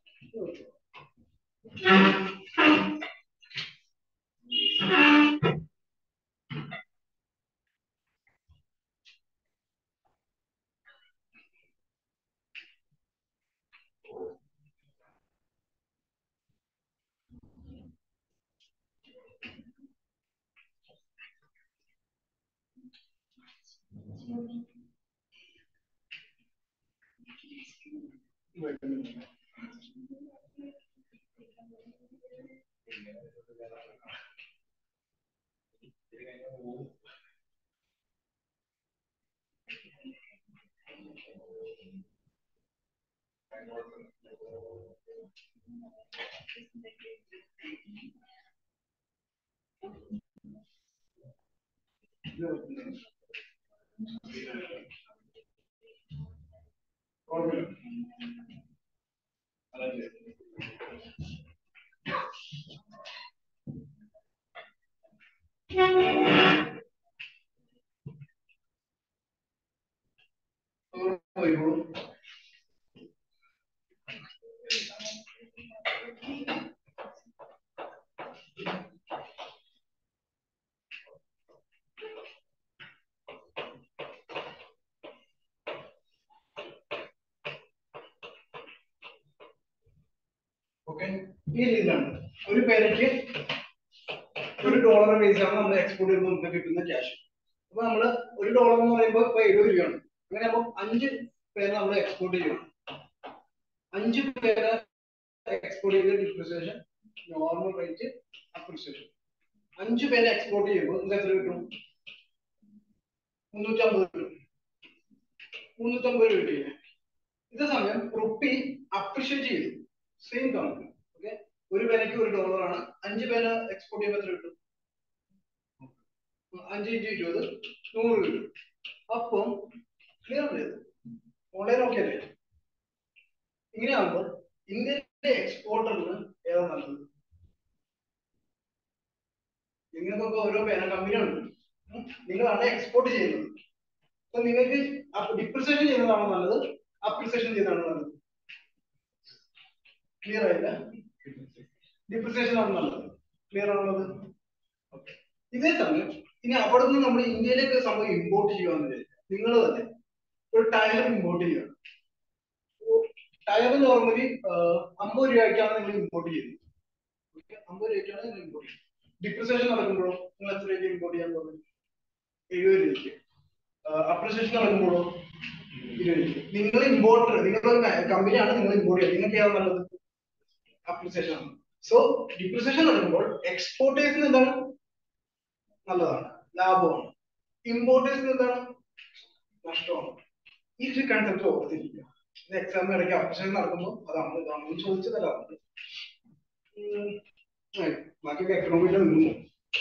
ഓക്കെ, ഈ രീതിയിലാണ് ഒരു പേനയ്ക്ക് ഒരു ഡോളർ ബേസിലാണ് നമ്മൾ എക്സ്പോർട്ട് ചെയ്യുമ്പോൾ നമുക്ക് കിട്ടുന്ന ക്യാഷ്. അപ്പൊ നമ്മള് ഒരു ഡോളർ എന്ന് പറയുമ്പോൾ ഇപ്പൊ എഴുപത് രൂപയാണ്. അങ്ങനെ അപ്പൊ അഞ്ച് പേന നമ്മൾ എക്സ്പോർട്ട് ചെയ്യണം. അഞ്ച് പേന എക്സ്പോർട്ട് ചെയ്ത് ഡിപ്രിസിയേഷൻ, നോർമൽ റേറ്റ്, അപ്രിസിയേഷൻ. അഞ്ച് പേന എക്സ്പോർട്ട് ചെയ്യുമ്പോൾ നമുക്ക് എത്ര കിട്ടും? മുന്നൂറ്റി അമ്പത് രൂപ. മുന്നൂറ്റി അമ്പത് രൂപ കിട്ടിയില്ലേ? ഇതേ സമയം റുപ്പി അപ്രിഷിയേറ്റ് ചെയ്തു. സെയിം കണക്ക്. ഓക്കെ, ഒരു പേനയ്ക്ക് ഒരു ഡോളർ ആണ്. അഞ്ച് പേന എക്സ്പോർട്ട് ചെയ്യുമ്പോൾ എത്ര കിട്ടും? അഞ്ച് ഇഞ്ച് ഇരുപത്, നൂറ് കിട്ടും. അപ്പം ക്ലിയർ അല്ലേ? ഓൺലൈൻ ഓക്കെ അല്ലേ? ഇങ്ങനെയാകുമ്പോൾ ഇന്ത്യയിലെ എക്സ്പോർട്ടറിന് ഏതാ നല്ലത്? നിങ്ങൾക്കൊക്കെ ഓരോ പേന കമ്പനി ഉണ്ട്, നിങ്ങളാണ് എക്സ്പോർട്ട് ചെയ്യുന്നത്. അപ്പൊ നിങ്ങൾക്ക് ഡിപ്രിസിയേഷൻ ചെയ്യുന്നതാണോ നല്ലത്, അപ്രിസിയേഷൻ ചെയ്യുന്നതാണോ നല്ലത്? ക്ലിയർ ആയില്ല? ഡിപ്രിസിയേഷൻ ആണ് നല്ലത്. ക്ലിയർ ആണുള്ളത്? ഇതേ സമയം ഇനി അവിടെ നിന്ന് നമ്മൾ ഇന്ത്യയിലേക്ക് സംഭവം ഇമ്പോർട്ട് ചെയ്യുകയെന്ന് വിചാരിക്കുക. നിങ്ങൾ തന്നെ ഒരു ടയർ ഇമ്പോർട്ട് ചെയ്യുക. ടയർ നോർമലി അമ്പത് രൂപയ്ക്കാണ് നിങ്ങൾ ഇമ്പോർട്ട് ചെയ്യുന്നത്. അമ്പത് രൂപയ്ക്കാണ് നിങ്ങൾ ഇമ്പോർട്ട് ചെയ്യുന്നത്. ഡിപ്രിസിയേഷൻ നടക്കുമ്പോഴോ നിങ്ങൾ എത്ര രൂപയ്ക്ക് ഇമ്പോർട്ട് ചെയ്യാൻ പോകുന്നത്? എഴുപത് രൂപയ്ക്ക്. അപ്രിസിയേഷൻ നടക്കുമ്പോഴോ ഇരുപത് രൂപ. നിങ്ങൾ ഇമ്പോർട്ടർ, നിങ്ങളൊരു കമ്പനിയാണ്, നിങ്ങൾ ഇമ്പോർട്ട് ചെയ്യുക. നിങ്ങൾക്ക് ഏതാണ് നല്ലത്? അപ്രിസിയേഷൻ ആണ്. സോ ഡിപ്രിസിയേഷൻ നടക്കുമ്പോൾ എക്സ്പോർട്ടേഴ്സിന് എന്താണ് നല്ലതാണ്, ലാഭമാണ്. ഇമ്പോർട്ടേഴ്സിന് എന്താണ് നഷ്ടമാണ്. ഈ ഒരു കൺസെപ്റ്റ് ഓർത്തിരിക്കുക. എക്സാമിന് ഇടയ്ക്ക് അപ്രിസിയേഷൻ നടക്കുമ്പോൾ അതാണ് ഇതാണ് ചോദിച്ചതല്ല. ബാക്കിയൊക്കെ എക്കണോമിയിലും നിന്നു.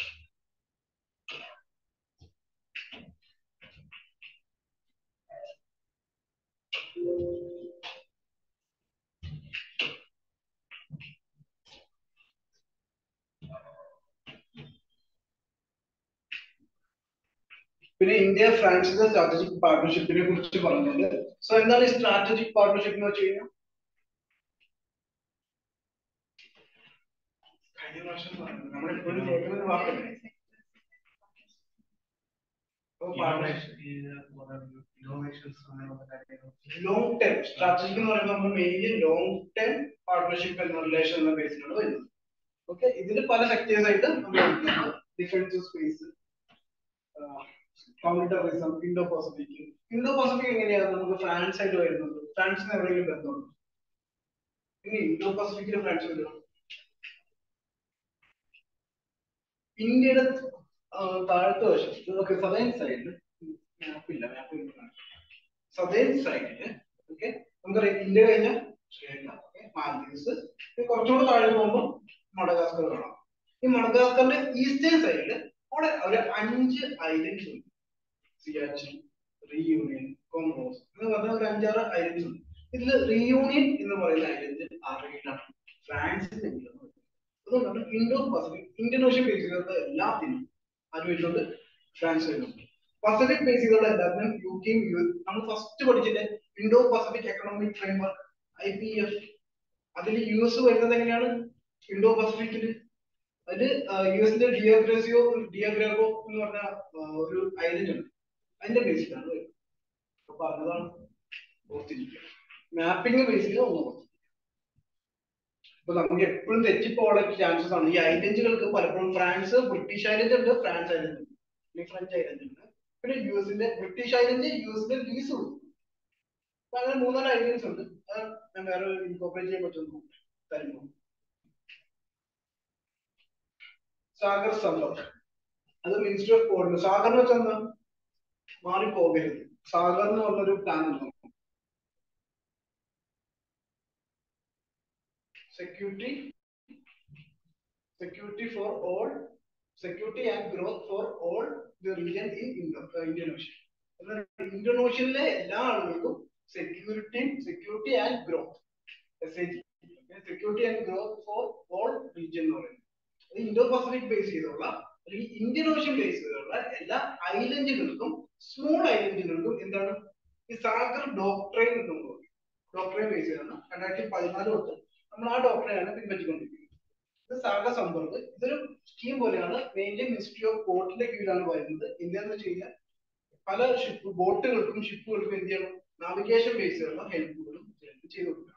പിന്നെ ഇന്ത്യ ഫ്രാൻസിന്റെ സ്ട്രാറ്റജിക് പാർട്ണർഷിപ്പിനെ കുറിച്ച് പറഞ്ഞിട്ടുണ്ട്. സോ എന്താണ് ഈ സ്ട്രാറ്റജിക് പാർട്ണർഷിപ്പ് എന്ന് വെച്ച് കഴിഞ്ഞാൽ? ഇന്നോവേഷൻ എന്ന് പറയുന്നത് നമ്മളെപ്പോഴും കേൾക്കുന്ന ഒരു വാക്കല്ലേ. ലോങ് ടേം സ്ട്രാറ്റജിക് എന്ന് പറയുമ്പോൾ നമ്മൾ മെയിൻലി ലോങ് ടേം പാർട്ട്ണർഷിപ്പ് എന്ന റിലേഷൻ എന്ന ബേസിലാണ് വരുന്നത്. ഓക്കെ, ഇതിൽ പല സെക്ടേഴ്സ് ആയിട്ട് നമ്മൾ defence space, counter terrorism, Indo Pacific. Indo Pacific എങ്ങനെയാണ് നമുക്ക് ഫ്രാൻസ് ആയിട്ട് വരുന്നത്? ഫ്രാൻസിന് എവിടെയെങ്കിലും ബന്ധമുണ്ട്? ഇനി ഇൻഡോ പസഫിക്കിൽ ഫ്രാൻസ് വരും. ഇന്ത്യയുടെ താഴത്തെ വശത്ത് നമുക്ക് സദേൺ സൈഡിൽ മാപ്പില്ല, മാപ്പ് സദേൺ സൈഡില് ഓക്കെ നമുക്കറിയാം ഇന്ത്യ കഴിഞ്ഞ ശ്രീലങ്ക, മാൽദീവ്സ്, കുറച്ചുകൂടെ താഴെ പോകുമ്പോൾ മഡഗാസ്കർ കാണാം. ഈ മഡഗാസ്കറിന്റെ ഈസ്റ്റേൺ സൈഡില് അവിടെ ഒരു അഞ്ച് ഐലൻഡ്സ് ഉണ്ട്. സിയാച്ചിൻ, റീയൂണിയൻ, കോമോസ് എന്ന് പറഞ്ഞ ഒരു അഞ്ചാറ് ഐലൻഡ്സ് ഉണ്ട്. ഇതിൽ റീയൂണിയൻ എന്ന് പറയുന്ന ഐലൻഡ് ആറിലാണ് ഫ്രാൻസിന്റെ. അതുകൊണ്ടാണ് Indo Pacific Indian Ocean base ചെയ്തിട്ടുള്ള എല്ലാത്തിനും അനുവദിച്ചുകൊണ്ട് ഫ്രാൻസ് വരുന്നുണ്ട്. പസഫിക് ബേസ് ചെയ്തുള്ള എല്ലാത്തിനും യു കെയും യു എസ്. നമ്മൾ ഫസ്റ്റ് പഠിച്ചിട്ട് Indo Pacific economic framework I P F. അതിൽ യു എസ് വരുന്നത് എങ്ങനെയാണ്? ഇൻഡോ പസഫിക്കില് അതില് യു എസിന്റെ ഡിയോഗ്രസിയോ ഡിയോഗ്രാഗോ എന്ന് പറഞ്ഞ ഒരു ഐലൻഡ് ഉണ്ട്, അതിന്റെ ബേസിലാണ് വരുന്നത്. അപ്പൊ പറഞ്ഞതാണ് ഓർത്തിരിക്കുക. മാപ്പിംഗ് ബേസ് ചെയ്ത് ഒന്ന് ഓർത്തിരിക്കുക. അപ്പൊ നമുക്ക് എപ്പോഴും തെറ്റിപ്പോകാനുള്ള ചാൻസസ് ആണ്. ഈ ഐലൻഡുകൾക്ക് പലപ്പോഴും ഫ്രാൻസ്, ബ്രിട്ടീഷ് ഐലൻഡ് ഉണ്ട്, ഫ്രാൻസ് ഐലൻഡ് ഉണ്ട്, ഫ്രഞ്ച് ഐലൻഡ് ഉണ്ട്, പിന്നെ യു എസിന്റെ ബ്രിട്ടീഷ് ഐലൻഡ് യു എസിന്റെ ലീസ് കൊടുക്കും. അപ്പൊ അങ്ങനെ മൂന്നാല് ഐലൻഡ്സ് ഉണ്ട്. അത് ഞാൻ വേറെ ഇൻകോപ്പറേറ്റ് ചെയ്യാൻ പറ്റുന്നു തരുന്നു. സാഗർ സമ്പർക്ക്, അത് മിനിസ്ട്രി ഓഫ് കോർഡിനേഷൻ. സാഗർ എന്ന് വെച്ചാൽ എന്താ? മാറിപ്പോകരുത്. സാഗർ എന്ന് പറഞ്ഞൊരു പ്ലാൻ ഉണ്ട്. Security security for all security and growth for all the region in Indian Ocean. Indian ഓഷ്യനിലെ എല്ലാ ആളുകൾക്കും സെക്യൂരിറ്റിയും security and growth, S A G, security and growth for all region എന്ന് പറയുന്നത്. അത് ഇൻഡോ പസഫിക് ബേസ് ചെയ്തുള്ള അല്ലെങ്കിൽ ഇന്ത്യൻ ഓഷ്യൻ ബേസ് ചെയ്തുള്ള എല്ലാ ഐലൻഡുകൾക്കും സ്മോൾ ഐലൻഡുകൾക്കും എന്താണ് ഈ സാഗർ ഡോക്ട്രൈൻ എന്ന് പറയും. ഡോക്ട്രൈൻ ബേസ് ചെയ്താണ് രണ്ടായിരത്തി പതിനാല് തൊട്ട് നമ്മൾ ആ ഡോക്ട്രൈനാണ് പിൻവലിച്ചുകൊണ്ടിരിക്കുന്നത്. ഇത് സാഗർ സമ്പർക്ക് ഇതൊരു സ്കീം പോലെയാണ്. മെയിൻലി മിനിസ്ട്രി ഓഫ് പോർട്ടിന്റെ കീഴിലാണ് വരുന്നത്. എന്താന്ന് വെച്ച് കഴിഞ്ഞാൽ പല ഷിപ്പ് ബോട്ടുകൾക്കും ഷിപ്പുകൾക്കും എന്ത് ചെയ്യണം? നാവിഗേഷൻ ബേസ് ചെയ്തുള്ള ഹെൽപ്പുകളും ചെയ്തു കൊടുക്കണം.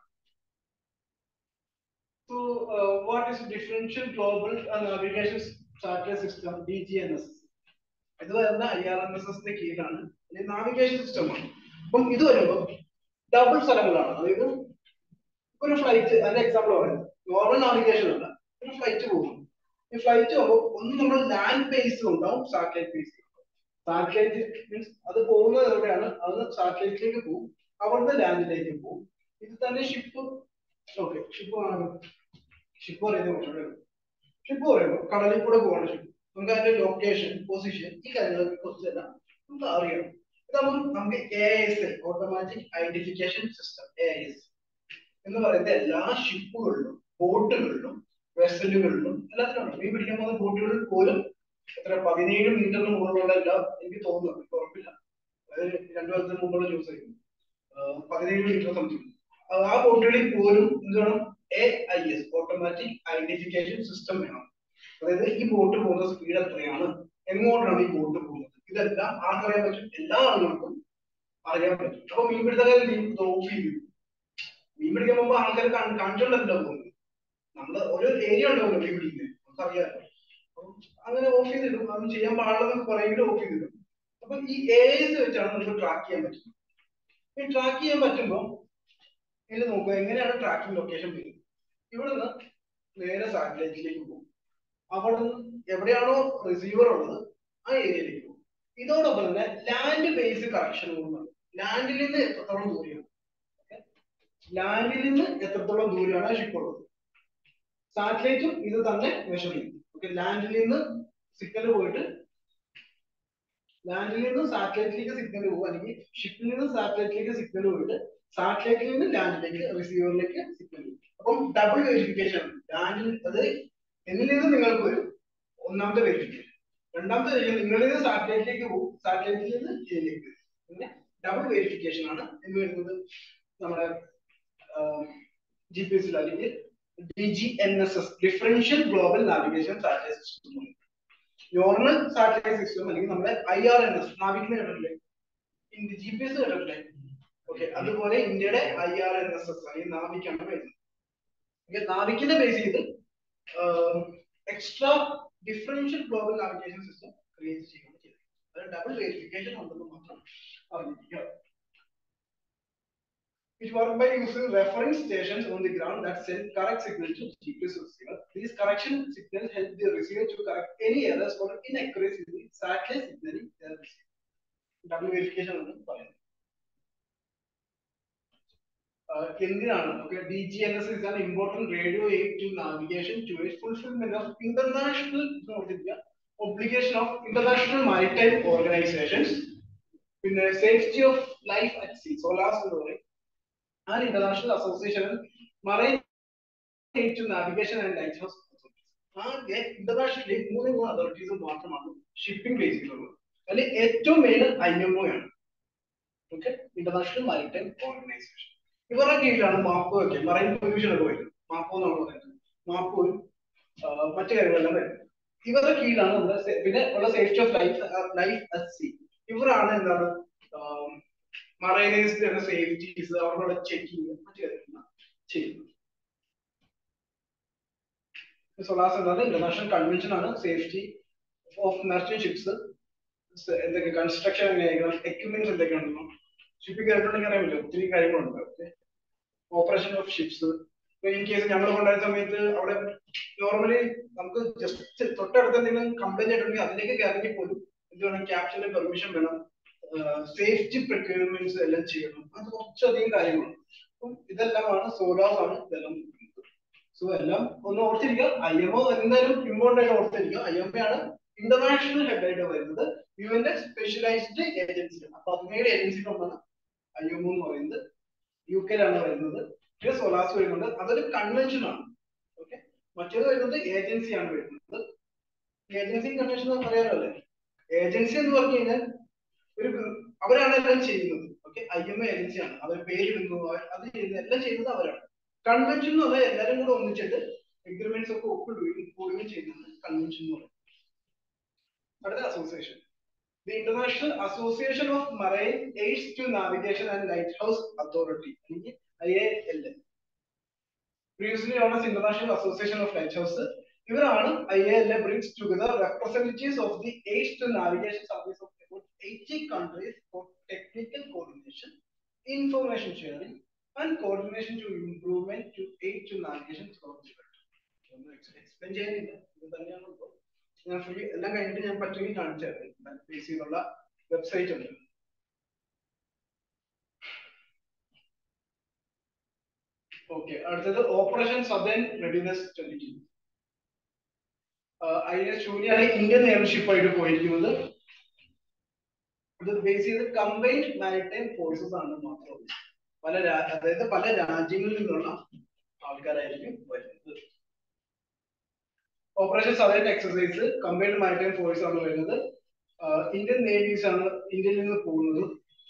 So uh, what is differential global uh, navigation satellite system D G N S? ഇത് വരുന്ന ഐ ആർ എൻ എസ് എസിന്റെ കീഴിലാണ്. നാവിഗേഷൻ സിസ്റ്റമാണ്. അപ്പം ഇത് വരുമ്പോൾ ഡബിൾ സ്ഥലങ്ങളാണ്. അതായത് ഒരു ഫ്ലൈറ്റ്, അതിന്റെ എക്സാമ്പിൾ പറയുന്നത് നോർമൽ നാവിഗേഷൻ അല്ല, ഒരു ഫ്ലൈറ്റ് പോകും. ഈ ഫ്ലൈറ്റ് പോകുമ്പോൾ ഒന്ന് നമ്മൾ ലാൻഡ് ബേസ് ഉണ്ടാവും, സാറ്റലൈറ്റ് ബേസ്. സാറ്റലൈറ്റ് മീൻസ് അത് പോകുന്നത് എവിടെയാണ്? അത് സാറ്റലൈറ്റിലേക്ക് പോകും, അവിടുന്ന് ലാൻഡിലേക്ക് പോകും. ഇത് തന്നെ ഷിപ്പ്. ഓക്കെ, ഷിപ്പ് കാണുന്നത് ഷിപ്പ് പറയുന്നത് ഷിപ്പ് പറയുമ്പോൾ കടലിൽ കൂടെ പോകണം ഷിപ്പ്. നമുക്ക് അതിന്റെ ലൊക്കേഷൻ, പൊസിഷൻ, ഈ കാര്യങ്ങളെ കുറിച്ചെല്ലാം നമുക്ക് അറിയണം. ഇതാകുമ്പോൾ നമുക്ക് A I S L, automatic identification system, A I S എന്ന് പറയുന്ന എല്ലാ ഷിപ്പുകളിലും ബോട്ടുകളിലും വെസലുകളിലും എല്ലാത്തിനും ഉണ്ട്. മീൻ പിടിക്കാൻ പോകുന്ന ബോട്ടുകളിൽ പോലും എത്ര പതിനേഴ് മീറ്ററിന് മുകളിലുള്ള എല്ലാം എനിക്ക് തോന്നുന്നു, ഉറപ്പില്ല, അതായത് രണ്ടു വർഷത്തിന് മുമ്പുള്ള ന്യൂസ് ആയിരുന്നു, പതിനേഴ് മീറ്റർ സംതിങ്. ആ ബോട്ടുകളിൽ പോലും എന്ത് വേണം? A I S, automatic identification system വേണം. അതായത് ഈ ബോട്ട് പോകുന്ന സ്പീഡ് എത്രയാണ്, എങ്ങോട്ടാണ് ഈ ബോട്ട് പോകുന്നത്, ഇതെല്ലാം ആർക്കറിയാൻ പറ്റും? എല്ലാ ആളുകൾക്കും അറിയാൻ പറ്റും. അപ്പൊ മീൻപിടുത്തക്കാരെ ഓഫ് ചെയ്യും. മീൻ പിടിക്കാൻ പോകുമ്പോൾ ആൾക്കാർ കണ്ടിട്ടുണ്ടല്ലോ പോകുന്നത്. നമ്മള് ഒരു ഏരിയ ഉണ്ടാവുമല്ലോ മീൻ പിടിക്കുന്നത്, നമുക്ക് അറിയാമല്ലോ. അങ്ങനെ ഓഫ് ചെയ്തിടും. അത് ചെയ്യാൻ പാടില്ലെന്ന് കുറെയെങ്കിലും ഓഫ് ചെയ്തിടും. അപ്പൊ ഈ എ എസ് വെച്ചാണ് നമുക്ക് ട്രാക്ക് ചെയ്യാൻ പറ്റുന്നത്. ഈ ട്രാക്ക് ചെയ്യാൻ പറ്റുമ്പോൾ ഇതിൽ നോക്കുക എങ്ങനെയാണ് ട്രാക്കിംഗ് ലൊക്കേഷൻ വരുന്നത്. ഇവിടുന്ന് നേരെ സാറ്റലൈറ്റിലേക്ക് പോകും. അവിടെ നിന്ന് എവിടെയാണോ റിസീവർ ഉള്ളത് ആ ഏരിയയിലേക്ക് പോകും. ഇതോടൊപ്പം തന്നെ ലാൻഡ് ബേസ് കറക്ഷൻ കൂടുന്നത്. ലാൻഡിൽ നിന്ന് എത്രത്തോളം ദൂരെയാണ് ലാൻഡിൽ നിന്ന് എത്രത്തോളം ദൂരെയാണ് ഷിപ്പ് ഉള്ളത്. സാറ്റലൈറ്റും ഇത് തന്നെ മെഷർ ചെയ്യും. ഓക്കെ, ലാൻഡിൽ നിന്ന് സിഗ്നൽ പോയിട്ട് ലാൻഡിൽ നിന്ന് സാറ്റലൈറ്റിലേക്ക് സിഗ്നൽ പോകും, അല്ലെങ്കിൽ ഷിപ്പിൽ നിന്ന് സാറ്റലൈറ്റിലേക്ക് സിഗ്നൽ പോയിട്ട് സാറ്റലൈറ്റിൽ നിന്ന് ലാൻഡിലേക്ക് റിസീവറിലേക്ക് സിഗ്നൽ പോകും. അപ്പം ഡബിൾ വെരിഫിക്കേഷൻ ആണ്. ലാൻഡിൽ അത് എന്നിൽ നിന്ന് നിങ്ങൾക്ക് വരും ഒന്നാമത്തെ വെരിഫിക്കേഷൻ, രണ്ടാമത്തെ വെരിഫിക്കേഷൻ നിങ്ങളിൽ നിന്ന് സാറ്റലൈറ്റിലേക്ക് പോകും, സാറ്റലൈറ്റിൽ നിന്ന് ഇതിലേക്ക് വരും. പിന്നെ ഡബിൾ വെരിഫിക്കേഷൻ ആണ് എന്ന് വരുന്നത് നമ്മുടെ ജി പി എസിൽ അല്ലെങ്കിൽ D G N S S differential global navigation satellite system. Normal satellite system അല്ലെങ്കിൽ നമ്മുടെ ഐ ആർ എൻ എസ് നാവിക്കിന് കേട്ടിട്ടില്ലേ, ജി പി എസ് കേട്ടിട്ടില്ലേ? ഓക്കെ, അതുപോലെ ഇന്ത്യയുടെ I R N S S അല്ലെങ്കിൽ നാവിക്കാണ് വരുന്നത്. നാവിക്കിനെ ബേസ് ചെയ്ത് extra differential global navigation system create ചെയ്യുകയാണ് ചെയ്തത്. അത് ഡബിൾ വെരിഫിക്കേഷൻ ഉണ്ടെന്ന് മാത്രം അറിഞ്ഞിരിക്കുക. It works by using reference stations on the ground that send correct signals to G P S receiver. These correction signals help the receiver to correct any errors or inaccuracies in the satellite signaling they are receiving. Double verification ആണ് പറയുന്നത്. എന്തിനാണ്? Okay, D G N S is an important radio aid to navigation towards fulfillment of international obligation of international maritime organizations in the safety of life at sea. So last story. An international association marine aid to navigation and lighthouse authorities. ആകെ internationally മൂന്ന് മൂന്ന് authorities മാത്രമാണ് shipping base ചെയ്തിട്ടുള്ളത്. അതിൽ ഏറ്റവും main I M O ആണ്. Okay, international maritime organisation. ഇവരുടെ കീഴിലാണ് മാപ്പോ ഒക്കെ മറൈൻ പൊല്യൂഷൻ ഒക്കെ വരുന്നത്. മാപ്പോ എന്നാണ് പറയുന്നത്. മാപ്പോയും മറ്റു കാര്യങ്ങളെല്ലാം വരുന്നത് ഇവരുടെ കീഴിലാണ്. നമ്മുടെ പിന്നെ ഉള്ള safety of life life at sea. ഇവരാണ് എന്താണ് മറൈനേഴ്സിന്റെ സേഫ്റ്റീസ് അവരുടെ ചെക്കിങ് മറ്റു കാര്യങ്ങളെല്ലാം ചെയ്യുന്നത്. സൊലാസ് എന്താണ് ഇന്റർനാഷണൽ കൺവെൻഷൻ ആണ് സേഫ്റ്റി ഓഫ് മെർച്ചന്റ് ഷിപ്സ്. എന്തൊക്കെ കൺസ്ട്രക്ഷൻ എങ്ങനെയായിരിക്കണം, എക്യുപ്മെന്റ്സ് എന്തൊക്കെയാണെന്നോ ഷിപ്പിംഗ് കേട്ടിട്ടുണ്ടെങ്കിൽ അറിയാൻ പറ്റും. ഒത്തിരി കാര്യങ്ങളുണ്ട്. Okay, operation of ships. In case ഞങ്ങൾ കൊണ്ടുപോയ സമയത്ത് അവിടെ നോർമലി നമുക്ക് ജസ്റ്റ് തൊട്ടടുത്ത് എന്തെങ്കിലും കംപ്ലൈന്റ് ആയിട്ടുണ്ടെങ്കിൽ അതിലേക്ക് കയറി പോലും എന്ത് വേണം, ക്യാപ്റ്റന്റെ പെർമിഷൻ വേണം, സേഫ്റ്റി പ്രിക്വയർമെന്റ്സ് എല്ലാം ചെയ്യണം. അത് കുറച്ചധികം കാര്യങ്ങളാണ്. അപ്പം ഇതെല്ലാമാണ് സോലാസ് ആണ് ഇതെല്ലാം. സോ എല്ലാം ഒന്ന് ഓർത്തിരിക്കുക. ഐ എം ഒ എന്തായാലും ഇമ്പോർട്ടൻ്റ് ആയിട്ട് ഓർത്തിരിക്കുക. ഐ എം ഒ ആണ് ഇന്റർനാഷണൽ ഹെഡ് ആയിട്ട് വരുന്നത്. യു എന്റെ സ്പെഷ്യലൈസ്ഡ് ഏജൻസി. അപ്പൊ പതിനേഴ് ഏജൻസികൾ ഒന്നാണ് ഐ എം ഒ എന്ന് പറയുന്നത്. യു കെയിലാണ് വരുന്നത്. പിന്നെ സോലാസ് വരുന്നുണ്ട്. അതൊരു കൺവെൻഷൻ ആണ്. ഓക്കെ, മറ്റേത് വരുന്നത് ഏജൻസി ആണ് വരുന്നത്. ഏജൻസി കൺവെൻഷൻ അറിയാലോ അല്ലേ? ഏജൻസി എന്ന് പറഞ്ഞു കഴിഞ്ഞാൽ ഒരു അവരാണ് എല്ലാം ചെയ്യുന്നത്. ഓക്കെ, ഐ എം എ ഏജൻസിയാണ്. അവർ പേരിടുന്നു, അത് ചെയ്യുന്നത് എല്ലാം ചെയ്യുന്നത് അവരാണ്. കൺവെൻഷൻ എന്ന് പറഞ്ഞാൽ എല്ലാവരും കൂടെ ഒന്നിച്ചിട്ട് എഗ്രിമെന്റ്സ് ഒക്കെ ഒപ്പിടുകയും കൂടുകയും ചെയ്യുന്നത് കൺവെൻഷൻ എന്ന് പറയും. അടുത്ത association, the international association of marine aids to navigation and lighthouse authority അല്ലെങ്കിൽ I A L N. previously known as International Association of Lighthouses. ഇവരാണ് I A L A brings together representatives of the aids to navigation service of about eighty countries for technical coordination, information sharing, and coordination to improvement to aid to navigation throughout the world. ഒന്ന് explain ചെയ്യാനില്ല, ഇത് തന്നെയാണ്. ഇപ്പോൾ ഞാൻ free എല്ലാം കഴിഞ്ഞിട്ട് ഞാൻ പറ്റുമെങ്കിൽ കാണിച്ചു തരാം. ബേസ് ചെയ്തുള്ള വെബ്സൈറ്റ് ഉണ്ട്. ഓക്കെ, അടുത്തത് operation southern readiness twenty two. I S സൂര്യാണ് ഇന്ത്യൻ നേതൃഷിപ്പ് ആയിട്ട് പോയിരിക്കുന്നത്. ഇത് ബേസ് ചെയ്ത് കമ്പൈൻഡ് മാരിടൈം ഫോഴ്സസ് ആണ് മാത്രമല്ല പല അതായത് പല രാജ്യങ്ങളിൽ നിന്നുള്ള ആൾക്കാരായിരിക്കും വരുന്നത്. Operation southern exercise combined maritime force ആണ് വരുന്നത്. ഇന്ത്യൻ നേവീസ് ആണ് ഇന്ത്യയിൽ നിന്ന് പോകുന്നത്.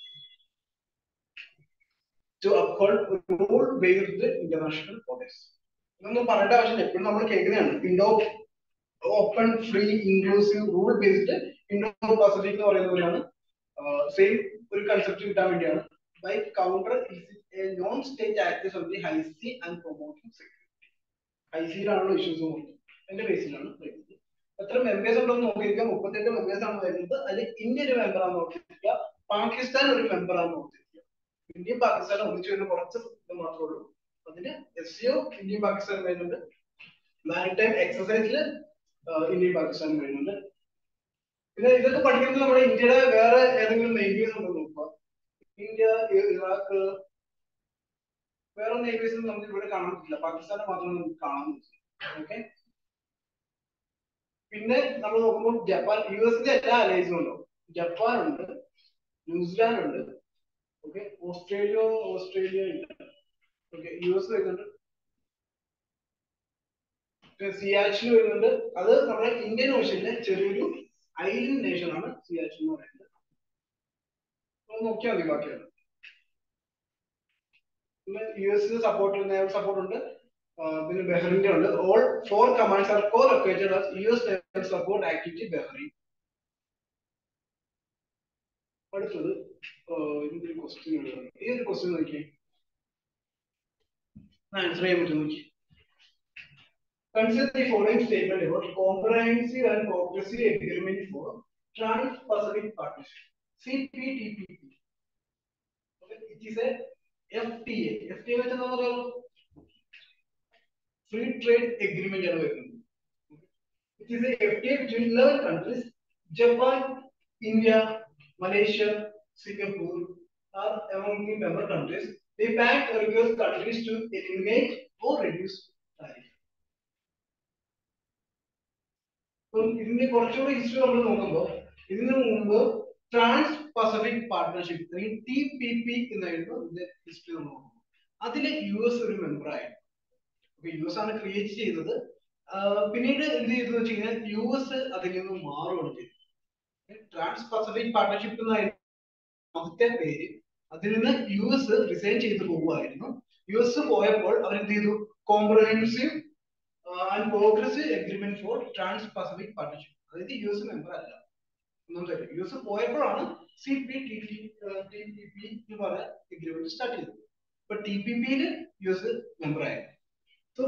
To uphold rule-based international borders. ഇതൊന്നും പറയേണ്ട ആവശ്യമില്ല, എപ്പോഴും നമ്മൾ കേൾക്കുന്നതാണ്. Indo open free inclusive rule based Indo Pacific എന്ന് പറയുന്ന പോലെയാണ്. സെയിം ഒരു കൺസെപ്റ്റ് കിട്ടാൻ വേണ്ടിയാണ്. By counter non state actors of the high sea and promoting security. High സീയിലാണല്ലോ ഇഷ്യൂസ് നോക്കുന്നത്, എന്റെ ബേസിലാണ് വരുന്നത്. എത്ര മെമ്പേഴ്സ് ഉണ്ടെന്ന് നോക്കിയിരിക്കുക. മുപ്പത്തെട്ട് മെമ്പേഴ്സ് ആണ് വരുന്നത്. അതിൽ ഇന്ത്യ ഒരു മെമ്പർ ആണെന്ന് നോക്കിയിരിക്കുക. പാകിസ്ഥാൻ ഒരു മെമ്പർ ആണെന്ന് നോക്കിയിരിക്കുക. ഇന്ത്യയും പാകിസ്ഥാനും ഒന്നിച്ചു വരുന്ന കുറച്ച് ഇത് മാത്രമേ ഉള്ളൂ. അതിന് എസ് സിഒ ഇന്ത്യയും പാകിസ്ഥാനും വരുന്നുണ്ട്. മാരിടൈം എക്സസൈസിൽ ഇന്ത്യയും പാകിസ്ഥാനും വരുന്നുണ്ട്. പിന്നെ ഇതൊക്കെ പഠിക്കുന്നത് നമ്മുടെ ഇന്ത്യയുടെ വേറെ ഏതെങ്കിലും നേവീസ് ഉണ്ടോ നോക്കുക. ഇന്ത്യ, ഇറാഖ്, വേറെ നേവീസ് നമുക്ക് ഇവിടെ കാണാൻ പറ്റില്ല. പാകിസ്ഥാനെ മാത്രമേ നമുക്ക് കാണാൻ പറ്റില്ല. ഓക്കെ, പിന്നെ നമ്മൾ നോക്കുമ്പോൾ ജപ്പാൻ, യു എസിന്റെ എല്ലാ അലൈസും ഉണ്ടോ. ജപ്പാൻ ഉണ്ട്, ന്യൂസിലാൻഡ് ഉണ്ട്. ഓക്കെ, ഓസ്ട്രേലിയ ഓസ്ട്രേലിയ ഇല്ല. ഓക്കെ, യു എസ് വരുന്നുണ്ട്, സിയാച്ചിൻ വരുന്നുണ്ട്. അത് നമ്മുടെ ഇന്ത്യൻ ഓഷ്യനിലെ ചെറിയൊരു ഐലൻഡ് നേഷൻ ആണ് സിയാച്ചിൻ എന്ന് പറയുന്നത്. നോക്കിയാൽ മതി ബാക്കിയാണ്. പിന്നെ യു എസിന് സപ്പോർട്ട് നേവൽ സപ്പോർട്ട് ഉണ്ട്. പിന്നെ ബഹ്റിന്റെ ഉണ്ട്. All four commands are co located as U S level support activity Bahrain. അടുത്തത് എന്തൊരു ക്വസ്റ്റ്യൻ ആണ്, ഈ ഒരു ക്വസ്റ്റ്യൻ നോക്കിയേ, ആൻസർ ചെയ്യാൻ പറ്റും നോക്കി. Consider the following statement about comprehensive and progressive agreement for Trans-Pacific Partnership (C P T P P). Okay, it is a F T A. F T A വെച്ചാൽ എന്താ പറയുക? Free Trade Agreement ആണ് വരുന്നത്. It is a F T A between eleven countries: Japan, India, Malaysia, Singapore are among the member countries. The pact requires countries to eliminate or reduce tariff. ഇതിന്റെ കുറച്ചുകൂടി history നമ്മൾ നോക്കുമ്പോൾ ഇതിനു മുമ്പ് trans Pacific partnership അല്ലെങ്കിൽ T P P എന്നായിരുന്നു ഇതിന്റെ history നമ്മൾ നോക്കുമ്പോൾ. അതില് യു എസ് ഒരു മെമ്പർ ആയിരുന്നു. അപ്പൊ യു എസ് ആണ് ക്രിയേറ്റ് ചെയ്തത്. പിന്നീട് എന്ത് ചെയ്തു വെച്ച് കഴിഞ്ഞാൽ യു എസ് അതിൽ നിന്ന് മാറുകയാണ് ചെയ്തത്. ട്രാൻസ് പസഫിക് പാർട്ട്ണർഷിപ്പ് എന്നായിരുന്നു ആദ്യത്തെ പേര്. അതിൽ നിന്ന് യു എസ് റിസൈൻ ചെയ്ത് പോകുമായിരുന്നു. യു എസ് പോയപ്പോൾ അവരെന്ത് ചെയ്തു? Comprehensive and progressive agreement for trans Pacific partnership, അതായത് യു എസ് മെമ്പർ അല്ല. ഒന്നാമത്തെ യു എസ് പോയപ്പോഴാണ് C P T T T P എന്ന് പറയുന്ന എഗ്രിമെന്റ് സ്റ്റാർട്ട് ചെയ്തത്. ഇപ്പൊ ടി പി പിയിൽ യു എസ് മെമ്പർ ആയിരുന്നു. സോ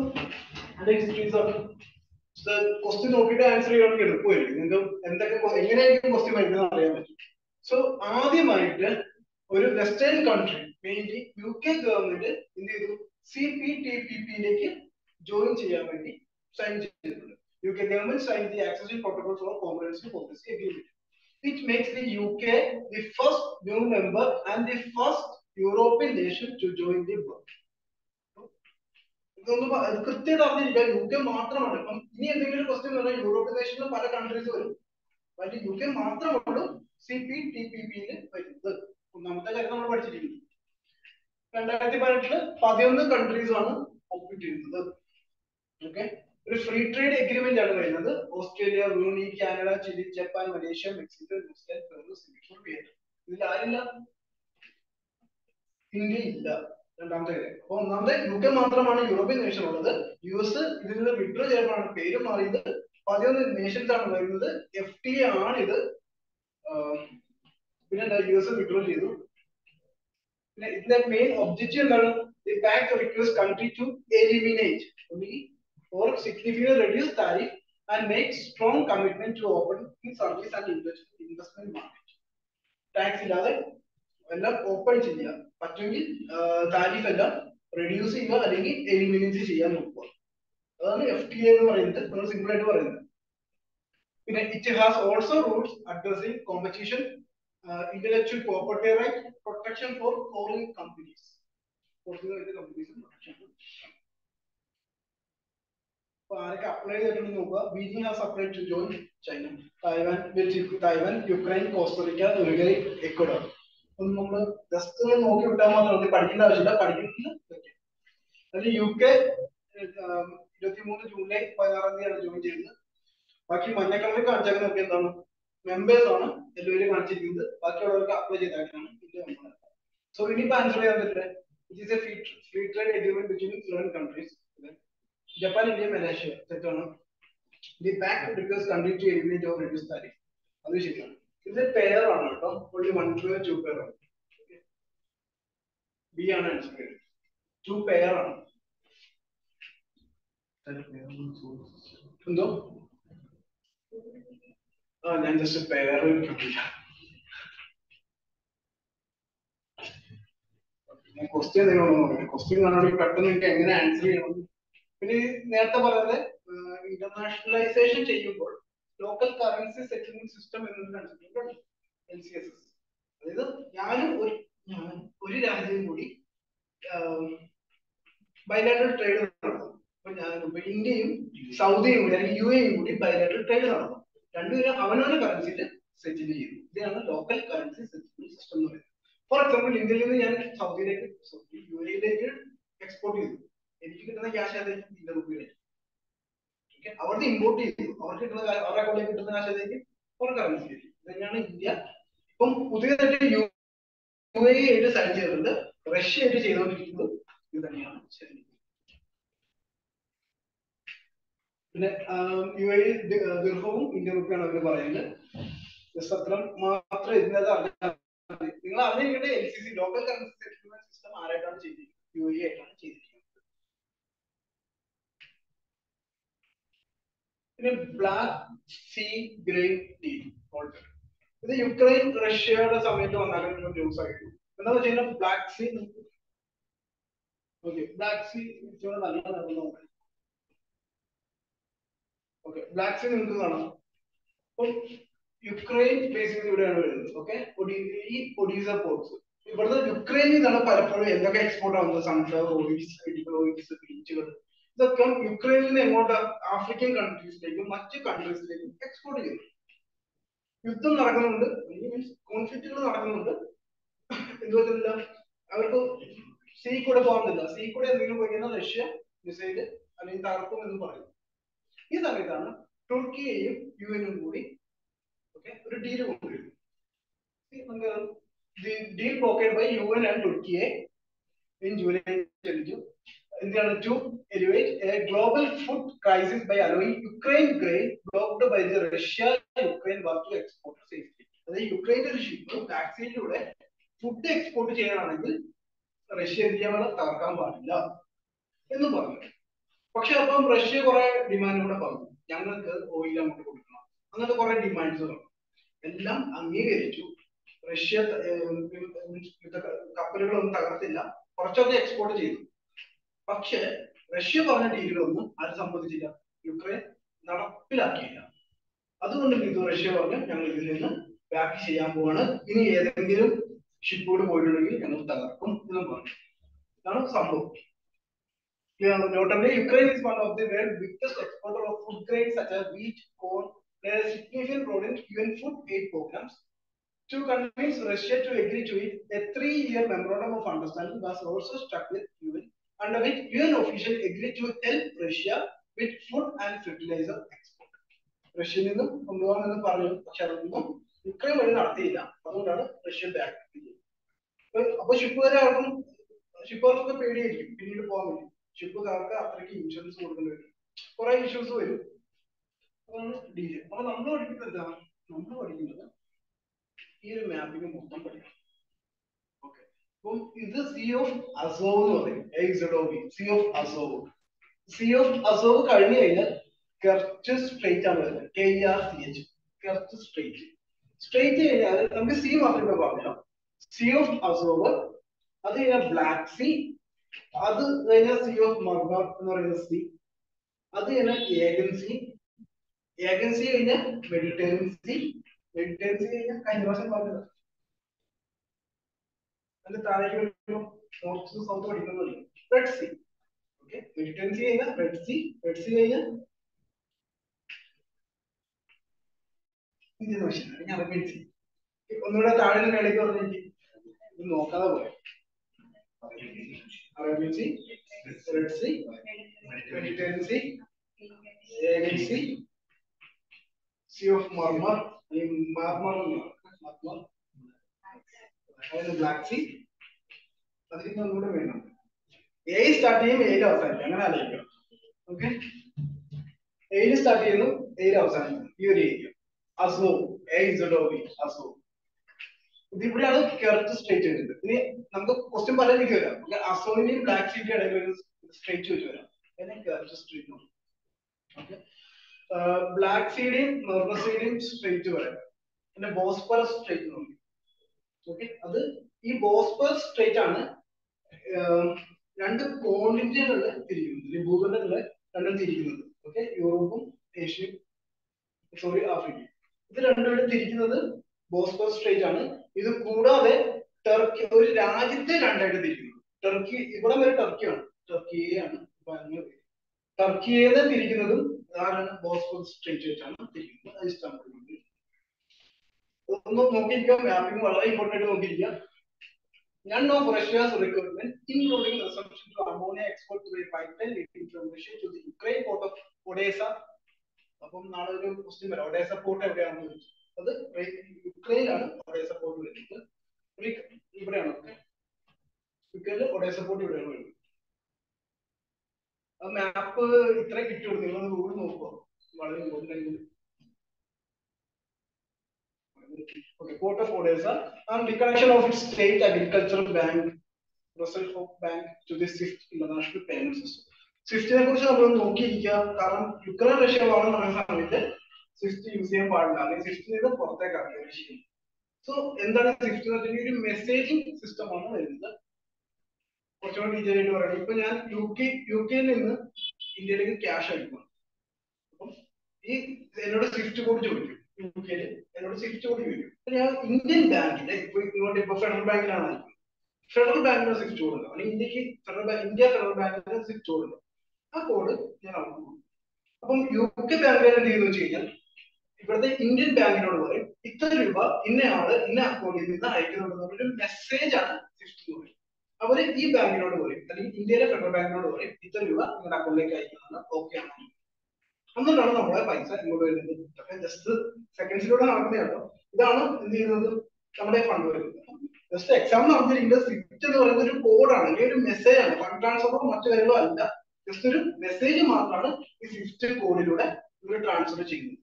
ക്വസ്റ്റ്യൻ നോക്കിയിട്ട് ആൻസർ ചെയ്യാൻ എളുപ്പമായിരിക്കും. നിങ്ങൾക്ക് എന്തൊക്കെ എങ്ങനെയായിരിക്കും ക്വസ്റ്റ്യൻ വരുന്നത് അറിയാൻ പറ്റും. സോ ആദ്യമായിട്ട് ഒരു western country, mainly U K government എന്ത് ചെയ്തു? സി പി ടി പി പിയിലേക്ക് ജോയിൻ ചെയ്യാൻ വേണ്ടി സൈൻ ചെയ്തിട്ടുണ്ട്. U K government sign the accession protocol for comprehensive policy agreement, which makes the U K the first new member and the first European nation to join the bloc. ഇതൊന്നും കൃത്യമായിട്ട് അറിഞ്ഞിരിക്കുക, U K മാത്രമാണ്. ഇപ്പം ഇനി എന്തെങ്കിലും question പറഞ്ഞാൽ European നേഷനിൽ പല countries വരും, അതിൽ യു കെ മാത്രമുള്ളൂ സി പി ടി പി പിയിൽ വരുന്നത്. ഒന്നാമത്തെ കാര്യം നമ്മൾ പഠിച്ചിരിക്കുന്നത്. രണ്ടായിരത്തി പതിനെട്ടില് പതിനൊന്ന് കൺട്രീസ് ആണ് ഒപ്പിട്ട് ചെയ്യുന്നത്. ഓക്കെ, ഒരു ഫ്രീ ട്രേഡ് എഗ്രിമെന്റ് ആണ് വരുന്നത്. Australia, Brunei, Canada, Chile, Japan, Malaysia, Mexico, New Zealand, Peru, Singapore, Vietnam. ഇതിൽ ആരില്ല? ഇന്ത്യ ഇല്ല. രണ്ടാമത്തെ കാര്യം. അപ്പൊ ഒന്നാമത്തെ യു കെ മാത്രമാണ് യൂറോപ്യൻ നേഷൻ ഉള്ളത്. യു എസ് ഇതിൽ നിന്ന് വിഡ്രോ ചെയ്തപ്പോഴാണ് പേര് മാറിയത്. പതിനൊന്ന് നേഷൻസ് ആണ് വരുന്നത്. എഫ് ടി എ ആണ് ഇത്. പിന്നെ യു എസ് വിഡ്രോ ചെയ്തു. പിന്നെ ഇതിന്റെ മെയിൻ ഒബ്ജക്റ്റീവ് എന്താണ്? The pact requires country to eliminate or significantly reduce tariff and make strong commitment to open service and investment market. Tax illade എല്ലാം ഓപ്പൺ ചെയ്യുക, പറ്റുമെങ്കിൽ താരിഫ് എല്ലാം റെഡ്യൂസ് ചെയ്യുക അല്ലെങ്കിൽ എലിമിനേറ്റ് ചെയ്യാൻ നോക്കുക. അതാണ് എഫ് ടി എ എന്ന് പറയുന്നത്, നമ്മൾ സിമ്പിൾ ആയിട്ട് പറയുന്നത്. പിന്നെ it has also rules addressing competition, intellectual property right, protection for foreign companies. Companies protection. ആരൊക്കെ അപ്ലൈ ചെയ്തിട്ടുണ്ടെന്ന് നോക്കുക. Beijing has applied to join China, Taiwan, Taiwan, Ukraine, Costa Rica, Uruguay, Ecuador. ഒന്നും നമ്മൾ ജസ്റ്റ് നോക്കി വിട്ടാൽ മാത്രം പഠിക്കേണ്ട ആവശ്യമില്ല, പഠിക്കുന്നത്. അതിൽ യു കെ ഇരുപത്തിമൂന്ന് ജൂലൈ പതിനാറാം തീയതിയാണ് ജോയിൻ ചെയ്തത്. ബാക്കി മഞ്ഞ കളറിൽ കാണിച്ചാൽ നോക്കി എന്താണ്? മെമ്പേഴ്സ് ആണ് എല്ലാവരും കാണിച്ചിരിക്കുന്നത്. ബാക്കിയുള്ളവർക്ക് അപ്ലൈ ചെയ്തായിട്ടാണ് ഇന്ത്യ മെമ്പർ. സോ ഇനിയിപ്പോ ആൻസർ ചെയ്യാൻ പറ്റില്ല. It is a free trade agreement between eleven countries. Japan, India, Malaysia തെറ്റാണ്. The pact requires country to eliminate or reduce tariff, അത് ശരിയാണ്. ഇത് പെയർ ആണ് കേട്ടോ, only one pair, two pair ആണ്. ബി ആണ് ആൻസർ. ടു പെയർ ആണ്. എന്തോ ആ ഞാൻ ജസ്റ്റ് പെയർ കിട്ടില്ല. ഞാൻ ക്വസ്റ്റ്യൻ നിങ്ങളൊന്നും നോക്കില്ല. ക്വസ്റ്റ്യൻ കാണുകയാണെങ്കിൽ പെട്ടെന്ന് എനിക്ക് എങ്ങനെ ആൻസർ ചെയ്യണം. പിന്നെ നേരത്തെ പറഞ്ഞത് ഇന്റർനാഷണലൈസേഷൻ ചെയ്യുമ്പോൾ ലോക്കൽ കറൻസി സെറ്റിൽമെന്റ് സിസ്റ്റം എന്നൊരു കൺസെപ്റ്റ് ഉണ്ട്, എൽ സി എസ് എസ്. അതായത് ഞാനും ഒരു ഞാൻ ഒരു രാജ്യം കൂടി ബൈലാറ്ററൽ ട്രേഡ് നടത്തും. അപ്പൊ ഞാൻ ഇന്ത്യയും സൗദിയും കൂടി അല്ലെങ്കിൽ യു എയും കൂടി ബൈലാറ്ററൽ ട്രേഡ് നടത്തും. രണ്ടുപേരും അവനവന്റെ കറൻസിയിൽ സെറ്റിൽ ചെയ്യും. ഇതാണ് ലോക്കൽ കറൻസി സെറ്റിൽമെന്റ് സിസ്റ്റം എന്ന് പറയുന്നത്. ഫോർ എക്സാമ്പിൾ, ഇന്ത്യയിൽ നിന്ന് ഞാൻ സൗദിയിലേക്ക് സൗദി യു എയിലേക്ക് എക്സ്പോർട്ട് ചെയ്തു. എനിക്ക് കിട്ടുന്ന ക്യാഷ് ഏതായിരിക്കും? ഇന്ത്യൻ റുപ്പിയിലേക്ക്. അവർക്ക് ഇമ്പോർട്ട് ചെയ്തു, അവർക്ക് കിട്ടുന്ന അവരുടെ അക്കൗണ്ടിലേക്ക് കിട്ടുന്ന കാശ് ഏതായിരിക്കും? Foreign currency. ഇത് തന്നെയാണ് ഇന്ത്യ ഇപ്പം പുതിയതായിട്ട് യു എ ആയിട്ട് സൈൻ ചെയ്തിട്ടുണ്ട്, റഷ്യ ആയിട്ട് ചെയ്തുകൊണ്ടിരിക്കുന്നത് ഇത് തന്നെയാണ്. ശരി, പിന്നെ യു എ ദിർഹവും ഇന്ത്യൻ റുപ്പിയാണ് അവർ പറയുന്നത്. ജസ്റ്റ് അത്ര മാത്രം ഇതിനകത്ത് അറിഞ്ഞാൽ മതി. നിങ്ങൾ അറിഞ്ഞിരിക്കേണ്ട L C C local currency settlement system ആരായിട്ടാണ് ചെയ്തിരിക്കുന്നത്? യു എ ആയിട്ടാണ് ചെയ്തിരിക്കുന്നത്. പിന്നെ ബ്ലാക്ക് സീ ഗ്രേൻ ഡീൽ, ഇത് യുക്രൈൻ റഷ്യയുടെ സമയത്ത് വന്നാലും ന്യൂസ് ആയിട്ട് എന്താ വെച്ച് കഴിഞ്ഞാൽ black sea okay black see നല്ല ഓക്കെ ബ്ലാക്ക് സീ നിങ്ങൾക്ക് കാണാം. അപ്പം യുക്രൈൻ ബേസിക്കലി ഇവിടെയാണ് വരുന്നത്. ഓക്കെ ഈ ഒഡീസ പോർട്സ് ഇവിടുന്ന് യുക്രൈനിൽ നിന്നാണ് പലപ്പോഴും എന്തൊക്കെ എക്സ്പോർട്ട് ആവുന്നത്? സൺഫ്ലവർ ഓയിൽസ്, വെജിറ്റബിൾ ഓയിൽസ്, ബീച്ചുകൾ, ഇതൊക്കെ യുക്രൈനിൽ നിന്ന് എങ്ങോട്ട് ആഫ്രിക്കൻ കൺട്രീസിലേക്കും മറ്റ് കൺട്രീസിലേക്കും എക്സ്പോർട്ട് ചെയ്യുന്നു. യുദ്ധം നടക്കുന്നുണ്ട്, കോൺഫ്ലിക്റ്റുകൾ നടക്കുന്നുണ്ട്. എന്തുവെച്ചില്ല അവർക്ക് സീ കൂടെ പോകുന്നില്ല. സീ കൂടെ എന്തെങ്കിലും പോയി കഴിഞ്ഞാൽ റഷ്യ മിസൈല് അല്ലെങ്കിൽ തകർക്കും എന്ന് പറയുന്നു. ഈ സമയത്താണ് തുർക്കിയെയും യു എനും കൂടി ഒരു ഡീല് കൊണ്ടുവരുന്നത്. Deal brokered by U N and Turkiye in July twenty-two. India to elevate a global food crisis by allowing Ukraine grain blocked by the Russia Ukraine war to export safely. That is Ukraine ഒരു ship ടാക്സിയിലൂടെ food export ചെയ്യാനാണെങ്കിൽ Russia എന്ത് ചെയ്യാൻ തകർക്കാൻ പാടില്ല എന്ന് പറഞ്ഞു. പക്ഷെ അപ്പം റഷ്യ കുറെ ഡിമാൻഡ് കൂടെ പറഞ്ഞു, ഞങ്ങൾക്ക് ഓയിൽ അങ്ങോട്ട് കൊടുക്കണം, അങ്ങനത്തെ കുറെ ഡിമാൻഡ്സ് പറഞ്ഞു. എല്ലാം അംഗീകരിച്ചു. റഷ്യ കപ്പലുകളൊന്നും തകർത്തില്ല, കുറച്ചൊക്കെ എക്സ്പോർട്ട് ചെയ്തു. പക്ഷെ റഷ്യ പറഞ്ഞ ഡീലുകളൊന്നും ആരും സമ്മതിച്ചില്ല, യുക്രൈൻ നടപ്പിലാക്കിയില്ല. അതുകൊണ്ട് ഇത് റഷ്യ പറഞ്ഞു ഞങ്ങൾ ഇതിൽ നിന്ന് ബാക്ക് ചെയ്യാൻ പോവാണ്, ഇനി ഏതെങ്കിലും ഷിപ്പോട് പോയിട്ടുണ്ടെങ്കിൽ ഞങ്ങൾ തകർക്കും എന്നും പറഞ്ഞു. ഇതാണ് സംഭവം. Notably, Ukraine is one of the world's biggest exporter of food grains such as wheat, corn, plays a significant role in U N food aid programs. To convince Russia to agree to it, a three-year memorandum of understanding was also struck with U N, under which U N officials agreed to help Russia with food and fertilizer export. റഷ്യയിൽ നിന്നും കൊണ്ടുപോകാമെന്ന് പറഞ്ഞു, പക്ഷെ അതൊന്നും Ukraine വഴി നടത്തിയില്ല. അതുകൊണ്ടാണ് Russia back ചെയ്തത്. അപ്പൊ ഷിപ്പുകാർക്കും ഷിപ്പുകാർക്കൊക്കെ പേടിയായിരിക്കും പിന്നീട് പോകാൻ വേണ്ടി. ഷിപ്പുകാർക്ക് അത്രയ്ക്ക് ഇൻഷുറൻസ് കൊടുക്കേണ്ടി വരും, കുറെ ഇഷ്യൂസ് വരും. അതാണ് ഡീല്. അപ്പൊ നമ്മൾ പഠിക്കുന്നത് എന്താണ്? നമ്മൾ പഠിക്കുന്നത് ഈ ഒരു മാപ്പിംഗ് മൊത്തം പഠിക്കണം. ഓക്കെ, അപ്പം ഇത് സി ഓഫ് അസോവ് എന്ന് പറയും. Sea of Azov sea of Azov കഴിഞ്ഞു കഴിഞ്ഞാൽ കെർച്ച് സ്ട്രേറ്റ് ആണ് വരുന്നത്. K R C H Kerch strait. Strait കഴിഞ്ഞാൽ നമുക്ക് സി മാത്രമേ പറഞ്ഞോ. സി ഓഫ് അസോവ്, അത് കഴിഞ്ഞാൽ ബ്ലാക്ക് സി, അത് കഴിഞ്ഞാൽ സി ഓഫ് മർമർ എന്ന് പറയുന്ന സി, അത് കഴിഞ്ഞാൽ ഏജൻസി, ഏജൻസി കഴിഞ്ഞാൽ മെഡിറ്ററേനിയൻ സി, മെഡിറ്ററേനിയൻ സി കഴിഞ്ഞാൽ കഴിഞ്ഞ വർഷം പറഞ്ഞത് അതിന്റെ താഴേക്ക് വരുമ്പോൾ നോർത്ത് സൗത്ത് പഠിക്കുന്നത് red sea. Okay, Mediterranean sea കഴിഞ്ഞാൽ റെഡ് സി, റെഡ് സി കഴിഞ്ഞാൽ ഇന്ത്യൻ ഓഷ്യൻ അല്ലെങ്കിൽ അറേബ്യൻ സി. ഒന്നുകൂടെ താഴെ നിന്ന് മേലേക്ക് പറഞ്ഞെങ്കിൽ ഇത് നോക്കാതെ പോയ Arabian sea, red sea, Mediterranean sea, Aegean sea, sea of Marmara Marmara Marmara, black sea. അതിന് ഒന്നുകൂടെ വേണം. എ സ്റ്റാർട്ട് ചെയ്യും, എയിൽ അവസാനിക്കും, അങ്ങനെ ആലോചിക്കണം. ഓക്കെ, എയിൽ സ്റ്റാർട്ട് ചെയ്യുന്നു, എയിൽ അവസാനിക്കുന്നു. ഈ ഒരു ഏരിയ അസോ എസോഡോവി അസോ. ഇതിവിടെയാണ് കെർച്ച് സ്ട്രേറ്റ് വരുന്നത്. ഇനി നമുക്ക് ക്വസ്റ്റ്യൻ പല രീതിക്ക് വരാം. അസോവിന്റെയും ബ്ലാക്ക് സീന്റെയും ഇടയിൽ ഒരു സ്ട്രേറ്റ് വെച്ച് വരാം, അതിനെ കെർച്ച് സ്ട്രേറ്റ്. ഓക്കെ, ബ്ലാക്ക് സീയുടെയും നോർമൽ സീയുടെയും സ്ട്രേറ്റ് വരാം, പിന്നെ ബോസ്ഫറസ് സ്ട്രേറ്റ് എന്ന് പറയും. ഓക്കെ, അത് ഈ ബോസ്ഫറസ് സ്ട്രേറ്റ് ആണ് രണ്ട് കോണ്ടിനെന്റുകളിൽ തിരിക്കുന്നത്, ഭൂഖണ്ഡങ്ങളെ രണ്ടും തിരിക്കുന്നത്. ഓക്കെ, യൂറോപ്പും ഏഷ്യയും സോറി ആഫ്രിക്കയും, ഇത് രണ്ടുപേരും തിരിക്കുന്നത് ബോസ്ഫറസ് സ്ട്രേറ്റ് ആണ്. ഇത് കൂടാതെ ടർക്കി ഒരു രാജ്യത്തെ രണ്ടായിട്ട് തിരിക്കുന്നത്. ടർക്കി ഇവിടെ വരെ ടർക്കിയാണ്, ടർക്കിയെയാണ് ടർക്കിയെ തിരിക്കുന്നതും ആരാണ്? ബോസ്ഫറസ് സ്ട്രേറ്റ് വെച്ചാണ് തിരിക്കുന്നത്. അത് ഇഷ്ടമാണ്. ഒന്ന് നോക്കിയിരിക്കുക, മാപ്പിംഗ് വളരെ ഇമ്പോർട്ടൻ്റ് ആയിട്ട് നോക്കിയിരിക്കുക. None of Russia's requirement, including resumption to ammonia export through a pipeline leading from Russia to the Ukraine port of Odessa. അപ്പം നാളെ ഒരു ക്വസ്റ്റ്യൻ വരാം, ഒഡേസ പോർട്ട് എവിടെയാണെന്ന് ചോദിച്ചു. അത് യുക്രൈനിലാണ് ഒഡേസ പോർട്ട് വരുന്നത്. ഇവിടെയാണ് യുക്രൈനിൽ ഒഡേസ പോർട്ട് ഇവിടെയാണ് വരുന്നത്. മാപ്പ് ഇത്ര കിട്ടുള്ളൂ. നിങ്ങൾ ഗൂഗിൾ നോക്കുക, വളരെ important. Okay, Port of Odessa and the connection of its state agricultural bank, Russell Hope Bank to the SWIFT international payment system. സ്വിഫ്റ്റിനെ കുറിച്ച് നമ്മൾ നോക്കിയിരിക്കുക. കാരണം യുക്രൈൻ റഷ്യ വാണെന്ന് പറയുന്ന സമയത്ത് സ്വിഫ്റ്റ് യൂസ് ചെയ്യാൻ പാടില്ല, അല്ലെങ്കിൽ സ്വിഫ്റ്റിൽ നിന്ന് പുറത്തേക്ക് ആക്കുകയാണ് ചെയ്യുന്നത്. സോ എന്താണ് സ്വിഫ്റ്റ് എന്ന് വെച്ചാൽ ഒരു മെസ്സേജിംഗ് സിസ്റ്റം ആണ് വരുന്നത്. കുറച്ചുകൂടി ഡീറ്റെയിൽ ആയിട്ട് പറയുന്നത്, ഇപ്പൊ ഞാൻ യു കെ യു കെയിൽ നിന്ന് ഇന്ത്യയിലേക്ക് ക്യാഷ് അയക്കണം. അപ്പം ഈ എന്നോട് സ്വിഫ്റ്റ് കോഡ് ചോദിക്കും. യു കെയില് എന്നോട് സ്വിഫ്റ്റ് കോഡ് ചോദിക്കും. ഞാൻ ഇന്ത്യൻ ബാങ്കിന്റെ ഇപ്പൊ ഇങ്ങോട്ട് ഇപ്പൊ ഫെഡറൽ ബാങ്കിലാണ് ഫെഡറൽ ബാങ്കിന്റെ സ്വിഫ്റ്റ് കോഡ് ഉണ്ട്, അല്ലെങ്കിൽ ഇന്ത്യക്ക് ഫെഡറൽ ബാങ്ക് ഇന്ത്യ ഫെഡറൽ ബാങ്കിന്റെ സ്വിഫ്റ്റ് കോഡ് ഉണ്ട്. ആ കോഡ് ഞാൻ അവർക്ക് കൊടുക്കും. അപ്പം യു കെ ബാങ്കുകാർ എന്ത് ചെയ്യുന്നു വെച്ച് കഴിഞ്ഞാൽ ഇവിടുത്തെ ഇന്ത്യൻ ബാങ്കിനോട് പറയും ഇത്ര രൂപ ഇന്നയാള് ഇന്ന അക്കൗണ്ടിൽ നിന്ന് അയക്കുന്നുണ്ടെന്ന് ഒരു മെസ്സേജ് ആണ് സ്വിഫ്റ്റ് എന്ന് പറയും. അവര് ഈ ബാങ്കിനോട് പറയും, അല്ലെങ്കിൽ ഇന്ത്യയിലെ ഫെഡറൽ ബാങ്കിനോട് പറയും ഇത്ര രൂപ നിങ്ങളുടെ അക്കൗണ്ടിലേക്ക് അയക്കുന്നതാണ്, ഓക്കെ ആണ്. എന്നിട്ടാണ് നമ്മളെ പൈസ ഇങ്ങോട്ട് വരുന്നത്. അപ്പൊ ജസ്റ്റ് സെക്കൻഡ്സിലൂടെ നടക്കുന്നതാണോ. ഇതാണ് എന്ത് ചെയ്യുന്നത്, നമ്മുടെ ഫണ്ട് വരുന്നത്. ജസ്റ്റ് എക്സാം നടന്നിരിക്കുന്നത് സ്വിഫ്റ്റ് എന്ന് പറയുന്ന ഒരു കോഡാണ്, അല്ലെങ്കിൽ ഒരു മെസ്സേജ് ആണ്. ഫണ്ട് ട്രാൻസ്ഫറോ മറ്റു കാര്യങ്ങളോ അല്ല, ജസ്റ്റ് ഒരു മെസ്സേജ് മാത്രമാണ് ഈ സ്വിഫ്റ്റ് കോഡിലൂടെ ഇവർ ട്രാൻസ്ഫർ ചെയ്യുന്നത്.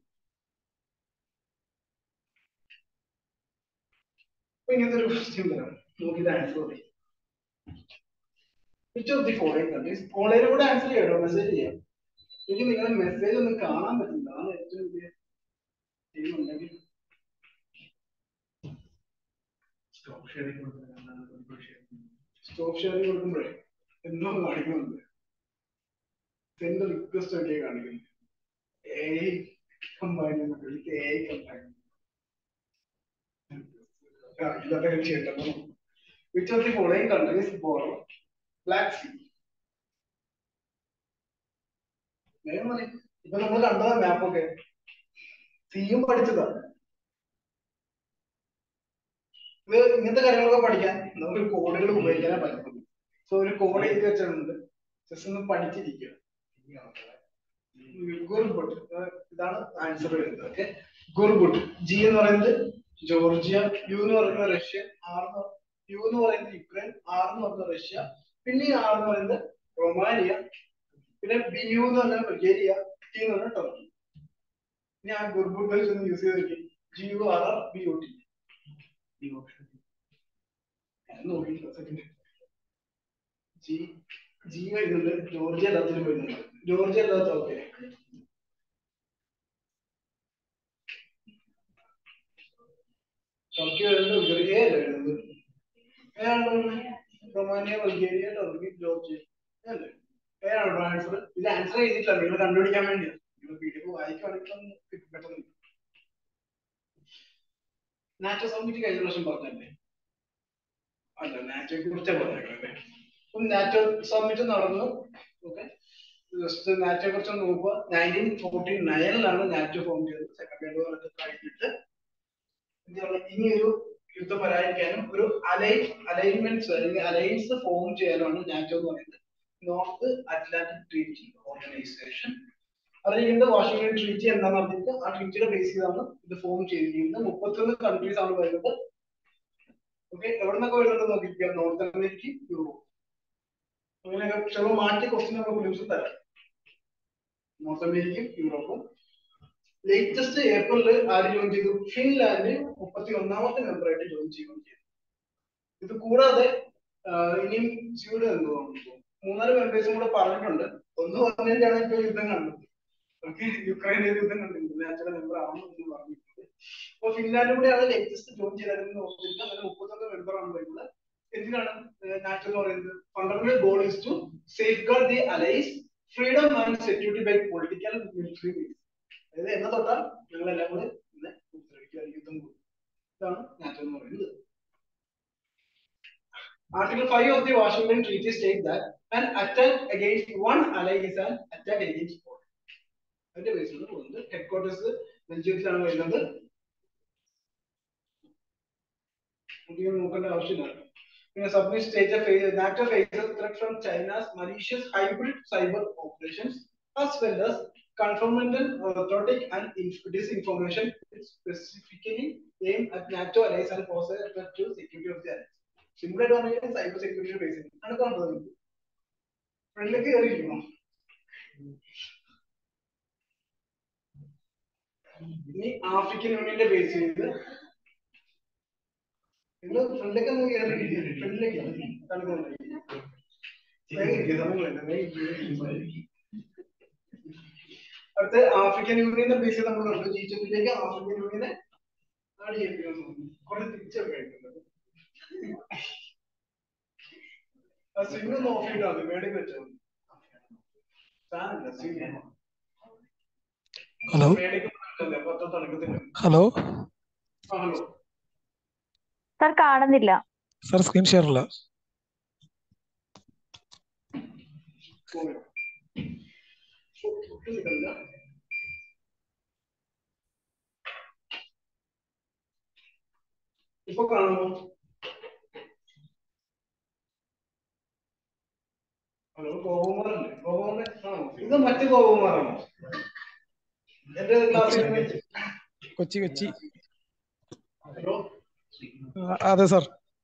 അപ്പൊ ഇങ്ങനത്തെ ഒരു ക്വസ്റ്റ്യൻ വരാം, നമുക്ക് ഇത് ആൻസർ ചെയ്യാം. Which of the following countries, ഓൺലൈനിലൂടെ ആൻസർ ചെയ്യണോ മെസ്സേജ് ചെയ്യാം. എനിക്ക് നിങ്ങളെ മെസ്സേജ് ഒന്നും കാണാൻ പറ്റില്ല, അതാണ് ഏറ്റവും വലിയ ചെയ്യുന്നുണ്ടെങ്കിൽ സ്റ്റോപ്പ് ഷെയറിംഗ് കൊടുക്കുന്നത്. സ്റ്റോപ്പ് ഷെയറിംഗ് കൊടുക്കുമ്പോഴേ എന്തോ കാണിക്കുന്നുണ്ട്, സെൻഡ് റിക്വസ്റ്റ് ഒക്കെ കാണിക്കുന്നു. എ കമ്പൈൻ എ കമ്പൈൻ ഇതൊക്കെ ചെയ്യട്ടെ. Which of the following countries border Black Sea. ഇപ്പൊ നമ്മൾ കണ്ടതാ മാപ്പൊക്കെ, സിയും പഠിച്ചതാണ്. ഇത് ഇങ്ങനത്തെ കാര്യങ്ങളൊക്കെ പഠിക്കാൻ നമുക്ക് കോഡുകൾ ഉപയോഗിക്കാനേ പറ്റുള്ളൂ. സോ ഒരു കോഡ് എഴുതി വെച്ചിട്ടുണ്ട്, ജസ്റ്റ് ഒന്ന് പഠിച്ചിരിക്കുക. ഗുർബുട്ട്, ഇതാണ് ആൻസർ വരുന്നത്. ഓക്കെ, ഗുർബുട്ട്. ജി എന്ന് പറയുന്നത് ജോർജിയ, യു എന്ന് പറയുന്നത് റഷ്യ, ആർ യു എന്ന് പറയുന്നത് യുക്രൈൻ, ആർ എന്ന് പറയുന്നത് റഷ്യ, പിന്നെ ആർ എന്ന് പറയുന്നത് റൊമാനിയ, പിന്നെ ബി യു എന്ന് പറഞ്ഞാൽ ബൾഗേരിയ, ടി എന്ന് പറഞ്ഞാൽ ടർക്കി. ഞാൻ ഗുർബുട്ട് വെച്ച് യൂസ് ചെയ്ത് G U R R B O T നോക്കിയില്ല. ജി ജി വരുന്നുണ്ട്, ജോർജിയ എല്ലാത്തിലും വരുന്നുണ്ട്. ജോർജിയ എല്ലാത്ത ഓക്കെ. ടർക്കി വരുന്നത് ബൾഗേറിയ വരുന്നത്, ഏതാണ് റൊമാനിയ, ബൾഗേറിയ, ടർക്കി, ജോർജിയ അല്ലേ? ഏതാണോ ആൻസർ? ഇത് ആൻസർ ചെയ്തിട്ടില്ല, നിങ്ങൾ കണ്ടുപിടിക്കാൻ വേണ്ടിയാണ്. നിങ്ങൾ പി ഡി എഫ് വായിക്കുകയാണെങ്കിൽ പെട്ടെന്ന്. നാറ്റോ സമ്മിറ്റ് കഴിഞ്ഞ പ്രാവശ്യം പറഞ്ഞല്ലേ? അല്ല, നാറ്റോയെ കുറിച്ച് പറഞ്ഞേക്കല്ലേ. അപ്പം നാറ്റോ സമ്മിറ്റ് നടന്നു. ഓക്കെ, ജസ്റ്റ് നാറ്റോയെ കുറിച്ച് നോക്കുക. നയൻറ്റീൻ ഫോർട്ടി നയനിലാണ് നാറ്റോ ഫോം ചെയ്തത്. സെക്കൻഡ് വേൾഡ് വാർ ഒക്കെ കഴിഞ്ഞിട്ട് ഇനി ഒരു യുദ്ധം വരാതിരിക്കാനും ഒരു അലൈ അലൈൻമെന്റ്സ് അല്ലെങ്കിൽ അലയൻസ് ഫോം ചെയ്യാനുമാണ് നാറ്റോ എന്ന് പറയുന്നത്. North Atlantic Treaty Organization. അറിയുന്നത് വാഷിംഗ്ടൺ ട്രീറ്റി എന്താണെന്ന് പറഞ്ഞിട്ട് ആ ട്രീറ്റിയുടെ ബേസ് ചെയ്താണ് ഇത് ഫോം ചെയ്തിരിക്കുന്നത്. മുപ്പത്തൊന്ന് കൺട്രീസ് ആണ് വരുന്നത്. ഓക്കെ, എവിടെ നിന്നൊക്കെ വരുന്നത് നോക്കിയിരിക്കുക. നോർത്ത് അമേരിക്ക, യൂറോപ്പ്, അങ്ങനെ ചിലപ്പോൾ മാറ്റി ക്വസ്റ്റ്യൻ നമുക്ക് ന്യൂസ് തരാം. നോർത്ത് അമേരിക്കയും യൂറോപ്പും. ലേറ്റസ്റ്റ് ഏപ്രിലിൽ ആര് ജോയിൻ ചെയ്തു? ഫിൻലാൻഡ് മുപ്പത്തി ഒന്നാമത്തെ മെമ്പറായിട്ട് ജോയിൻ ചെയ്യുകയും ചെയ്തു. ഇത് കൂടാതെ ഇനിയും സ്വീഡൻ എന്ന് തോന്നുന്നു മൂന്നാല് മെമ്പേഴ്സും കൂടെ പറഞ്ഞിട്ടുണ്ട്. ഒന്ന് പറഞ്ഞതിന്റെയാണ് ഇപ്പൊ യുദ്ധം കണ്ടത്. ഓക്കെ, യുക്രൈനിലെ യുദ്ധം കണ്ടിട്ടുണ്ട്, നാച്ചുറൽ മെമ്പർ ആവണമെന്ന് പറഞ്ഞിട്ടുണ്ട്. അപ്പൊ ഫിൻലാൻഡ് കൂടെയാണ് ലേറ്റസ്റ്റ് ജോയിൻ ചെയ്തതെന്ന് നോക്കിയിട്ട് അങ്ങനെ മുപ്പത്തൊന്ന് മെമ്പർ ആണ് വരുന്നത്. എന്തിനാണ് നാറ്റോ എന്ന് പറയുന്നത്? Fundamental goal is to safeguard the allies freedom and security by political military means. അതായത് എന്നെ തൊട്ടാൽ ഞങ്ങളെല്ലാം കൂടെ ഇന്ന് ഉപദ്രവിക്കുക, യുദ്ധം കൂടും. ഇതാണ് നാറ്റോ എന്ന് പറയുന്നത്. Article five of the Washington Treaty states that an attack against one ally is an attack against all. അതിന്റെ ബേസിൽ പോകുന്നത് ഹെഡ്ക്വാർട്ടേഴ്സ് ബെൽജിയത്തിലാണ് വരുന്നത്. അധികം നോക്കേണ്ട ആവശ്യമില്ല. പിന്നെ submit state of NATO faces threat from China's malicious hybrid cyber operations as well as confirmation, rhetoric and disinformation specifically aimed at NATO allies and pose a threat to security of the allies. Simple ആയിട്ട് പറഞ്ഞാൽ cyber security base ആണ് കാണുന്നത്. ഫ്രണ്ടിലേക്ക് കയറിയിരിക്കണം. ഇനി African യൂണിയന്റെ base ചെയ്ത് നിങ്ങൾ ഫ്രണ്ടിലേക്ക് ഒന്ന് കയറി ഫ്രണ്ടിലേക്ക് അടുത്ത ആഫ്രിക്കൻ യൂണിയനെ ബേസ് ചെയ്ത് നമ്മൾ കണ്ടു. ജി ട്വന്റിയിലേക്ക് ആഫ്രിക്കൻ യൂണിയനെ ആഡ് ചെയ്യിപ്പിക്കാൻ കുറെ തിരിച്ചൊക്കെ ആയിട്ടുണ്ട്. ആ സിംഗ് ഒന്ന് ഓഫ് ചെയ്താൽ വേണമെങ്കിൽ വെച്ചാൽ ഹലോ ഹലോ ഹലോ സാർ കാണുന്നില്ല. സാർ സ്ക്രീൻ ഷെയർ അല്ല. ഇപ്പൊ കാണുമോ? ഹലോ ഗോകുമാറല്ലേ? ഗോകുമാറിനെ ആണോ? ഇത് മറ്റു ഗോകുമാറാണോ? എന്റെ ക്ലാസ്സിൽ കൊച്ചി കൊച്ചി ഹലോ അതെ സാർ.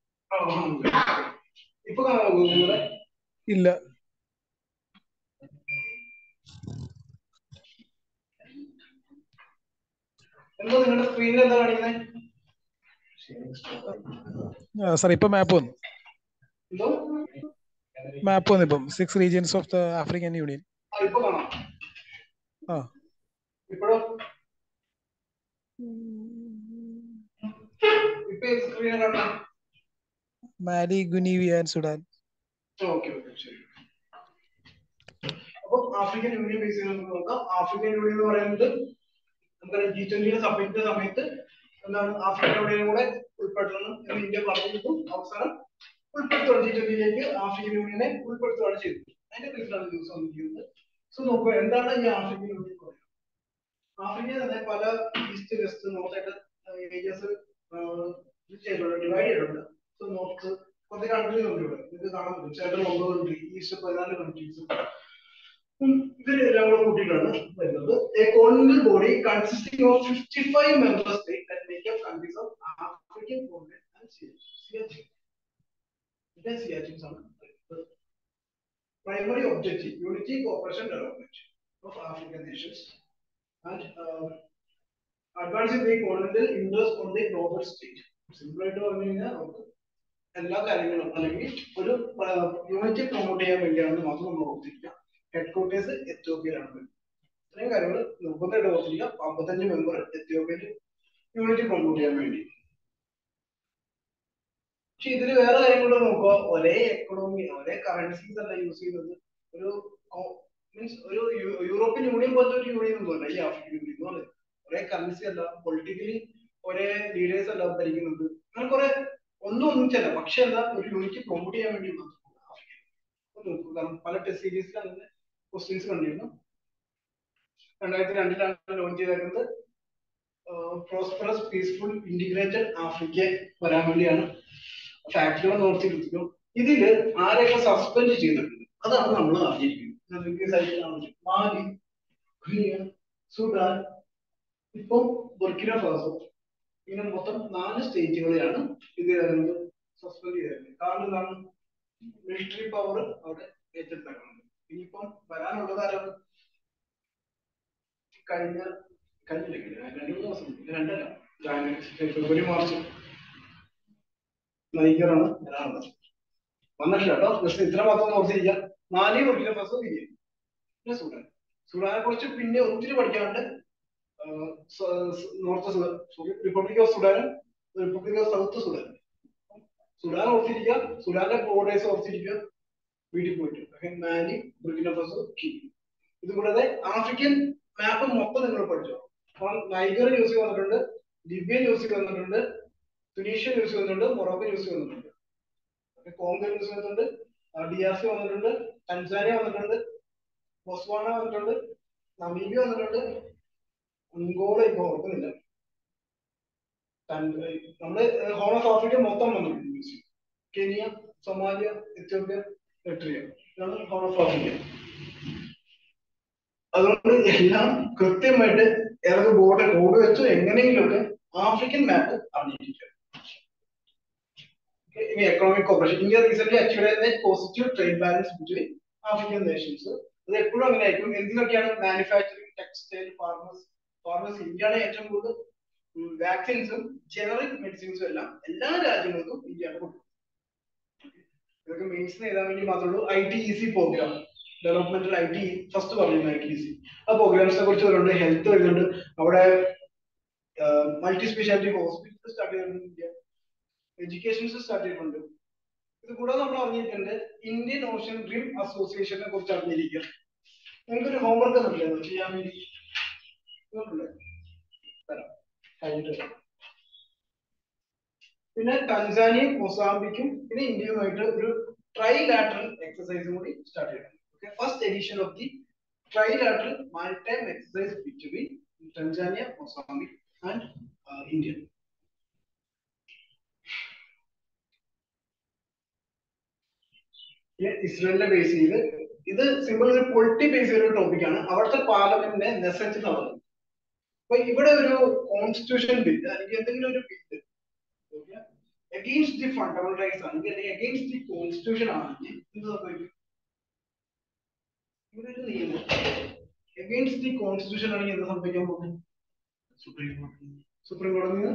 ഇപ്പൊ കാണാമോ ഗോകുമാറെ? ഇല്ല. എന്താ നിങ്ങളുടെ സ്ക്രീനിൽ എന്താ കാണിക്കുന്നത്? സാർ ഇപ്പൊ മാപ്പ് വന്നു. എന്തോ മാപ്പ് വന്നു ഇപ്പം. Six regions of the African Union. ആ ഇപ്പൊ കാണാം. ആ ഇപ്പോഴോ? ഇപ്പൊ സ്ക്രീനിൽ കാണാം. Mali, Guinea and Sudan. Okay okay ശരി. അപ്പൊ ആഫ്രിക്കൻ യൂണിയൻ ബേസ് ചെയ്ത് നമുക്ക് നോക്കാം. ആഫ്രിക്കൻ യൂണിയൻ എന്ന് പറയുന്നത് നമുക്കറിയാം ജി ട്വന്റിയുടെ സബ്മിറ്റ് സമയത്ത് എന്താണ് ആഫ്രിക്കൻ യൂണിയനും കൂടെ ഉൾപ്പെടുത്തണം എന്ന് ഇന്ത്യ പറഞ്ഞിട്ടും അവസാനം ഉൾപ്പെടുത്തുകയാണ്. ജി ട്വന്റിയിലേക്ക് ആഫ്രിക്കൻ യൂണിയനെ ഉൾപ്പെടുത്തുകയാണ് ചെയ്തത്. അതിന്റെ ബേസിലാണ് ന്യൂസ് വന്നിരിക്കുന്നത്. സോ നോക്കുക എന്താണ് ഈ ആഫ്രിക്കൻ യൂണിയൻ പറയുന്നത്. ആഫ്രിക്കയിൽ തന്നെ പല ഈസ്റ്റ് വെസ്റ്റ് നോർത്ത് ആയിട്ട് ഏരിയസ് ഡിവൈഡ് ചെയ്തിട്ടുണ്ട്. സോ നോർത്ത് കുറച്ച് കൺട്രീസ് ഉണ്ട് ഇവിടെ. ഇത് കാണാൻ പറ്റും. ചേട്ടൻ ഒമ്പത് കൺട്രി, ഈസ്റ്റ് പതിനാല് കൺട്രീസ്. ഇതിലെല്ലാം കൂടെ കൂട്ടിയിട്ടാണ് വരുന്നത്. A continental body consisting of fifty five member state that make up countries of African continent and സിയാച്ചിൻ. ഇത് സിയാച്ചിൻസ് ആണ്. Primary objective unity, cooperation, development of African nations and uh, advancing the continental interest on the global stage. Simple ആയിട്ട് പറഞ്ഞു കഴിഞ്ഞാൽ നമുക്ക് എല്ലാ കാര്യങ്ങളും അല്ലെങ്കിൽ ഒരു യൂണിറ്റി പ്രൊമോട്ട് ചെയ്യാൻ വേണ്ടിയാണെന്ന് മാത്രം നമ്മൾ ഓർത്തിരിക്കുക. ഹെഡ്ക്വാർട്ടേഴ്സ് എത്യോപ്യയിലാണ്. ഇത്രയും കാര്യങ്ങൾ നിർബന്ധമായിട്ട് ഓർത്തിരിക്കുക. അമ്പത്തഞ്ച് മെമ്പർ എത്യോപ്യയിൽ യൂണിറ്റി പ്രൊമോട്ട് ചെയ്യാൻ വേണ്ടി. പക്ഷെ ഇതിൽ വേറെ കാര്യങ്ങളൂടെ നോക്കുക. ഒരേ എക്കണോമി, ഒരേ കറൻസീസ് അല്ല യൂസ് ചെയ്യുന്നത്. ഒരു മീൻസ് ഒരു യൂറോപ്യൻ യൂണിയൻ പോലത്തെ ഒരു യൂണിയൻ ഒന്നും അല്ല ഈ ആഫ്രിക്കൻ യൂണിയൻ എന്ന് പറയുന്നത്. ഒരേ കറൻസി അല്ല, പൊളിറ്റിക്കലി ഒരേ ലീഡേഴ്സ് അല്ല ഭരിക്കുന്നത്. അങ്ങനെ കുറെ ഒന്നും ഒന്നിച്ചല്ല. പക്ഷെ എന്താ ഒരു യൂണിറ്റി പ്രൊമോട്ട് ചെയ്യാൻ വേണ്ടി കാരണം പല ടെസ്റ്റ് സീരീസിൽ അങ്ങനെ ക്വസ്റ്റ്യൻസ് കണ്ടിരുന്നു. രണ്ടായിരത്തി രണ്ടിലാണ് ലോഞ്ച് ചെയ്തേക്കുന്നത്. പ്രോസ്പെറസ് പീസ്ഫുൾ ഇന്റിഗ്രേറ്റഡ് ആഫ്രിക്ക വരാൻ വേണ്ടിയാണ്. ഫാക്ടറികൾ നോർത്തിരിക്കും. ഇതില് ആരെയൊക്കെ സസ്പെൻഡ് ചെയ്തിട്ടുണ്ട് അതാണ് നമ്മൾ അറിഞ്ഞിരിക്കുന്നത്. മാലി, ഗുനിയ, സുഡാൻ, ഇപ്പം ബുർക്കിന ഫാസോ, ഇങ്ങനെ മൊത്തം നാല് സ്റ്റേറ്റുകളെയാണ് ഇത് സസ്പെൻഡ് ചെയ്തിരുന്നത്. കാരണം എന്താണ് മിലിറ്ററി പവർ അവിടെ ഏറ്റെടുത്തേക്കുന്നത്. ഇനിയിപ്പം വരാനുള്ളത് ആരാണ്? കഴിഞ്ഞ കഴിഞ്ഞ രണ്ടു മൂന്ന് ദിവസം രണ്ടല്ല ജാനുവരി ഫെബ്രുവരി മാർച്ച് നയിക്കറാണ് വരാനുള്ളത്. വന്നിട്ടില്ല കേട്ടോ. ജസ്റ്റ് ഇത്ര മാത്രം ഓർത്തിരിക്കാം. മാലി, ബുർക്കിന ഫാസോ, ഗിനിയ, പിന്നെ സുഡാൻ. സുഡാനെ കുറിച്ച് പിന്നെ ഒത്തിരി പഠിക്കാനുണ്ട്. North Sudan, sorry Republic of സുഡാനും Republic of South Sudan. Sudan ഓർത്തിരിക്കുക. സുഡാന്റെ ബോർഡേഴ്സ് ഓർത്തിരിക്കുക വീട്ടിൽ പോയിട്ട്. Mali, Burkina Faso, Guinea. ഇത് കൂടാതെ ആഫ്രിക്കൻ മാപ്പ് മൊത്തം നിങ്ങൾ പഠിച്ചോ. നൈജർ യൂസ് ചെയ്ത് വന്നിട്ടുണ്ട്, ലിബിയ യൂസ് ചെയ്ത് വന്നിട്ടുണ്ട്, തുനീഷ്യ യൂസ് ചെയ്യുന്നുണ്ട്, മൊറോക്കോ യൂസ് ചെയ്യുന്നുണ്ട്, കോങ്കോ യൂസ് ചെയ്യുന്നുണ്ട്, ഡി ആർ സി വന്നിട്ടുണ്ട്, ടൻസാനിയ വന്നിട്ടുണ്ട്, ബൊസ്വാന വന്നിട്ടുണ്ട്, നമീബിയ വന്നിട്ടുണ്ട്, അങ്കോള ഇപ്പൊ ഓർക്കുന്നില്ല. നമ്മുടെ ഹോൺ ഓഫ് ആഫ്രിക്ക മൊത്തം വന്നിട്ടുണ്ട്. കെനിയ, സൊമാലിയ, എത്യോപ്യ, എറിട്രിയ, ഇതാണ് ഹോൺ ഓഫ് ആഫ്രിക്ക. അതുകൊണ്ട് എല്ലാം കൃത്യമായിട്ട് ഏതൊക്കെ ബോർഡ് കോഡ് വെച്ചോ എങ്ങനെയെങ്കിലുമൊക്കെ ആഫ്രിക്കൻ മാപ്പ് അറിഞ്ഞിരിക്കുക. In economic cooperation, India recently achieved a net positive trade balance between African nations. അത് എപ്പോഴും അങ്ങനെ ആയിരിക്കും. എന്തിനൊക്കെയാണ്? Manufacturing, textile, pharmas pharmacy. ഇന്ത്യയാണ് ഏറ്റവും കൂടുതൽ വാക്സിൻസും ജനറിക് മെഡിസിൻസും എല്ലാം എല്ലാ രാജ്യങ്ങൾക്കും ഇന്ത്യയാണ് കൊടുക്കുന്നത്. ഇതൊക്കെ മെയിൻസിന് എഴുതാൻ വേണ്ടി മാത്രമേ ഉള്ളൂ. I T E C program, developmental I T first പറഞ്ഞിരുന്നു ഐ ടി ഇ സി. ആ പ്രോഗ്രാംസിനെ കുറിച്ച് വരുന്നുണ്ട്. ഹെൽത്ത് വരുന്നുണ്ട്. അവിടെ മൾട്ടി സ്പെഷ്യാലിറ്റി ഹോസ്പിറ്റൽ സ്റ്റാർട്ട് ചെയ്തിട്ടുണ്ട് ഇന്ത്യ. എഡ്യൂക്കേഷൻസ് സ്റ്റാർട്ട് ചെയ്തിട്ടുണ്ട്. ഇത് കൂടാതെ നമ്മൾ അറിഞ്ഞിട്ടുണ്ട് ഇന്ത്യൻ ഓഷ്യൻ റിം അസോസിയേഷനെ കുറിച്ച് അറിഞ്ഞിരിക്കുക. നിങ്ങൾക്കൊരു ഹോംവർക്ക് തന്നില്ലേ ചെയ്യാൻ വേണ്ടി? പിന്നെ ടൻസാനിയും മൊസാംബിക്കും പിന്നെ ഇന്ത്യയുമായിട്ട് ഒരു ട്രൈലാറ്ററൽ എക്സസൈസും കൂടി സ്റ്റാർട്ട് ചെയ്തിട്ടുണ്ട്. First edition of the trilateral maritime exercise between Tanzania, Mozambique and India. ഇസ്രയേലിനെ ബേസ് ചെയ്ത് ഇത് സിമ്പിൾ ഒരു പൊളിറ്റി ബേസ് ചെയ്ത ഒരു ടോപ്പിക്കാണ്. അവിടുത്തെ പാർലമെന്റിനെ നെസറ്റ് എന്ന് പറയുന്നത്. അപ്പൊ ഇവിടെ ഒരു കോൺസ്റ്റിറ്റ്യൂഷൻ ബില്ല് അല്ലെങ്കിൽ എന്തെങ്കിലും ഒരു bill against the fundamental rights ആണെങ്കിൽ അല്ലെങ്കിൽ അഗെയിൻസ്റ്റ് ദി കോൺസ്റ്റിറ്റ്യൂഷൻ ആണെങ്കിൽ എന്ത് സംഭവിക്കും? ഇവിടെ ഒരു നിയമം അഗെയിൻസ്റ്റ് ദി കോൺസ്റ്റിറ്റ്യൂഷൻ ആണെങ്കിൽ എന്ത് സംഭവിക്കാൻ പോകും? സുപ്രീം കോടതി സുപ്രീം കോടതി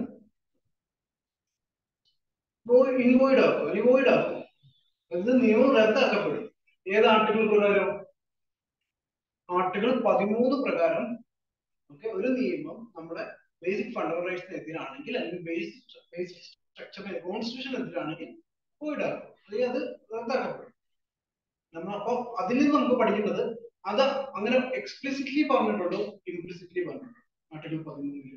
ഇൻവോയിഡ് ആക്കും, റിവോയിഡ് ആക്കും. അത് നിയമം റദ്ദാക്കപ്പെടും. ഏത് ആർട്ടിക്കിൾ പ്രകാരം? ആർട്ടിക്കിൾ പതിമൂന്ന് പ്രകാരം ഓക്കെ ഒരു നിയമം നമ്മുടെ ബേസിക് ഫണ്ടമെന്റൽ റൈറ്റ്സിന് എതിരാണെങ്കിൽ അല്ലെങ്കിൽ ബേസിക് ബേസിക് സ്ട്രക്ചറിന് കോൺസ്റ്റിറ്റ്യൂഷൻ എതിരാണെങ്കിൽ വോയിഡ് ആക്കും, അല്ലെങ്കിൽ അത് റദ്ദാക്കപ്പെടും. നമ്മൾ അപ്പൊ അതിൽ നിന്ന് നമുക്ക് പഠിക്കേണ്ടത് അത് അങ്ങനെ എക്സ്പ്ലിസിറ്റ്ലി പറഞ്ഞിട്ടുണ്ടോ ഇംപ്ലിസിറ്റ്ലി പറഞ്ഞിട്ടുണ്ടോ? ആർട്ടിക്കിൾ പതിമൂന്നില്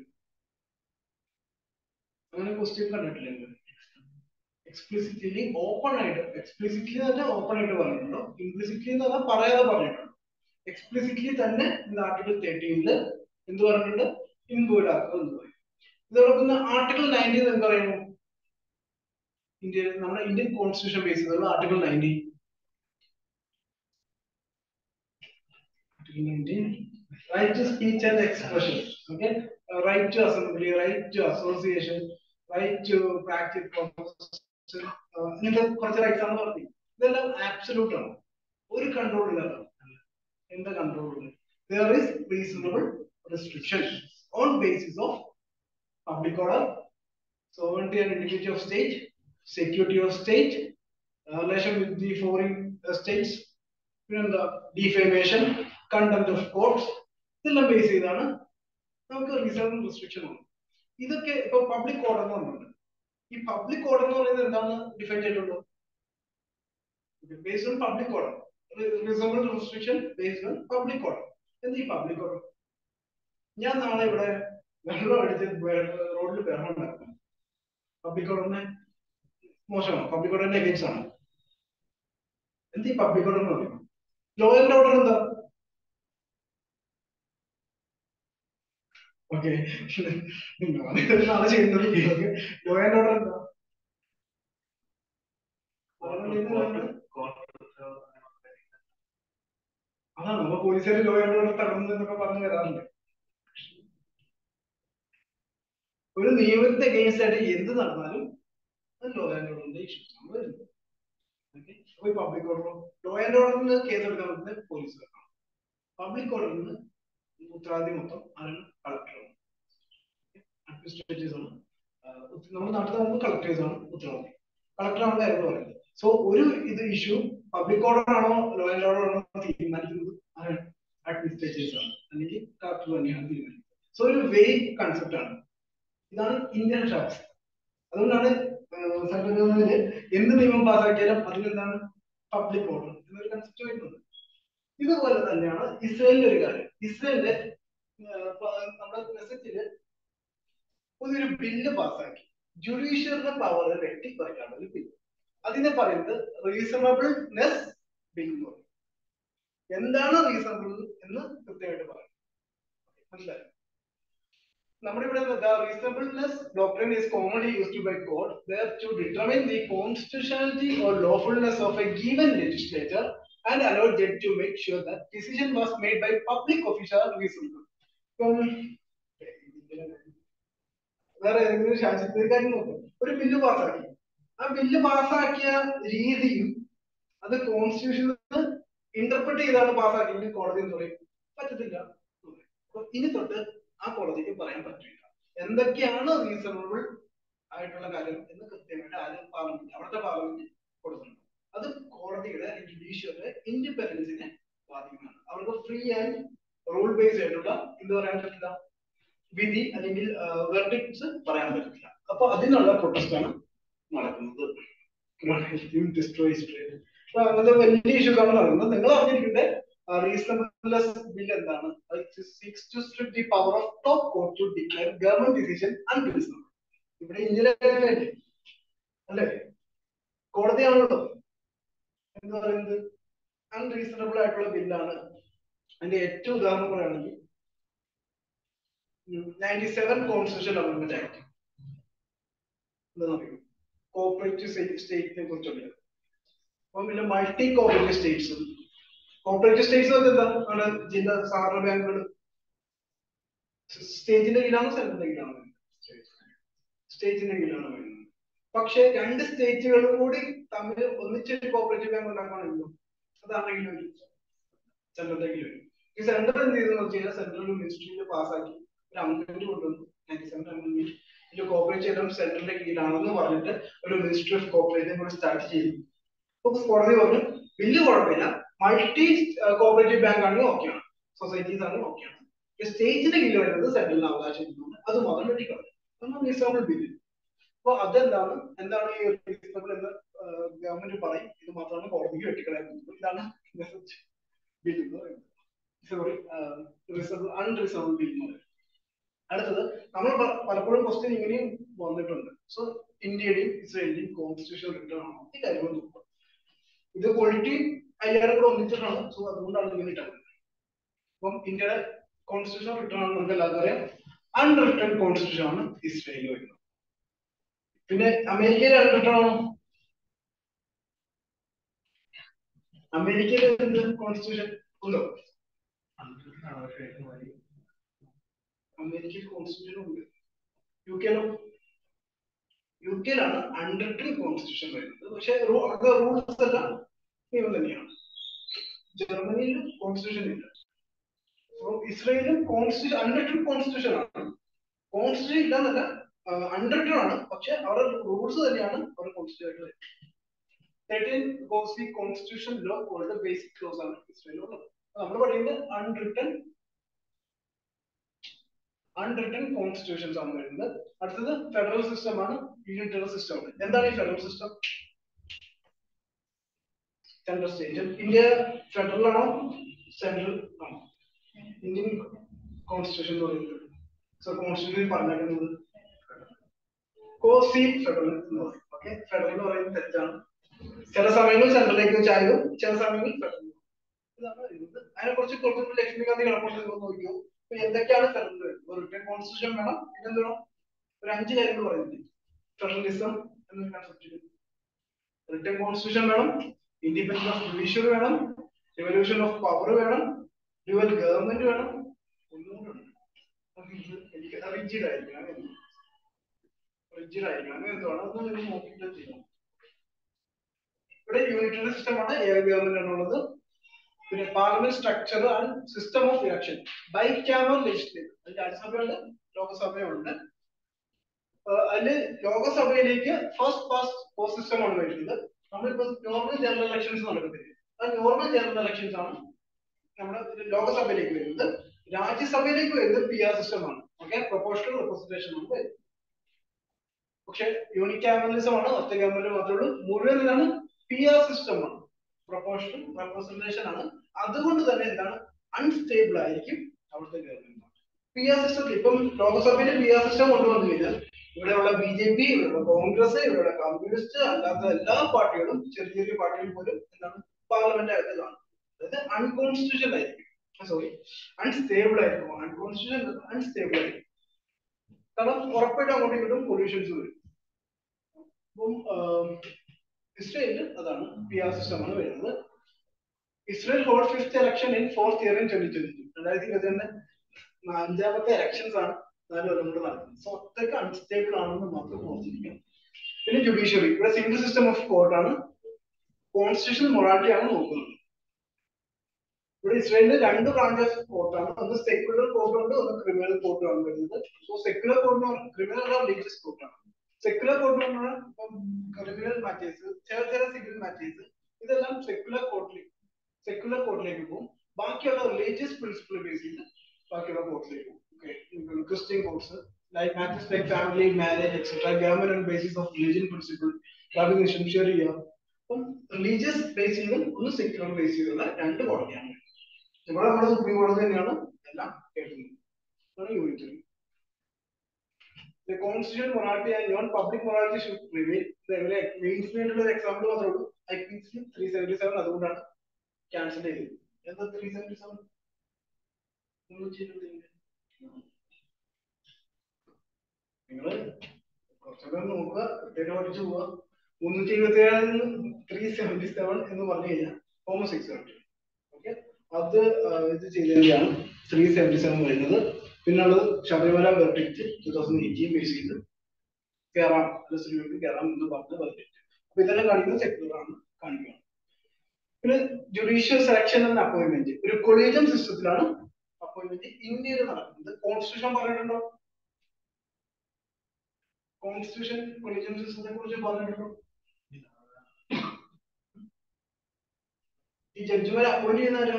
അങ്ങനെ ക്വസ്റ്റ്യൻ കണ്ടിട്ടില്ല. എക്സ്പ്ലിസിറ്റ്ലി ഓപ്പൺ ആയിട്ട്, എക്സ്പ്ലിസിറ്റ്ലി തന്നെ ഓപ്പൺ ആയിട്ട് പറഞ്ഞിട്ടുണ്ടോ? ഇംപ്ലിസിറ്റ്ലി എന്ന് പറഞ്ഞാൽ പറയാതെ പറഞ്ഞിട്ടുണ്ടോ? എക്സ്പ്ലിസിറ്റ്ലി തന്നെ ആർട്ടിക്കിൾ തേർട്ടീനില് എന്ത് പറഞ്ഞിട്ടുണ്ട്? ഇൻവോയിഡ് ആക്കുക എന്ന് പറയും. ഇതോടൊപ്പം ആർട്ടിക്കിൾ നയൻറ്റീൻ എന്താ പറയുമോ? ഇന്ത്യ നമ്മുടെ ഇന്ത്യൻ കോൺസ്റ്റിറ്റ്യൂഷൻ ബേസ് ചെയ്തുള്ള article nineteen. Right to speech and expression, okay, right to assembly, right to association, right to practice, ഇങ്ങനത്തെ കുറച്ച് റൈറ്റ്സ് ആണ് പറഞ്ഞത്. ഇതെല്ലാം ആബ്സല്യൂട്ട് ആണ്, ഒരു കൺട്രോൾ ഇല്ലാത്ത. എന്താ കൺട്രോൾ ഉള്ളത്? There is reasonable restriction on basis of public order, sovereignty and integrity of state, security of state, uh, relation with the foreign uh, states, and the defamation, contempt of courts. ഇതെല്ലാം base ചെയ്താണ് നമുക്ക് reasonable restriction ഉണ്ട്. ഇതൊക്കെ ഇപ്പൊ public order എന്ന് പറഞ്ഞിട്ടുണ്ട്. ഈ public order എന്ന് പറയുന്നത് എന്താണ് ഡിഫൈൻ ചെയ്തിട്ടുള്ളത്? Based on public order, reasonable restriction based on public order. എന്താ ഈ പബ്ലിക് ഓർഡർ? ഞാൻ നാളെ ഇവിടെ വെള്ളം അടിച്ച് റോഡിൽ ബഹളം ഉണ്ടാക്കും, പബ്ലിക് ഓർഡറിനെ മോശമാണ്, പബ്ലിക് ഓർഡറിന്റെ അഗേൻസ്റ്റ് ആണ്. എന്താ ഈ പബ്ലിക് ഓർഡർ എന്ന് പറയുന്നത്? ലോ ആൻഡ് ഓർഡർ എന്താ? ഓക്കെ, നാളെ ചെയ്യുന്നത് ലോ ആൻഡ് ഓർഡർ എന്താ? അതാണ് നമ്മൾ പോലീസുകാർ ലോ ആൻഡ് ഓർഡർ തടഞ്ഞു എന്നൊക്കെ പറഞ്ഞു വരാറുണ്ട്. ഒരു നിയമത്തെ അഗേൻസ്റ്റ് ആയിട്ട് എന്ത് നടന്നാലും അത് ലോ ആൻഡ് ഓർഡറിന്റെ ഇഷ്യൂസ് ആണ് വരുന്നത്. അപ്പൊ ഈ പബ്ലിക് ഓർഡർ, ലോ ആൻഡ് ഓർഡറിന് കേസ് എടുക്കാൻ പറ്റുന്നത് പോലീസുകാർക്കാണ്. പബ്ലിക് ഓർഡറിന് ഉത്തരവാദിത്വം മൊത്തം ആണ് കളക്ടറാണ്, അഡ്മിനിസ്ട്രേറ്റീവ്സ് ആണ്. നമ്മുടെ നാട്ടിൽ നമുക്ക് കളക്ടേഴ്സ് ആണ് ഉത്തരവാദിത്വം, കളക്ടറാണ് കാര്യം പറയുന്നത്. സോ ഒരു ഇത് ഇഷ്യൂ പബ്ലിക് ഓർഡർ ആണോ ലോ ആൻഡ് ഓർഡർ ആണോ തീരുമാനിക്കുന്നത് ആരാണ്? അഡ്മിനിസ്ട്രേറ്റീവ്സ് ആണ്, അല്ലെങ്കിൽ കളക്ടർ തന്നെയാണ് തീരുമാനിക്കുന്നത്. സോ ഒരു വെയ്ഗ് കൺസെപ്റ്റ് ആണ്. ഇതാണ് ഇന്ത്യൻ ഷാപ്സ്. അതുകൊണ്ടാണ് സെൻട്രൽ ഗവൺമെന്റ് എന്ത് നിയമം പാസ്സാക്കിയാലും അതിലെന്താണ് പബ്ലിക് ഓർഡർ എന്നൊരു കൺസെപ്റ്റ് വരുന്നത്. ഇതുപോലെ തന്നെയാണ് ഇസ്രയേലിന്റെ ഒരു കാര്യം. ഇസ്രയേലിന്റെ നമ്മുടെ നെസറ്റില് പുതിയൊരു ബില്ല് പാസ്സാക്കി, ജുഡീഷ്യറിന്റെ പവർ വെട്ടിക്കുറയ്ക്കാനുള്ള ഒരു ബില്ല്. അതിനെ പറയുന്നത് റീസണബിൾനെസ് ബിൽ എന്ന് പറയും. എന്താണ് റീസണബിൾ എന്ന് കൃത്യമായിട്ട് പറയും. മനസ്സിലായോ? നമ്മുടെ ഇവിടെ reasonableness doctrine is commonly used by court there to determine the constitutionality or lawfulness of a given legislature and allow judge to make sure that decision was made by public official reasonable. വേറെ ഏതെങ്കിലും രാജ്യത്തേക്കാരും നോക്കും, ഒരു bill പാസ്സാക്കി, ആ bill പാസ്സാക്കിയ രീതിയും അത് കോൺസ്റ്റിറ്റ്യൂഷനിൽ interpret interpret ചെയ്താണ് പാസ്സാക്കിയെങ്കിൽ കോടതി എന്ന് പറയും പറ്റത്തില്ല. അപ്പൊ ഇനി തൊട്ട് ആ കോടതിക്ക് പറയാൻ പറ്റില്ല എന്തൊക്കെയാണ് റീസണബിൾ ആയിട്ടുള്ള കാര്യം എന്ന് കൃത്യമായിട്ട് ആര് പാർലമെന്റ് അവിടുത്തെ പാർലമെന്റ് കൊടുക്കുന്നുണ്ട്. അത് കോടതിയുടെ ജുഡീഷ്യറിയുടെ ഇൻഡിപെൻഡൻസിനെ ബാധിക്കുന്നതാണ്. അവർക്ക് ഫ്രീ ആൻഡ് റൂൾ ബേസ്ഡ് ആയിട്ടുള്ള എന്ത് പറയാൻ പറ്റില്ല, വിധി അല്ലെങ്കിൽ വെർഡിക്ട്സ് പറയാൻ പറ്റില്ല. അപ്പൊ അതിനുള്ള പ്രൊട്ടസ്റ്റ് ആണ് നടക്കുന്നത്. അങ്ങനത്തെ വലിയ ഇഷ്യൂസ് ആണ് നടക്കുന്നത്. നിങ്ങൾ അറിഞ്ഞിരിക്കേണ്ട റീസണബിൾനെസ് ബിൽ എന്താണ്? Seeks to strip the power of top court to declare government decision unreasonable. ഇവിടെ ഇന്ത്യയിലെ അല്ലേ കോടതിയാണല്ലോ എന്ന് പറയുന്നത് അൺറീസണബിൾ ആയിട്ടുള്ള ബില്ലാണ്. അതിന്റെ ഏറ്റവും ഉദാഹരണം പറയുകയാണെങ്കിൽ ninety seven constitution amendment act എന്താ പറയുക, കോപ്പറേറ്റീവ് സ്റ്റേറ്റിനെ കുറിച്ചുള്ള. അപ്പം പിന്നെ multi cooperative states. Cooperative states എന്താ, നമ്മുടെ ജില്ലാ സഹകരണ ബാങ്കുകൾ സ്റ്റേറ്റിന്റെ കീഴിലാണോ സെൻട്രലിന്റെ കീഴിലാണോ? സ്റ്റേറ്റിന്റെ കീഴിലാണ് വരുന്നത്. പക്ഷെ രണ്ട് സ്റ്റേറ്റുകളും കൂടി തമ്മിൽ ഒന്നിച്ചൊരു കോപ്പറേറ്റീവ് ബാങ്ക് ഉണ്ടാക്കുകയാണെങ്കിലും അതാണെങ്കിലും സെൻട്രലിന്റെ കീഴിൽ വരും. ഈ സെൻട്രൽ എന്ത് ചെയ്തെന്ന് വെച്ച് കഴിഞ്ഞാൽ സെൻട്രൽ മിനിസ്ട്രിയിൽ പാസ്സാക്കി ഒരു അമെന്റ്മെന്റ് കൊണ്ടുവന്നു. നയൻറ്റി സെവൻ അമെന്റ്മെന്റ് ഇതിൽ കോപ്പറേറ്റീവ് സെൻട്രലിന്റെ കീഴിലാണെന്ന് പറഞ്ഞിട്ട് ഒരു മിനിസ്ട്രി ഓഫ് കോപ്പറേറ്റീവ് കൂടി സ്റ്റാർട്ട് ചെയ്തു. അപ്പൊ കോടതി പറഞ്ഞു ബില്ല് കുഴപ്പമില്ല, മൾട്ടി കോപ്പറേറ്റീവ് ബാങ്ക് ആണെങ്കിൽ ഓക്കെയാണ്, സൊസൈറ്റീസ് ആണെങ്കിൽ ഓക്കെയാണ്. സ്റ്റേറ്റിന്റെ കീഴിൽ വരുന്നത് സെൻട്രലിന് അവകാശം ഇരിക്കുന്നുണ്ട്, അത് മാത്രം വെട്ടിക്കളയും. Reasonable bill. അപ്പൊ അതെന്താണ്, എന്താണ് ഈ റീസണബിൾ എന്ന് ഗവൺമെന്റ് പറയും, ഇത് മാത്രമാണ് കോടതിക്ക് വെട്ടിക്കളയാൻ പറ്റുന്നത്. ഇതാണ് ബിൽ എന്ന് പറയുന്നത്. സോറി, അൺറീസണബിൾ ബിൽ എന്ന് പറയുന്നത്. അടുത്തത് നമ്മൾ പലപ്പോഴും ക്വസ്റ്റ്യൻ ഇങ്ങനെയും വന്നിട്ടുണ്ട്. സോ ഇന്ത്യയുടെയും ഇസ്രായേലിന്റെയും കോൺസ്റ്റിറ്റ്യൂഷൻ റിട്ടേൺ ആണോ, ഈ കാര്യങ്ങൾ നോക്കുക. ഇത് ക്വാളിറ്റി അയ്യായിരം കൂടെ ഒന്നിച്ചിട്ടാണ്. സോ അതുകൊണ്ടാണ് ഇങ്ങനെ ഇട്ടത്. അപ്പം ഇന്ത്യയുടെ കോൺസ്റ്റിറ്റ്യൂഷൻ റിട്ടേൺ ആണ് നമുക്ക് എല്ലാവർക്കും അറിയാം. അൺറിട്ടേൺ കോൺസ്റ്റിറ്റ്യൂഷൻ ആണ് ഇസ്രായേലിൽ വരുന്നത്. പിന്നെ അമേരിക്കയിലെ അൺറിട്ടേൺ ആണോ? അമേരിക്കയിലെ എന്ത് കോൺസ്റ്റിറ്റ്യൂഷൻ ഉണ്ടോ? അമേരിക്കയിൽ കോൺസ്റ്റിറ്റ്യൂഷൻ ഉണ്ട്. യു കെയിലോ? യു കെയിലാണ് അൺറിട്ടൺ കോൺസ്റ്റിറ്റ്യൂഷൻ വരുന്നത്. പക്ഷെ അത് റൂൾസ് എല്ലാം നിയമം തന്നെയാണ്. ജർമ്മനിയിൽ കോൺസ്റ്റിറ്റ്യൂഷൻ ഇല്ല. ഇസ്രായേലും കോൺസ്റ്റിറ്റ്യൂഷൻ അൺറിട്ടൺ കോൺസ്റ്റിറ്റ്യൂഷൻ ആണ്. കോൺസ്റ്റിറ്റ്യൂഷൻ ഇല്ലാന്നല്ല, അൺറിട്ടൺ ആണ്. പക്ഷെ അവരുടെ റൂൾസ് തന്നെയാണ് അവരുടെ കോൺസ്റ്റിറ്റ്യൂഷൻ വരുന്നത്. തേർട്ടീൻ ഗോസ് കോൺസ്റ്റിറ്റ്യൂഷൻ ലോ പോലുള്ള ബേസിക് ലോസ് ആണ് ഇസ്രായേലിലുള്ളത്. നമ്മൾ പറയുന്നത് അൺറിട്ടൺ അൺറിട്ടൺ കോൺസ്റ്റിറ്റ്യൂഷൻസ് ആണ് വരുന്നത്. അടുത്തത് ഫെഡറൽ സിസ്റ്റം ആണ്, യൂണിറ്ററി സിസ്റ്റം ആണ്. എന്താണ് ഈ federal system? Central state. India federal ആണോ സെൻട്രൽ ആണോ? ഇന്ത്യൻ കോൺസ്റ്റിറ്റ്യൂഷൻ എന്ന് പറയുന്നത്, സോ കോൺസ്റ്റിറ്റ്യൂഷൻ പറഞ്ഞേക്കുന്നത് കോസി ഫെഡറൽ എന്ന് പറയും. ഓക്കെ, ഫെഡറൽ എന്ന് പറയുന്നത് തെറ്റാണ്. ചില സമയങ്ങളിൽ സെൻട്രലിലേക്ക് ചായും, ചില സമയങ്ങളിൽ ഫെഡറൽ. ഇതാണ് വരുന്നത്. അതിനെ കുറിച്ച് കുറച്ചുകൂടി ലക്ഷ്മികാന്തി കണക്കുണ്ടെന്ന് നോക്കിയോ. അപ്പൊ എന്തൊക്കെയാണ് ഫെഡറൽ? റിട്ടേൺ കോൺസ്റ്റിറ്റ്യൂഷൻ വേണം. പിന്നെന്ത് വേണം? ഒരു അഞ്ച് കാര്യങ്ങൾ പറയുന്നത് ഫെഡറലിസം എന്നൊരു കൺസെപ്റ്റ്. റിട്ടേൺ കോൺസ്റ്റിറ്റ്യൂഷൻ വേണം, ഇൻഡിപെൻഡൻസ് ഓഫ് ജുഡീഷ്യറി വേണം, റിവല്യൂഷൻ ഓഫ് പവർ വേണം, ഡ്യുവൽ ഗവൺമെന്റ് വേണം. ഒന്നുകൂടെ ഉണ്ട്, എനിക്ക് റിജിഡ് ആയിരിക്കണം. റിജിഡ് ആയിരിക്കണം അങ്ങനെ എന്താണ് അതൊന്നും നിങ്ങൾ നോക്കിയിട്ട് ചെയ്യണം. ഇവിടെ യൂണിറ്ററി സിസ്റ്റം ആണ്, ഏക ഗവൺമെന്റ് ആണുള്ളത്. പിന്നെ parliament structure and system of election, bicameral legislature. അതിൽ രാജ്യസഭയുണ്ട്, ലോകസഭയുണ്ട്. അതില് ലോകസഭയിലേക്ക് ഫസ്റ്റ് പാസ്റ്റ് പോസ്റ്റ് സിസ്റ്റം ആണ് വരുന്നത്. നമ്മളിപ്പോ നോർമൽ ജനറൽ ഇലക്ഷൻസ് നടക്കത്തില്ല, ആ നോർമൽ ജനറൽ ഇലക്ഷൻസ് ആണ് നമ്മുടെ ലോകസഭയിലേക്ക് വരുന്നത്. രാജ്യസഭയിലേക്ക് വരുന്നത് പി ആർ സിസ്റ്റം ആണ്. ഓക്കെ, പ്രൊപ്പോർഷണൽ റെപ്രസെന്റേഷൻ ആണ് വരുന്നത്. പക്ഷെ യൂണിക്യാമറലിസം ആണ്, ഒറ്റ ഗവൺമെന്റ് മാത്രമേ ഉള്ളൂ. മുഴുവൻ ഇതാണ് പി ആർ സിസ്റ്റം ആണ്, പ്രൊപ്പോർഷണൽ റെപ്രസെന്റേഷൻ ആണ്. അതുകൊണ്ട് തന്നെ എന്താണ്, അൺസ്റ്റേബിൾ ആയിരിക്കും അവിടുത്തെ ഗവൺമെന്റ്. പി ആർ സിസ്റ്റം ഇപ്പം ലോകസഭയിൽ പി ആർ സിസ്റ്റം കൊണ്ടുവന്നു കഴിഞ്ഞാൽ ഇവിടെയുള്ള ബി ജെ പി, ഇവിടെയുള്ള കോൺഗ്രസ്, ഇവിടെയുള്ള കമ്മ്യൂണിസ്റ്റ് അല്ലാത്ത എല്ലാ പാർട്ടികളും, ചെറിയ ചെറിയ പാർട്ടികൾ പോലും എന്താണ് പാർലമെന്റ് അകത്ത് കാണും. അതായത് അൺകോൺസ്റ്റിറ്റ്യൂഷൻ ആയിരിക്കും, സോറി അൺസ്റ്റേബിൾ ആയിരിക്കും. അൺകോൺസ്റ്റിറ്റ്യൂഷൻ അൺസ്റ്റേബിൾ ആയിരിക്കും. കാരണം ഉറപ്പായിട്ട് അങ്ങോട്ടും ഇങ്ങോട്ടും പൊല്യൂഷൻസ് വരും. അപ്പം ഇസ്രായേലിൽ അതാണ് പി ആർ സിസ്റ്റം ആണ് വരുന്നത്. Israel hold fifth election in fourth year in twenty twenty two. രണ്ടായിരത്തി ഇരുപത്തി രണ്ട് അഞ്ചാമത്തെ ഇലക്ഷൻസ് ആണ് നാല് കൊല്ലം കൊണ്ട് നടക്കുന്നത്. സോ അത്രയ്ക്ക് അൺസ്റ്റേബിൾ ആണെന്ന് മാത്രം ഓർത്തിരിക്കാം. പിന്നെ ജുഡീഷ്യറി, ഇവിടെ സിംഗിൾ സിസ്റ്റം ഓഫ് കോർട്ട് ആണ്. കോൺസ്റ്റിറ്റ്യൂഷൻ മൊറാലിറ്റി ആണ് നോക്കുന്നത്. ഇവിടെ ഇസ്രായേലിൽ രണ്ട് ബ്രാഞ്ച് ഓഫ് കോർട്ടാണ്. ഒന്ന് സെക്യുലർ കോർട്ട് ഉണ്ട്, ഒന്ന് ക്രിമിനൽ കോർട്ട് ആണ് വരുന്നത്. So secular court criminal religious കോർട്ടാണ്. സെക്യുലർ കോർട്ട് എന്ന് പറഞ്ഞാൽ ക്രിമിനൽ മാറ്റേഴ്സ്, ചില ചില സിവിൽ മാറ്റേഴ്സ്, ഇതെല്ലാം സെക്യുലർ കോർട്ടിലേക്ക് സെക്യുലർ കോർട്ടിലേക്ക് പോകും. ബാക്കിയുള്ള റിലീജിയസ് പ്രിൻസിപ്പിൾ ബേസ് ചെയ്ത് ബാക്കിയുള്ള കോർട്ടിലേക്ക് പോകും. Christian courts like matters like family, marriage, et cetera, government on basis of religion principle, Rabbinism, Sharia. അപ്പം റിലീജിയസ് ബേസ് ചെയ്തും ഒന്ന് സെക്യുലർ ബേസ് ചെയ്തുള്ള രണ്ട് കോടതിയാണ്. ഇവിടെ നമ്മുടെ സുപ്രീം കോടതി തന്നെയാണ് എല്ലാം കേൾക്കുന്നത്. Unit The constitutional morality and non-public morality should prevail. മെയിൻസിനുള്ള ഒരു എക്സാമ്പിൾ മാത്രമേ ഉള്ളൂ. I P C three seventy seven അതുകൊണ്ടാണ് ക്യാൻസൽ ചെയ്തത്. എന്താ ത്രീ സെവന്റി സെവൻ നിങ്ങൾ കുറച്ചുകൂടെ നോക്കുക, കൃത്യമായിട്ട് പഠിച്ചു പോവുക. മുന്നൂറ്റി ഇരുപത്തി ഏഴിൽ ത്രീ സെവന്റി സെവൻ എന്ന് പറഞ്ഞു കഴിഞ്ഞാൽ ഹോമോസെക്സ്വാലിറ്റി. ഓക്കെ, അത് ഇത് ചെയ്തതിന്റെയാണ് ത്രീ സെവന്റി സെവൻ വരുന്നത്. പിന്നുള്ളത് Sabarimala verdict two thousand eighteen base ചെയ്ത് കയറാം, സ്ത്രീകൾക്ക് കയറാം എന്ന് പറഞ്ഞ വെർഡിക്റ്റ്. അപ്പൊ ഇതെല്ലാം കാണിക്കുന്നത് സെക്യുലർ ആണ് കാണിക്കുന്നത്. പിന്നെ ജുഡീഷ്യൽ സെലക്ഷൻ ആൻഡ് അപ്പോയിന്റ്മെന്റ് ഒരു കൊളീജിയം സിസ്റ്റത്തിലാണ് അപ്പോയിന്റ്മെന്റ് ഇന്ത്യയിൽ നടക്കുന്നത്. കോൺസ്റ്റിറ്റ്യൂഷൻ പറഞ്ഞിട്ടുണ്ടോ? കോൺസ്റ്റിറ്റ്യൂഷൻ കൊളീജിയം സിസ്റ്റത്തെ കുറിച്ച് പറഞ്ഞിട്ടുണ്ടോ? ഈ ജഡ്ജിമാരെ അപ്പോയിന്റ് ചെയ്യുന്നവരാ?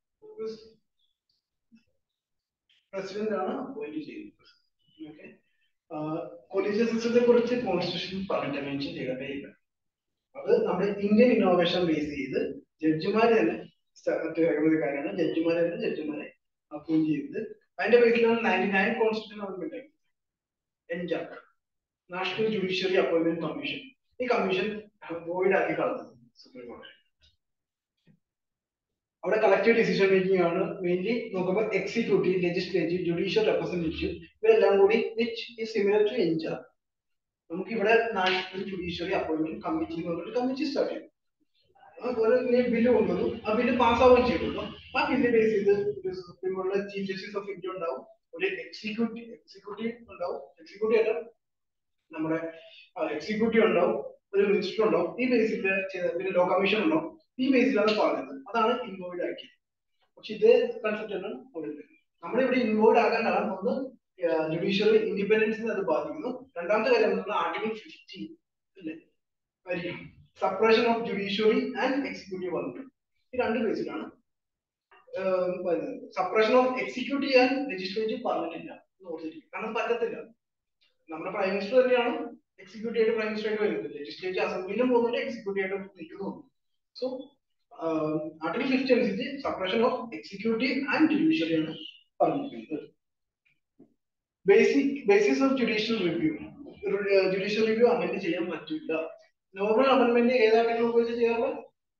പ്രസിഡന്റ് ആണ് അപ്പോയിന്റ് ചെയ്യുന്നത്. ഓക്കെ, കൊളീജിയം സിസ്റ്റത്തെ കുറിച്ച് കോൺസ്റ്റിറ്റ്യൂഷൻ പറഞ്ഞിട്ട് മെൻഷൻ ചെയ്തിട്ടേ ഇല്ല. അത് നമ്മുടെ ഇന്ത്യൻ ഇന്നോവേഷൻ ബേസ് ചെയ്ത് ജഡ്ജിമാരെ തന്നെ കാര്യമാണ്. ജഡ്ജിമാരെ തന്നെ ജഡ്ജിമാരെ അപ്പോയിന്റ് ചെയ്ത് അതിന്റെ ബേസിലാണ് ninety nine constitution amendment NJAC national judiciary appointment commission. ഈ കമ്മീഷൻ വോയിഡ് ആക്കി കളഞ്ഞത് സുപ്രീം കോടതി. അവിടെ കളക്റ്റീവ് ഡിസിഷൻ മേക്കിംഗ് ആണ് മെയിൻലി നോക്കുമ്പോൾ. എക്സിക്യൂട്ടീവ്, ലെജിസ്ലേറ്റീവ്, ജുഡീഷ്യൽ റെപ്രസെന്റേറ്റീവ് ഇവരെല്ലാം കൂടി which is similar to NJAC. നമുക്ക് ഇവിടെ നാഷണൽ ജുഡീഷ്യറി അപ്പോയിന്റ്മെന്റ് കമ്മിറ്റി എന്ന് പറഞ്ഞിട്ട് കമ്മിറ്റി സ്റ്റാർട്ട് ചെയ്തു. അതുപോലെ ബില്ല് കൊണ്ടുവന്നു, ആ ബില്ല് പാസ്സാവുകയും ചെയ്തു. ആ ബില്ല് ബേസ് ചെയ്ത് സുപ്രീം കോടതിയിലെ ചീഫ് ജസ്റ്റിസ് ഓഫ് ഇന്ത്യ ഉണ്ടാവും, ഒരു എക്സിക്യൂട്ടീവ് എക്സിക്യൂട്ടീവ് ഉണ്ടാവും, എക്സിക്യൂട്ടീവ് അല്ല നമ്മുടെ എക്സിക്യൂട്ടീവ് ഉണ്ടാവും, ഒരു മിനിസ്റ്റർ ഉണ്ടാവും. ഈ ബേസിൽ പിന്നെ ലോ കമ്മീഷൻ ഉണ്ടാവും. ഈ ബേസിലാണ് പറഞ്ഞത്. അതാണ് ഇൻവോൾവ് ആക്കിയത്. പക്ഷെ ഇതേ കൺസെപ്റ്റ് ആണ് അവിടെ. നമ്മളിവിടെ ഇൻവോൾവ് ആകാൻ കാരണം ഒന്ന് ജുഡീഷ്യറി ഇൻഡിപെൻഡൻസിനെ അത് ബാധിക്കുന്നു. രണ്ടാമത്തെ കാര്യം എന്ന് പറഞ്ഞാൽ ആർട്ടിക്കിൾ ഫിഫ്റ്റീൻ അല്ലേ, separation of judiciary and executive പറഞ്ഞിട്ടുണ്ട്. ഈ രണ്ട് ബേസിലാണ് separation of executive and legislative പറഞ്ഞിട്ടില്ല. കാരണം പറ്റത്തില്ല. നമ്മുടെ പ്രൈം മിനിസ്റ്റർ തന്നെയാണ് എക്സിക്യൂട്ടീവ് ആയിട്ട് പ്രൈം മിനിസ്റ്റർ ആയിട്ട് വരുന്നത്. ലെജിസ്ലേറ്റീവ് അസംബ്ലിയിലും പോകുന്നുണ്ട്, എക്സിക്യൂട്ടീവ് ആയിട്ട് നിൽക്കുന്നുണ്ട്. സോ ആർട്ടിക്കിൾ ഫിഫ്റ്റി അനുസരിച്ച് separation of executive and judiciary ആണ് പറഞ്ഞിരിക്കുന്നത്. Basic basis of judicial review. Judicial review amend ചെയ്യാൻ പറ്റില്ല. നോർമൽ അമെന്റ്മെന്റ് ഏതാണെങ്കിലും ഉപയോഗിച്ച് ചെയ്യാറുള്ള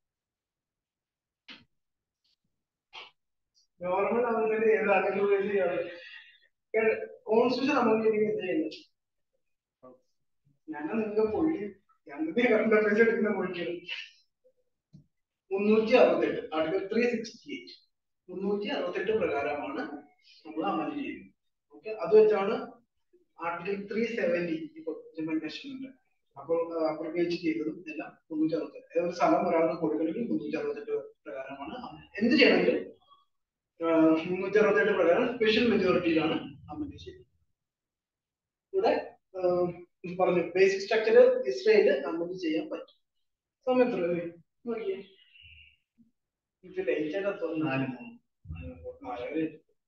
നോർമൽ അമെന്റ്മെന്റ് ഏതാണെങ്കിലും ഉപയോഗിച്ച് ചെയ്യാറ്. കോൺസ്റ്റിറ്റ്യൂഷൻ അമെന്റ് എന്താ ചെയ്യുന്നത്? ഞങ്ങൾ നിങ്ങൾക്ക് പൊള്ളി ഞങ്ങൾക്ക് കറണ്ട് അഫയേഴ്സ് എടുക്കുന്ന പൊളിക്കണം. മുന്നൂറ്റി അറുപത്തെട്ട് ആർട്ടിക്കൽ ത്രീ സിക്സ്റ്റി എയ്റ്റ് മുന്നൂറ്റി അറുപത്തെട്ട് പ്രകാരമാണ് നമ്മൾ അമല് ചെയ്യുന്നത്. ഓക്കെ, അത് വെച്ചാണ് ആർട്ടിക്കൽ ത്രീ സെവന്റി ഇപ്പൊ ഇംപ്ലിമെന്റേഷൻ അപ്പോൾ അപ്ലിക്കേറ്റ് ചെയ്തതും എല്ലാം മുന്നൂറ്റി അറുപത്തെട്ട്. ഏതൊരു സ്ഥലം ഒരാൾക്ക് കൊടുക്കണമെങ്കിൽ മുന്നൂറ്റി അറുപത്തെട്ട് പ്രകാരമാണ്. എന്ത് ചെയ്യണമെങ്കിലും മുന്നൂറ്റി അറുപത്തെട്ട് പ്രകാരം സ്പെഷ്യൽ മെജോറിറ്റിയിലാണ് അമല് ചെയ്യുന്നത്. ഇവിടെ പറഞ്ഞു ബേസിക് സ്ട്രക്ചർ ഇസ്രയേല് അമല് ചെയ്യാൻ പറ്റും. സമയത്ത് നോക്കിയേ, ഇത് ലൈറ്റ് ആയിട്ട് നാല് മൂന്ന് നാല്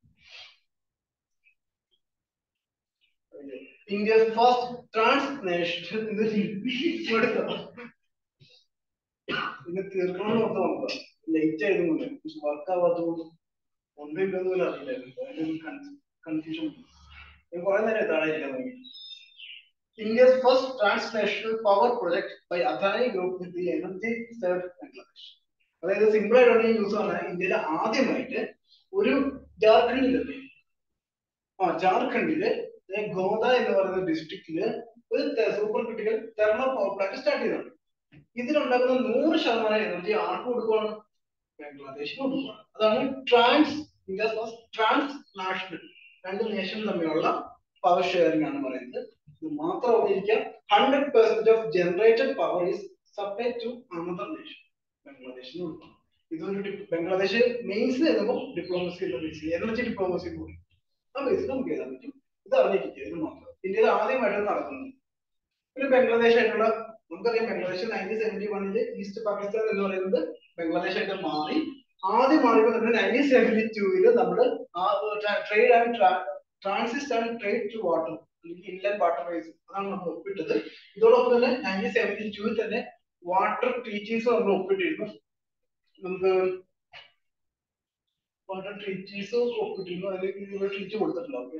ഇന്ത്യ ഫസ്റ്റ് ട്രാൻസ്നേഷണൽ പിന്നെ തീർക്കണമെന്ന് ഓർത്ത് നോക്കുക. ലൈറ്റ് ആയതുകൊണ്ട് വർക്ക് ആവാത്തതുകൊണ്ട് ഒന്നില്ലെന്ന് പോലും അറിയില്ലായിരുന്നു. കൺഫ്യൂഷൻ കുറെ നേരം താഴെ ഇരിക്കാൻ തുടങ്ങി. India's first transnational power project by Adani Group with the energy served Bangladesh. അതായത് സിമ്പിൾ ആയിട്ടുള്ള യൂസ് ആണ്. ഇന്ത്യയിലെ ആദ്യമായിട്ട് ഒരു ജാർഖണ്ഡിലെ ആ ജാർഖണ്ഡില് ഗോദ എന്ന് പറയുന്ന ഡിസ്ട്രിക്റ്റില് ഒരു super critical thermal power plant start ചെയ്തതാണ്. ഇതിലുണ്ടാകുന്ന നൂറ് ശതമാനം എനർജി ആർക്ക് കൊടുക്കുകയാണ്? ബംഗ്ലാദേശിന് കൊടുക്കുകയാണ്. അതാണ് trans India's first transnational, രണ്ട് നേഷൻ തമ്മിലുള്ള പവർ ഷെയറിംഗ് ആണ് പറയുന്നത്. ഇത് മാത്രം ഓർമ്മിരിക്കുക, hundred percent of generated power is supply to another nation, ബംഗ്ലാദേശിന് കൊടുക്കണം. ഇതൊരു ബംഗ്ലാദേശ് മെയിൻസ് എഴുതുമ്പോൾ ഡിപ്ലോമസി എന്ന ബേസ് എനർജി ഡിപ്ലോമസി കൂടി ആ ബേസിൽ നമുക്ക് എഴുതാൻ പറ്റും. ഇത് അറിഞ്ഞിരിക്കുക, ഇത് മാത്രം. ഇന്ത്യയിൽ ആദ്യമായിട്ട് നടക്കുന്നത്. പിന്നെ ബംഗ്ലാദേശ് ആയിട്ടുള്ള നമുക്കറിയാം, ബംഗ്ലാദേശ് നയൻറ്റീൻ സെവന്റി വണ്ണില് ഈസ്റ്റ് പാകിസ്ഥാൻ എന്ന് പറയുന്നത് ബംഗ്ലാദേശ് ആയിട്ട് മാറി. ആദ്യം മാറിയപ്പോൾ തന്നെ നയൻറ്റീൻ സെവന്റി ടൂവില് നമ്മള് trade and transit and trade to water അല്ലെങ്കിൽ ഇൻലൻഡ് വാട്ടർ വേസ് അതാണ് നമ്മൾ ഒപ്പിട്ടത്. ഇതോടൊപ്പം തന്നെ നയൻറ്റീൻ സെവന്റി ടൂവിൽ തന്നെ വാട്ടർ ട്രീറ്റീസ് നമ്മൾ ഒപ്പിട്ടിരുന്നു. നമുക്ക് വാട്ടർ ട്രീറ്റീസ് ഒപ്പിട്ടിരുന്നു. അതിലേക്ക് ട്രീറ്റ് കൊടുത്തിട്ടില്ല. ഓക്കെ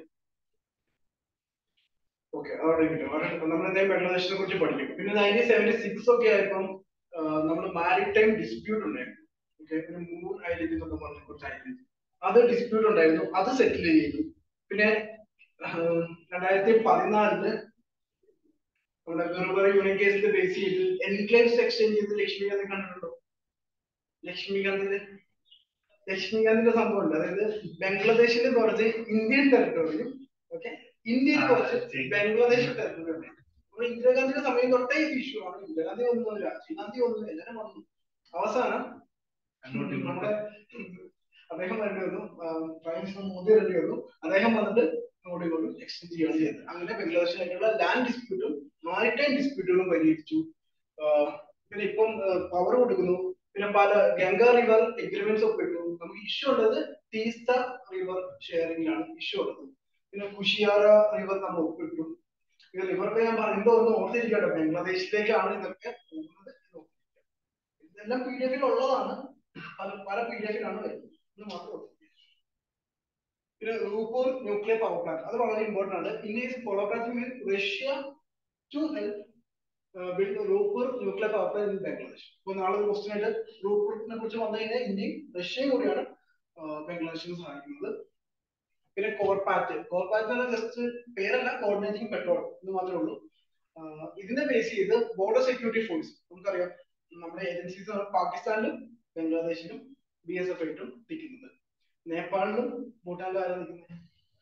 ഓക്കെ അവിടെ കിട്ടും. നമ്മൾ എന്തായാലും ബംഗ്ലാദേശിനെ കുറിച്ച് പഠിക്കും. പിന്നെ നയൻറ്റീൻ സെവന്റി സിക്സ് ഒക്കെ ആയപ്പം നമ്മൾ മാരിടൈം ഡിസ്പ്യൂട്ട് ഉണ്ടായിരുന്നു. ഓക്കെ, പിന്നെ മൂൺ ഐലൻഡ് എന്നൊക്കെ പറഞ്ഞ കുറച്ച് ഐലൻഡ് അത് ഡിസ്പ്യൂട്ട് ഉണ്ടായിരുന്നു, അത് സെറ്റിൽ ചെയ്തു. പിന്നെ രണ്ടായിരത്തി പതിനാലില് നമ്മുടെ ഗർഭർ യൂണിയൻ കേസിൽ ബേസ് ചെയ്ത് എൻക്ലേവ്സ് എക്സ്ചേഞ്ച് ചെയ്ത് ലക്ഷ്മികാന്ത് കണ്ടിട്ടുണ്ടോ? ലക്ഷ്മികാന്തിന്റെ ലക്ഷ്മികാന്തിന്റെ സംഭവം ഉണ്ട്. അതായത് ബംഗ്ലാദേശിൽ കുറച്ച് ഇന്ത്യൻ ടെറിട്ടറിയും ഓക്കെ ഇന്ത്യയിൽ കുറച്ച് ബംഗ്ലാദേശ് ടെറിട്ടറി ഉണ്ട്. അപ്പൊ ഇന്ദിരാഗാന്ധിയുടെ സമയം തൊട്ടേ ഇത് ഇഷ്യൂ ആണ്. ഇന്ദിരാഗാന്ധി ഒന്നും രാജീവ് ഗാന്ധി ഒന്നും എല്ലാവരും വന്നു. അവസാനം നമ്മുടെ അദ്ദേഹം വരേണ്ടി വന്നു, പ്രൈം മിനിസ്റ്റർ മോദി വരേണ്ടി വന്നു. അദ്ദേഹം വന്നിട്ട് അങ്ങോട്ടും ഇങ്ങോട്ടും എക്സ്റ്റെൻഡ് ചെയ്യുകയാണ് ചെയ്തത്. അങ്ങനെ ബംഗ്ലാദേശിലേക്കുള്ള ലാൻഡ് ഡിസ്പ്യൂട്ടും മാരിടൈം ഡിസ്പ്യൂട്ടുകളും പരിഹരിച്ചു. പിന്നെ ഇപ്പം പവർ കൊടുക്കുന്നു. പിന്നെ പല ഗംഗ റിവർ എഗ്രിമെന്റ്സ് ഒപ്പിട്ടു. നമുക്ക് ഇഷ്യൂ ഉള്ളത് തീസ്ത റിവർ ഷെയറിംഗിലാണ് ഇഷ്യൂ ഉള്ളത്. പിന്നെ കുഷിയാര റിവർ നമ്മൾ ഒപ്പിട്ടു. ഇത് റിവറൊക്കെ ഞാൻ പറയുമ്പോൾ ഒന്ന് ഓർത്തിരിക്കട്ടെ, ബംഗ്ലാദേശിലേക്കാണ് ഇതൊക്കെ പോകുന്നത്. ഇതെല്ലാം പി ഡി എഫിൽ ഉള്ളതാണ്, പല പല പി ഡി എഫിലാണ് വരുന്നത്. ഇത് മാത്രം ഓർത്തിരിക്കുക. പിന്നെ റൂപൂർ ന്യൂക്ലിയർ പവർ പ്ലാന്റ് അത് വളരെ ഇമ്പോർട്ടന്റ് ആണ്. India is collaborating with Russia to help build Rooppur nuclear power plant in Bangladesh. ഇപ്പൊ നാളെ ഒരു ക്വസ്റ്റ്യൻ ആയിട്ട് റൂപൂറിനെ കുറിച്ച് വന്നു കഴിഞ്ഞാൽ ഇന്ത്യയും റഷ്യയും കൂടിയാണ് ബംഗ്ലാദേശിനെ സഹായിക്കുന്നത്. പിന്നെ കോർപാറ്റ് കോർപാറ്റ് ജസ്റ്റ് പേരല്ല, കോർഡിനേറ്റിംഗ് പെട്രോൾ എന്ന് മാത്രമേ ഉള്ളൂ. ഇതിനെ ബേസ് ചെയ്ത് ബോർഡർ സെക്യൂരിറ്റി ഫോഴ്സ് നമുക്കറിയാം, നമ്മുടെ ഏജൻസീസ് പാകിസ്ഥാനിലും ബംഗ്ലാദേശിലും ബി എസ് എഫ് ആയിട്ടും നിൽക്കുന്നത്. നേപ്പാളിലും ഭൂട്ടാനിലും ആരാ നിൽക്കുന്നത്?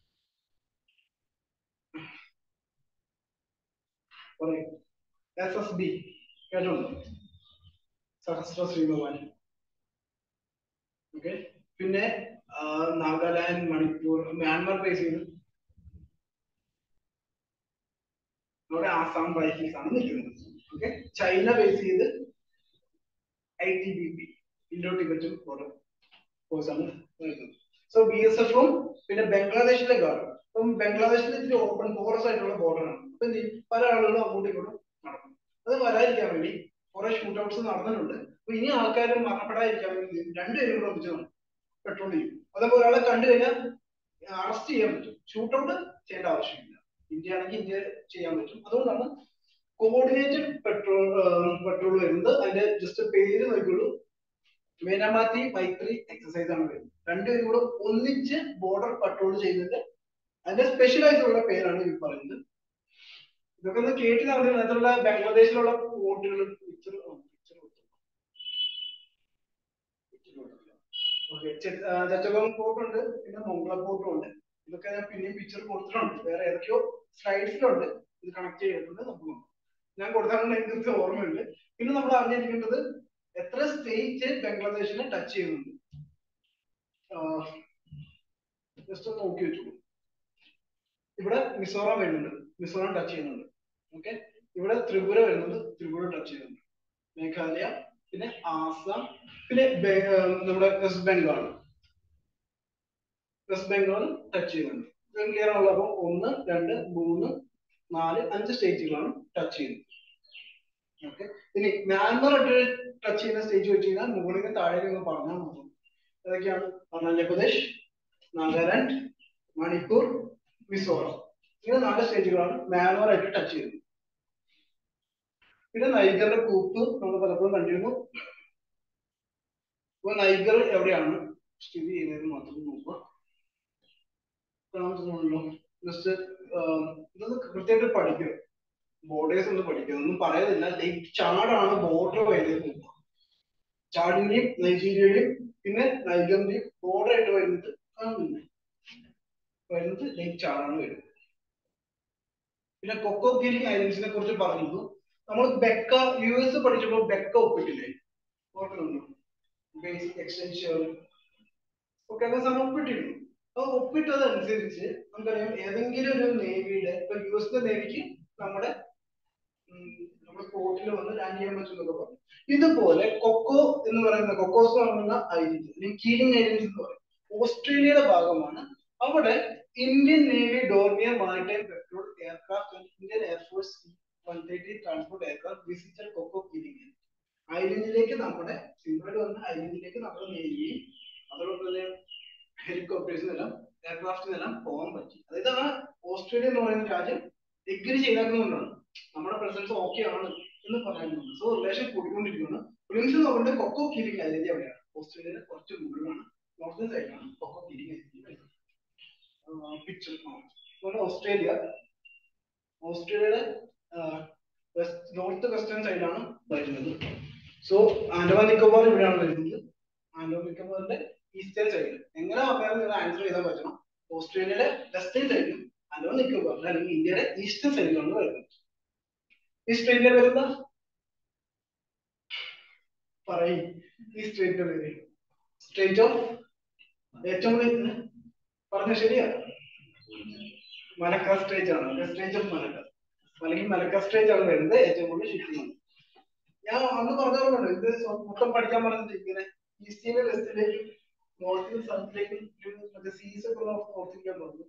പറയും എസ് എസ് ബി കേട്ടോ, സഹസ്ര ശ്രീഭവാൻ. ഓക്കെ, പിന്നെ നാഗാലാൻഡ്, മണിപ്പൂർ, മ്യാൻമാർ ബേസ് ചെയ്ത് അവിടെ ആസാം റൈഫിൾസ് ആണ് നിൽക്കുന്നത്. ഓക്കെ, ചൈന ബേസ് ചെയ്ത് I T B P Indo Tibetan border force ആണ് നിൽക്കുന്നത്. സോ ബി എസ് എഫും പിന്നെ ബംഗ്ലാദേശിലെ ഗാർഡ്. അപ്പം ബംഗ്ലാദേശിൽ ഇത്തിരി ഓപ്പൺ ഫോറസ് ആയിട്ടുള്ള ബോർഡറാണ്. അപ്പൊ എന്ത് ചെയ്യും, പല ആളുകളും അങ്ങോട്ടും ഇങ്ങോട്ടും നടക്കും. അത് വരാതിരിക്കാൻ വേണ്ടി കുറെ ഷൂട്ട് ഔട്ട്സ് നടന്നിട്ടുണ്ട്. അപ്പൊ ഇനി ആൾക്കാരും മരണപ്പെടാതിരിക്കാൻ വേണ്ടി രണ്ടുപേരും കൂടെ ഒന്നിച്ച് നടക്കും, പെട്രോൾ ചെയ്യും. അതേപോലെ ഒരാളെ കണ്ടു കഴിഞ്ഞാൽ അറസ്റ്റ് ചെയ്യാൻ പറ്റും, ഷൂട്ട് ഔട്ട് ചെയ്യേണ്ട ആവശ്യമില്ല. ഇന്ത്യ ആണെങ്കിൽ ഇന്ത്യ ചെയ്യാൻ പറ്റും. അതുകൊണ്ടാണ് കോർഡിനേറ്റഡ് പെട്രോൾ പെട്രോൾ വരുന്നത്. അതിന്റെ ജസ്റ്റ് പേര് നോക്കിയുള്ളൂ, വേനമാറ്റി മൈത്രി എക്സസൈസ് ആണ് വരുന്നത്. രണ്ടുപേരും കൂടെ ഒന്നിച്ച് ബോർഡർ പട്രോൾ ചെയ്യുന്നതിന്റെ അതിന്റെ സ്പെഷ്യലൈസുള്ള പേരാണ് ഈ പറയുന്നത്. ഇതൊക്കെ ഒന്ന് കേട്ടി നടന്നത്. അതിലുള്ള ബംഗ്ലാദേശിലുള്ള വോട്ടുകൾ ചറ്റഗോം പോർട്ട് ഉണ്ട്, പിന്നെ മൊങ്ല പോർട്ടും ഉണ്ട്. ഇതൊക്കെ ഞാൻ പിന്നെയും പിക്ചർ കൊടുത്തിട്ടുണ്ട്, വേറെ ഏതൊക്കെയോ സ്ലൈഡ്സിലുണ്ട്, ഇത് കണക്ട് ചെയ്തിട്ടുണ്ട്. നമുക്ക് ഞാൻ കൊടുത്താൽ എനിക്ക് ഓർമ്മയുണ്ട്. പിന്നെ നമ്മൾ അറിഞ്ഞിരിക്കേണ്ടത് എത്ര സ്റ്റേറ്റ് ബംഗ്ലാദേശിനെ ടച്ച് ചെയ്യുന്നുണ്ട്. ജസ്റ്റ് ഒന്ന് നോക്കി വെച്ചു. ഇവിടെ മിസോറാം വരുന്നുണ്ട്, മിസോറാം ടച്ച് ചെയ്യുന്നുണ്ട്. ഓക്കെ, ഇവിടെ ത്രിപുര വരുന്നത്, ത്രിപുര ടച്ച് ചെയ്യുന്നുണ്ട്. മേഘാലയ, പിന്നെ ആസാം, പിന്നെ നമ്മുടെ West Bengal West Bengal touch ചെയ്യുന്നുണ്ട്. ക്ലിയർ ആണല്ലോ. ഒന്ന് രണ്ട് മൂന്ന് നാല് അഞ്ച് സ്റ്റേറ്റുകളാണ് ടച്ച് ചെയ്യുന്നത്. ഓക്കെ, ഇനി മ്യാൻമർ ടച്ച് ചെയ്യുന്ന സ്റ്റേറ്റ് വെച്ച് കഴിഞ്ഞാൽ മുകളിൽ താഴെ നിന്ന് പറഞ്ഞാൽ മതി. ഏതൊക്കെയാണ്? അരുണാചൽ പ്രദേശ്, നാഗാലാൻഡ്, മണിപ്പൂർ, മിസോറാം. ഇങ്ങനെ നാല് സ്റ്റേറ്റുകളാണ് മ്യാൻമർ ആയിട്ട് ടച്ച് ചെയ്യുന്നത്. പിന്നെ നൈഗറിന്റെ കൂപ്പ് നമ്മൾ പലപ്പോഴും കണ്ടിരുന്നു. അപ്പൊ നൈഗർ എവിടെയാണ് സ്ഥിതി ചെയ്യുന്നത് മാത്രം നോക്കുക. ജസ്റ്റ് ഇതൊന്ന് കൃത്യമായിട്ട് പഠിക്കുക, ബോർഡേഴ്സ് ഒന്ന് പഠിക്കുക. ഒന്നും പറയുന്നില്ല. ലേക്ക് ചാടാണ് ബോർഡർ വരുന്നത്. ചാടിന്റെയും നൈജീരിയയുടെയും പിന്നെ നൈഗറിന്റെയും ബോർഡർ ആയിട്ട് വരുന്നത് കാണുന്നില്ല, വരുന്നത് ലേക്ക് ചാടാണ് വരുന്നത്. പിന്നെ കൊക്കോഗിരി ഐലൻഡ്സിനെ കുറിച്ച് പറഞ്ഞിരുന്നു. നമ്മൾ ബെക്ക യു എസ് പഠിച്ചപ്പോൾ ബെക്ക ഒപ്പിട്ടില്ലേ, ഓർക്കുന്നുണ്ടോ? ബേസിക് എക്സ്റ്റൻഷൻ ഒക്കെ അങ്ങനെ സാധനം ഒപ്പിട്ടിരുന്നു. അപ്പൊ ഒപ്പിട്ടതനുസരിച്ച് നമുക്കറിയാം ഏതെങ്കിലും ഒരു നേവിയുടെ ഇപ്പൊ യു എസ് നേവിക്ക് നമ്മുടെ നമ്മുടെ പോർട്ടിൽ വന്ന് ലാൻഡ് ചെയ്യാൻ പറ്റുന്നൊക്കെ പറഞ്ഞു. ഇതുപോലെ കൊക്കോ എന്ന് പറയുന്ന കൊക്കോസ് എന്ന് പറയുന്ന ഐലൻഡ് അല്ലെങ്കിൽ കീലിംഗ് ഐലൻഡ് എന്ന് പറയും, ഓസ്ട്രേലിയയുടെ ഭാഗമാണ്. അവിടെ Indian navy Dornier maritime patrol aircraft and Indian air force one thirty transport aircraft visited Coco Keeling ഐലൻഡിലേക്ക്. നമ്മുടെ സിംഗിളായിട്ട് വന്ന ഐലൻഡിലേക്ക് നമ്മുടെ നേവിയും അതോടൊപ്പം തന്നെ ഹെലികോപ്റ്റേഴ്സിനെല്ലാം എയർക്രാഫ്റ്റിനെല്ലാം പോകാൻ പറ്റി. അതായത് ആ ഓസ്ട്രേലിയ എന്ന് പറയുന്ന രാജ്യം എഗ്രി ചെയ്താക്കുന്നതുകൊണ്ടാണ് നമ്മുടെ പ്രസൻസ് ഓക്കെ ആണ് എന്ന് പറയുന്നത്. സോ റിലേഷൻ കൂടിക്കൊണ്ടിരിക്കുകയാണ്. പ്രിൻസ് നോക്കേണ്ട കൊക്കോ കീലിംഗ് ഐലൻഡ് എവിടെയാണ്? ഓസ്ട്രേലിയയുടെ കുറച്ച് മുകളിലാണ്, നോർത്തേൺ സൈഡിലാണ് Coco Keeling island. Picture Australia ഓസ്ട്രേലിയയുടെ നോർത്ത് വെസ്റ്റേൺ സൈഡിലാണ് വരുന്നത്. സോ ആൻഡമാൻ നിക്കോബാർ ഇവിടെയാണ് വരുന്നത്. ആൻഡമാൻ നിക്കോബാറിന്റെ ഈസ്റ്റേൺ സൈഡിൽ എങ്ങനെ പറഞ്ഞാലും നിങ്ങൾ ആൻസർ ചെയ്താൽ പറ്റണം. ഓസ്ട്രേലിയയുടെ വെസ്റ്റേൺ സൈഡിലും ആൻഡമാൻ നിക്കോബാർ അല്ലെങ്കിൽ ഇന്ത്യയുടെ ഈസ്റ്റേൺ സൈഡിലാണ് വരുന്നത്. ഈ സ്ട്രേറ്റിന്റെ പേരെന്താ പറയും? ഈ സ്ട്രേറ്റിന്റെ പേര് സ്ട്രേറ്റ് ഓഫ് ഏറ്റവും കൂടുതൽ പറഞ്ഞ ശരിയാ, മലക്ക സ്ട്രേറ്റ് ആണ്. സ്ട്രേറ്റ് ഓഫ് മലക്ക അല്ലെങ്കിൽ മലക്ക സ്ട്രേറ്റ് ആണ് വരുന്നത് ഏറ്റവും കൂടുതൽ ഷിപ്പിംഗ്. ഞാൻ അന്ന് പറഞ്ഞോളൂ, ഇത് മൊത്തം പഠിക്കാൻ പറഞ്ഞത് ഇങ്ങനെ ഈസ്റ്റിലെ വെസ്റ്റിലേക്കും നോർത്തിലും സൗത്തിലേക്കും മറ്റേ സീസ് ഒക്കെ നോർത്തിക്കാൻ പറഞ്ഞു.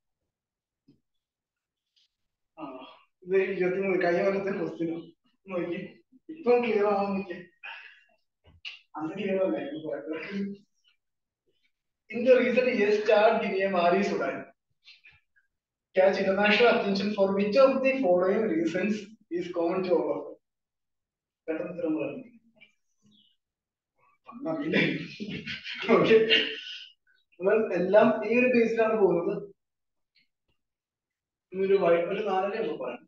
ആ ഇത് ഇരുപത്തിമൂന്ന് കഴിഞ്ഞ കൊല്ലത്തെ ക്വസ്റ്റ്യനോ നോക്കി ഇപ്പം ക്ലിയർ ആവുന്നില്ല. അന്ന് ക്ലിയർ അല്ലേ? In the recent years, Chad Guinea Mali Sudan catch international attention for which of the following reasons is common to all of them? Okay. എല്ലാം ഈ ഒരു ബേസിലാണ് പോകുന്നത്. ഒരു ഒരു നാലര പറയാം.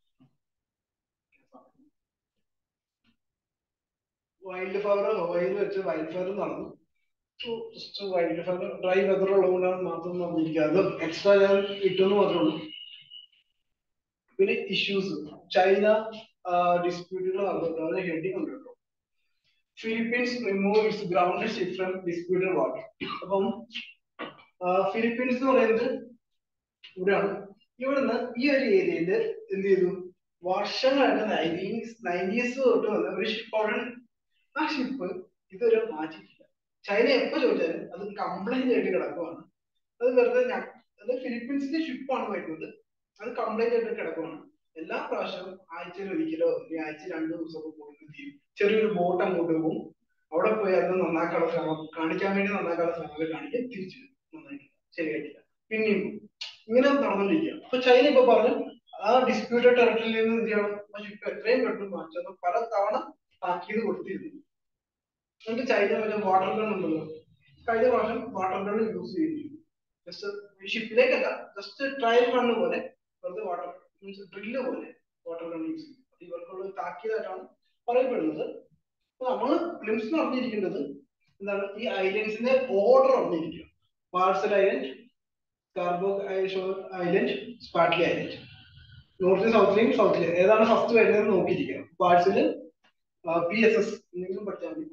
വൈൽഡ് ഫയർ ഹവായിൽ വെച്ച് വൈൽഡ് ഫയർ നടന്നു. വൈൽഡ് ഫയർ ഡ്രൈ വെതർ ഉള്ളതുകൊണ്ടാണ് മാത്രം നടന്നിരിക്കുക. അത് എക്സ്ട്രാ ഞാൻ ഇട്ടെന്ന് മാത്രമേ ഉള്ളൂ. പിന്നെ ഇഷ്യൂസ് ചൈന ഡിസ്പ്യൂട്ടുകൾ നടന്നിട്ടുണ്ട്. ഹെഡിങ് ഉണ്ട് കേട്ടോ. Philippines remove its ground ship from disputed water. അപ്പം ഫിലിപ്പീൻസ് എന്ന് പറയുന്നത് ഇവിടെയാണ്. ഇവിടുന്ന് ഈ ഒരു ഏരിയയിൽ എന്ത് ചെയ്തു? വർഷങ്ങളായിട്ട് നയൻറ്റീസ് നയൻറ്റീസ് തൊട്ട് വന്ന ഒരു ഷിപ്പ് അവിടെ. ആ ഷിപ്പ് ഇതുവരെ മാറ്റിയിട്ടില്ല. ചൈന എപ്പോ ചോദിച്ചാലും അത് കംപ്ലൈന്റ് ആയിട്ട് കിടക്കുവാണ്. അത് വെറുതെ അത് ഫിലിപ്പീൻസിന്റെ ഷിപ്പാണ് വരുന്നത്. അത് കംപ്ലൈന്റ് ആയിട്ട് കിടക്കുവാണ്. എല്ലാ പ്രാവശ്യവും ആഴ്ചയിൽ ഒരിക്കലോ അല്ലെങ്കിൽ ആഴ്ച രണ്ടു ദിവസമൊക്കെ പോയിട്ട് ചെയ്യും. ചെറിയൊരു ബോട്ട് അങ്ങോട്ട് പോകും. അവിടെ പോയി അത് നന്നാക്കാനുള്ള ശ്രമം കാണിക്കാൻ വേണ്ടി നന്നാക്കാനുള്ള ശ്രമങ്ങൾ കാണിക്കും. തിരിച്ചു നന്നായിട്ടില്ല, ശരിയായിട്ടില്ല, പിന്നെയും ഇങ്ങനെ നടന്നുകൊണ്ടിരിക്കുക. അപ്പൊ ചൈന ഇപ്പൊ പറഞ്ഞു ആ ഡിസ്പ്യൂട്ടഡ് ടെറിട്ടറിയിൽ നിന്ന് എന്ത് ചെയ്യണം? ആ ഷിപ്പ് എത്രയും പെട്ടെന്ന് മാറ്റുന്നത് പല തവണ താക്കീത് കൊടുത്തിരുന്നു. എന്നിട്ട് ചൈന മറ്റേ വാട്ടർ ഗൺ ഉണ്ടല്ലോ, കഴിഞ്ഞ പ്രാവശ്യം വാട്ടർ ഗൺ യൂസ് ചെയ്തു. ജസ്റ്റ് ഷിപ്പിലേക്കല്ല, ജസ്റ്റ് ട്രയൽ റണ്ണ് പോലെ വെറുതെ വാട്ടർ മീൻസ് ഡ്രില്ല് പോലെ വാട്ടർ ഗൺ യൂസ് ചെയ്തു. അത് ഇവർക്കുള്ള താക്കീതായിട്ടാണ് പറയപ്പെടുന്നത്. അപ്പൊ നമ്മള് പ്ലിംസ് അറിഞ്ഞിരിക്കേണ്ടത് എന്താണ്? ഈ ഐലൻഡ്സിന്റെ ഓർഡർ അറിഞ്ഞിരിക്കുക. പാർസൽ ഐലൻഡ്, കാർബോ ഐലൻഡ്, സ്പാട്ലി ഐലൻഡ്. നോർത്ത് സൗത്തിലെയും സൗത്തിലെയും ഏതാണ് ഫസ്റ്റ് വരുന്നത് നോക്കിയിരിക്കണം. പാർസല് പി എസ് എസ് എന്തെങ്കിലും പഠിച്ചാൽ മതി.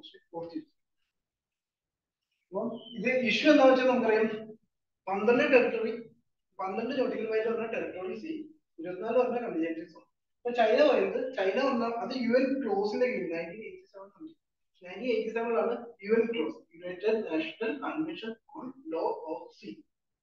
അപ്പൊ ഇത് ഇഷ്യൂ എന്താണെന്ന് വെച്ചാൽ നമുക്കറിയാം, പന്ത്രണ്ട് ടെറിട്ടറി പന്ത്രണ്ട് നോട്ടിക്കൽ മൈൽ പറഞ്ഞ ടെറിട്ടറീസ്, ഇരുപത്തിനാല് പറഞ്ഞ കണ്ടിജൻസീസ്. അപ്പൊ ചൈന പറയുന്നത് ചൈന പറഞ്ഞാൽ അത് യു എൻ ക്ലോസിന്റെ കീഴിൽ nineteen eighty seven nineteen eighty സെവനിലാണ് U N CLOS, united national convention on law of sea,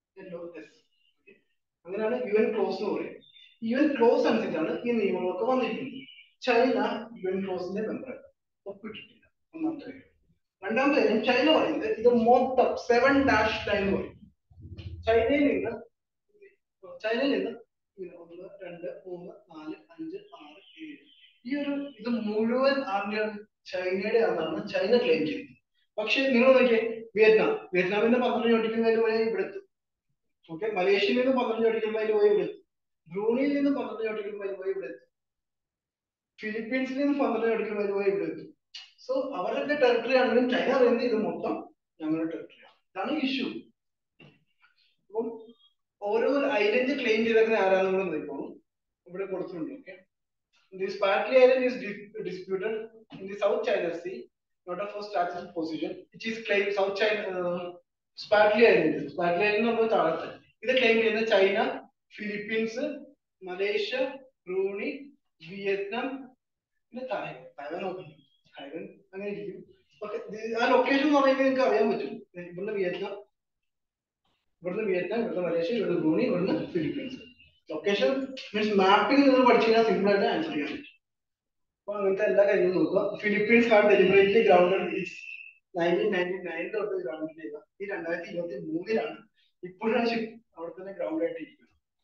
അങ്ങനെയാണ് യു എൻ ക്ലോസ് എന്ന് പറയുന്നത്. യു എൻ ക്ലോസ് അനുസരിച്ചാണ് ഈ നിയമങ്ങളൊക്കെ വന്നിരിക്കുന്നത്. ചൈന യു എൻ ക്ലോസിന്റെ മെമ്പർ ഒപ്പിട്ടിട്ടില്ല, ഒന്നാമത്തെ കാര്യം. രണ്ടാമത്തെ കാര്യം, ചൈന പറയുന്നത് ഇത് മൊത്തം സെവൻ ഡാഷ് ലൈൻ എന്ന് പറയും. ചൈനയിൽ നിന്ന് ചൈനയിൽ നിന്ന് ഒന്ന് രണ്ട് മൂന്ന് നാല് അഞ്ച് ആറ് ഏഴ് ഈ ഒരു ഇത് മുഴുവൻ ആരുടെയാണ്? ചൈനയുടെ ആണെന്നാണ് ചൈന ക്ലെയിം ചെയ്യുന്നത്. പക്ഷെ നിങ്ങൾ നോക്കിയേ, വിയറ്റ്നാം വിയറ്റ്നാമിന്റെ പന്ത്രണ്ട് നോട്ടിക്കൽ മൈൽ പോയി ഇവിടെ എത്തും. ഓക്കെ, മലേഷ്യയിൽ നിന്ന് പന്ത്രണ്ട് നോട്ടിക്കൽ മൈൽ പോയി ഇവിടെ എത്തും. ബ്രൂണിയിൽ നിന്ന് പന്ത്രണ്ട് നോട്ടിക്കൽ മൈൽ പോയി ഇവിടെ എത്തും. ഫിലിപ്പീൻസിൽ നിന്ന് പന്ത്രണ്ട് നോട്ടിക്കൽ മൈൽ പോയി ഇവിടെ എത്തും. സോ അവരുടെ ടെറിട്ടറി ആണെങ്കിലും ചൈന പറയുന്നത് ഇത് മൊത്തം ഞങ്ങളുടെ ടെറിട്ടറിയാണ്. ഇതാണ് ഇഷ്യൂ. അപ്പം ഓരോ ഐലൻഡ് ക്ലെയിം ചെയ്തേക്കുന്ന ആരാണെന്ന് നോക്കണം, ഇവിടെ കൊടുത്തിട്ടുണ്ട്. Okay, this Spratly Island is disputed in the South China Sea not a first strategic position, which is claimed South China, uh, Spratly Island. Spratly Island നമ്മൾ താഴത്ത് ഇത് ക്ലെയിം ചെയ്യുന്ന China, Philippines, Malaysia, Brunei, Vietnam, പിന്നെ Taiwan. Taiwan നോക്കുന്നു, Taiwan അങ്ങനെ ഇരിക്കും. Okay, ആ location എന്ന് പറയുന്നത് നിങ്ങൾക്ക് അറിയാൻ പറ്റും. ഇവിടുന്ന് വിയറ്റ്നാം, ഇവിടുന്ന് വിയറ്റ്നാം, ഇവിടുന്ന് മലേഷ്യ, ഇവിടുന്ന് ബ്രൂണി, ഇവിടുന്ന് ഫിലിപ്പീൻസ്. ലൊക്കേഷൻ മീൻസ് മാപ്പിംഗ് നിങ്ങൾ പഠിച്ചു കഴിഞ്ഞാൽ സിമ്പിൾ ആയിട്ട് ആൻസർ ചെയ്യാൻ പറ്റും. അപ്പൊ അങ്ങനത്തെ എല്ലാ കാര്യങ്ങളും നോക്കുക. Philippines have deliberately grounded its nineteen ninety nine തൊട്ട് ഗ്രൗണ്ട് ചെയ്യുക. ഈ രണ്ടായിരത്തി ഇരുപത്തി മൂന്നിലാണ് ഇപ്പോഴാണ് അവിടെ തന്നെ ഗ്രൗണ്ട് ആയിട്ട് ഇരിക്കുന്നത്.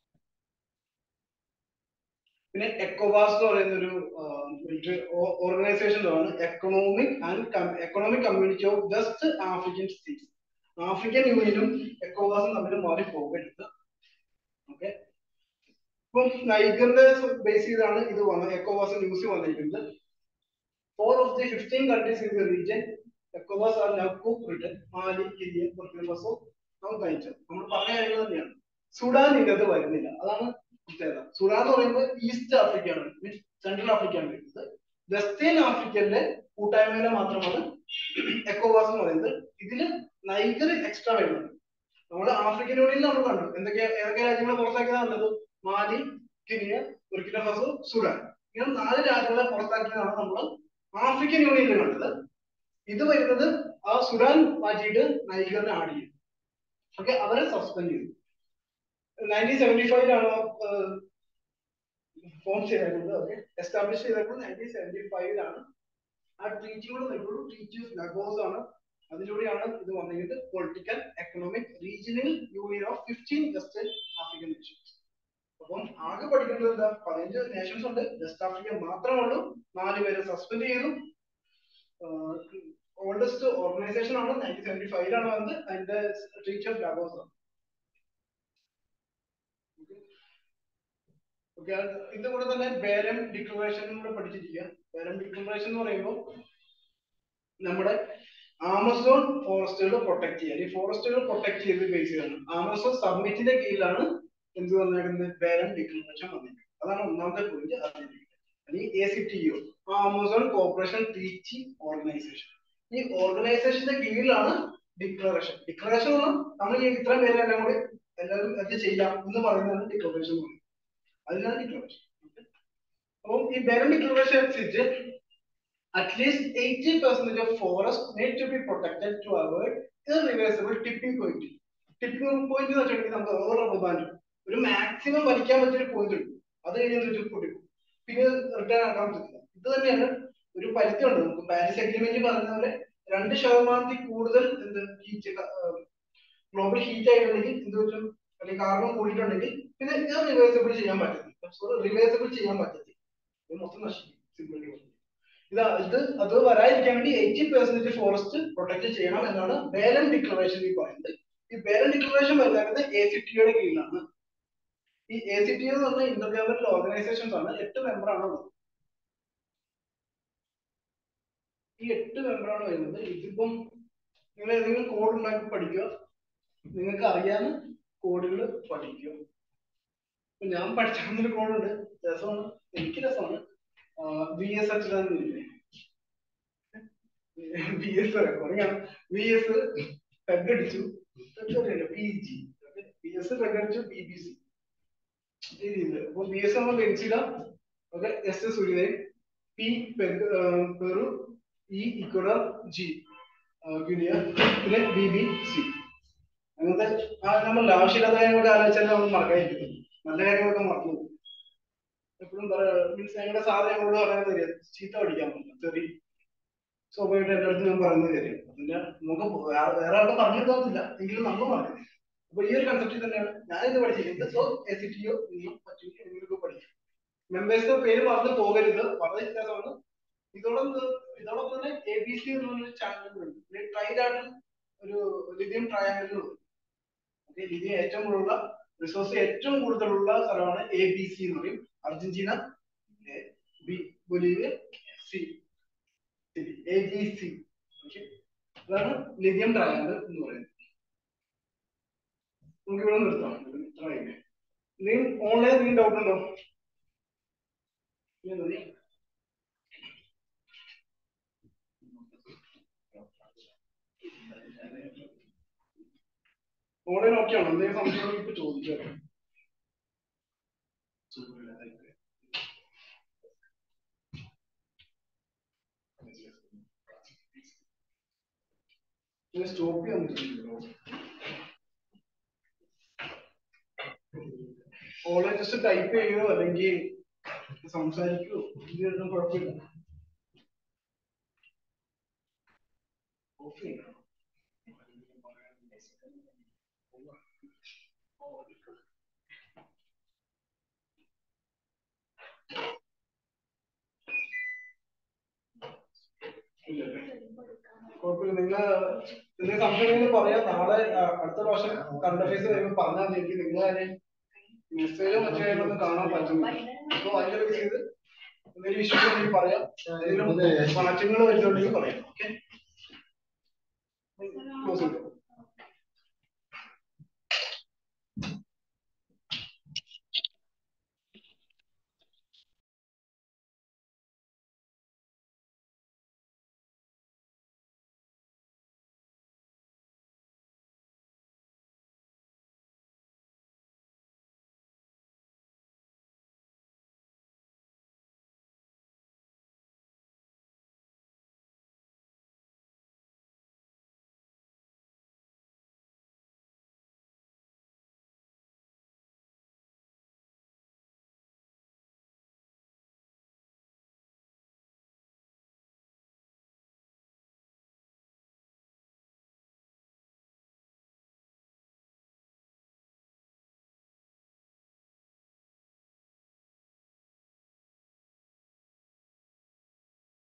പിന്നെ എക്കോവാസ് എന്ന് പറയുന്ന ഒരു ഓർഗനൈസേഷൻ ആണ് economic and economic community of west African states. African യൂണിയനും എക്കോവാസും തമ്മിൽ മാറി പോകരുത്. ഓക്കെ, ഇപ്പം നൈഗറിന്റെ ബേസ് ചെയ്താണ് ഇത് വന്നത്, എക്കോവാസ് ന്യൂസ് വന്നിരിക്കുന്നത്. Four of the fifteen countries in the region എക്കോവാസ് are now co-written. Mali, Kenya, Burkina Faso, Niger. നമ്മൾ പറഞ്ഞ കാര്യങ്ങൾ തന്നെയാണ്. സുഡാൻ ഇതിനകത്ത് വരുന്നില്ല, അതാണ് പ്രത്യേകത. സുഡാൻ എന്ന് പറയുമ്പോൾ ഈസ്റ്റ് ആഫ്രിക്കയാണ്, മീൻസ് സെൻട്രൽ ആഫ്രിക്കയാണ് വരുന്നത്. വെസ്റ്റേൺ ആഫ്രിക്കയിലെ കൂട്ടായ്മയിലെ മാത്രമാണ് എക്കോവാസ് എന്ന് പറയുന്നത്. ഇതില് നൈഗർ എക്സ്ട്രാ വരുന്നുണ്ട്. നമ്മൾ ആഫ്രിക്കൻ യൂണിയനിൽ നമ്മൾ കണ്ടു എന്തൊക്കെ ഏതൊക്കെ രാജ്യങ്ങളെ പുറത്താക്കിയതാണുള്ളത്. Mali, Kenya, Burkina Faso, Sudan. ഇങ്ങനെ നാല് രാജ്യങ്ങളെ പുറത്താക്കിയതാണ് നമ്മൾ ആഫ്രിക്കൻ യൂണിയനിൽ കണ്ടത്. ഇത് വരുന്നത് ആ സുഡാൻ മാറ്റിയിട്ട് നൈഗറിനെ ആഡ് ചെയ്യും. ഓക്കെ, അവരെ സസ്പെൻഡ് ചെയ്തു. നയൻറ്റീൻ സെവന്റി ഫൈവിലാണ് ഫോം ചെയ്തേക്കുന്നത്. ഓക്കെ, എസ്റ്റാബ്ലിഷ് ചെയ്തേക്കുന്നത് നയൻറ്റീൻ സെവന്റി ഫൈവിലാണ്. ആ ട്രീറ്റി കൂടെ വരുള്ളൂ. ട്രീറ്റി ഓഫ് ലഗോസ് ആണ്. അതിലൂടെയാണ് ഇത് വന്നിട്ട് political, economic, regional union of fifteen western African nations. അപ്പം ആകെ പഠിക്കേണ്ടത് എന്താ, പതിനഞ്ച് നേഷൻസ് ഉണ്ട്, വെസ്റ്റ് ആഫ്രിക്ക മാത്രമേ ഉള്ളൂ. നാല് പേരെ സസ്പെൻഡ് ചെയ്തു. ഓൾഡസ്റ്റ് ഓർഗനൈസേഷൻ ആണ്, നയൻറ്റീൻ സെവന്റി ഫൈവിലാണ് വന്നത്. അതിന്റെ ട്രീറ്റി ഓഫ് ലാഗോസ് ആണ്. ഓക്കെ, ഇതിന്റെ കൂടെ തന്നെ ബേരം ഡിക്ലറേഷൻ കൂടെ പഠിച്ചിരിക്കുക. ബേരം ഡിക്ലറേഷൻ എന്ന് പറയുമ്പോൾ നമ്മുടെ ആമസോൺ ഫോറസ്റ്റുകൾ പ്രൊട്ടക്ട് ചെയ്യുക. ഈ ഫോറസ്റ്റുകൾ പ്രൊട്ടക്ട് ചെയ്ത് ബേസ് ചെയ്താണ് ആമസോൺ സബ്മിറ്റിന്റെ കീഴിലാണ് എന്ത് വന്നേക്കുന്നത്, ബേരം ഡിക്ലറേഷൻ വന്നിരിക്കുന്നത്. അതാണ് ഒന്നാമത്തെ പോയിന്റ്. അല്ലെങ്കിൽ A C T O, Amazon corporation treaty organisation. ഈ ഓർഗനൈസേഷന്റെ കീഴിലാണ് ഡിക്ലറേഷൻ. ഡിക്ലറേഷൻ നമ്മൾ ഈ ഇത്രയും പേരെ എല്ലാം കൂടി എല്ലാവരും അത് ചെയ്യാം എന്ന് പറയുന്നതാണ് ഡിക്ലറേഷൻ. അതിനാണ് ഡിക്ലറേഷൻ. അപ്പം ഈ ബേരം ഡിക്ലറേഷൻ അനുസരിച്ച് at least eighty percentage of forest need to be protected to avoid irreversible tipping point. Tipping point എന്ന് വെച്ചിട്ടുണ്ടെങ്കിൽ നമുക്ക് ഓവർ റബ്ബർ ബാൻഡ് ഒരു മാക്സിമം വലിക്കാൻ പറ്റിയൊരു പോയിന്റ് ഉണ്ട്. അത് കഴിഞ്ഞ് പൊട്ടിക്കും, പിന്നെ റിട്ടേൺ ആക്കാൻ പറ്റില്ല. ഇത് തന്നെയാണ് ഒരു പരിധി ഉണ്ട്. നമുക്ക് പാരീസ് അഗ്രിമെന്റ് പറഞ്ഞ പോലെ രണ്ട് ശതമാനത്തിൽ കൂടുതൽ എന്ത് ഹീറ്റ് ഗ്ലോബൽ ഹീറ്റ് ആയിട്ടുണ്ടെങ്കിൽ എന്ത് പറ്റും, അല്ലെങ്കിൽ കാർബൺ കൂടിയിട്ടുണ്ടെങ്കിൽ പിന്നെ ഇത് റിവേഴ്സിബിൾ ചെയ്യാൻ പറ്റില്ല. റിവേഴ്സിബിൾ ചെയ്യാൻ പറ്റില്ല, ഇത് മൊത്തം നശിക്കും. സിമ്പിൾ ഇതാ ഇത് അത് വരാതിരിക്കാൻ വേണ്ടി എയ്റ്റി പെർസെന്റേജ് ഫോറസ്റ്റ് പ്രൊട്ടക്ട് ചെയ്യണം എന്നാണ് ബേരം ഡിക്ലറേഷൻ ഈ പറയുന്നത്. ഈ ബേരം ഡിക്ലറേഷൻ വരുന്നത് എ സി ടിയുടെ കീഴിലാണ്. ഈ എ സി ടി എന്ന് പറഞ്ഞ ഇന്റർ ഗവൺമെന്റൽ ഓർഗനൈസേഷൻസ് ആണ്. എട്ട് മെമ്പറാണ് ഉള്ളത്. ഈ എട്ട് മെമ്പറാണ് വരുന്നത്. ഇതിപ്പം നിങ്ങൾ ഏതെങ്കിലും കോഡ് ഉണ്ടാക്കി പഠിക്കുക, നിങ്ങൾക്ക് അറിയാവുന്ന കോഡുകൾ പഠിക്കുക. ഞാൻ പഠിച്ചൊരു കോഡുണ്ട്, രസമാണ്, എനിക്ക് രസമാണ്. V S Achuthanandan V S V S പെഗടിച്ചു പി ജി വി എസ് പെഗടിച്ചു ബി ബി സി ഈ രീതിയിൽ. അപ്പൊ ബി എസ് നമ്മൾ Venezuela, okay, S S Suriname, P Peru, E Ecuador, G Guinea, പിന്നെ ബി ബി സി. അങ്ങനത്തെ നമ്മൾ ആവശ്യമില്ലാത്ത കാര്യങ്ങളൊക്കെ ആലോചിച്ചാൽ നമ്മൾ മറക്കാതിരിക്കും. നല്ല കാര്യങ്ങളൊക്കെ മറന്നു പോകും. എപ്പോഴും മീൻസ് ഞങ്ങളുടെ സാധനങ്ങളോട് പറയുന്നത് ചീത്ത പഠിക്കാൻ പറ്റില്ല. ചെറിയ സ്വാഭാവികമായിട്ട് എല്ലായിടത്തും ഞാൻ പറയുന്ന കാര്യം. പിന്നെ നമുക്ക് വേറെ ആൾക്ക് പറഞ്ഞു തന്നില്ല എങ്കിലും നമ്മൾ മറക്കുന്നില്ല. അപ്പൊ ഈ ഒരു കൺസെപ്റ്റിൽ തന്നെയാണ് ഞാനിത് പഠിച്ചിരിക്കുന്നത്. So A C T O നിന്നും പറ്റുമെങ്കിൽ നിങ്ങൾക്ക് പഠിക്കും. മെമ്പേഴ്സിന്റെ പേര് മറന്ന് പോകരുത്, വളരെ വ്യത്യാസമാണ്. ഇതോടൊപ്പം ഇതോടൊപ്പം തന്നെ എ ബി സി എന്നുള്ള ചാനലുകളുണ്ട്. ട്രൈലാറ്റിൽ ഒരു ലിഥിയം ട്രയാങ്കിളുണ്ട്. ഓക്കെ, ലിഥിയം ഏറ്റവും കൂടുതലുള്ള റിസോഴ്സ് ഏറ്റവും കൂടുതലുള്ള സ്ഥലമാണ് എ ബി സി എന്ന് പറയും. Argentina, B Bolivia, C A B C. Okay, അതാണ് ലിഥിയം ട്രയാങ്കിൾ എന്ന് പറയുന്നത്. നമുക്ക് ഇവിടെ നിർത്താം. നീ ഓൺലൈൻ നീ ഡൗട്ട് ഉണ്ടോ? ഓൺലൈൻ ഓക്കെ ആണോ? എന്തെങ്കിലും സംശയം ഇപ്പൊ ചോദിക്കാം. സ്റ്റോപ്പ് ചെയ്യാൻ പറ്റുന്നുണ്ടോ? ഓൺലൈൻ ജസ്റ്റ് ടൈപ്പ് ചെയ്യുകയോ അല്ലെങ്കിൽ സംസാരിക്കുകയോ ഇതിനൊന്നും കുഴപ്പമില്ല. ഓക്കെ കുഴപ്പമില്ല. നിങ്ങൾ നിങ്ങൾ സംശയം പറയാം. നാളെ അടുത്ത പ്രാവശ്യം കറണ്ട് അഫയേഴ്സ് കഴിയുമ്പോൾ പറഞ്ഞാൽ എനിക്ക് നിങ്ങൾ തന്നെ മെസ്സേജോ മറ്റു കാര്യങ്ങളൊന്നും കാണാൻ പറ്റുന്നില്ല. അപ്പോൾ അതിന്റെ ബേസ് ചെയ്ത് എന്തെങ്കിലും ഇഷ്യൂ ഉണ്ടെങ്കിൽ പറയാം. എന്തെങ്കിലും മാറ്റങ്ങൾ വരുന്നുണ്ടെങ്കിൽ പറയാം. ഓക്കെ.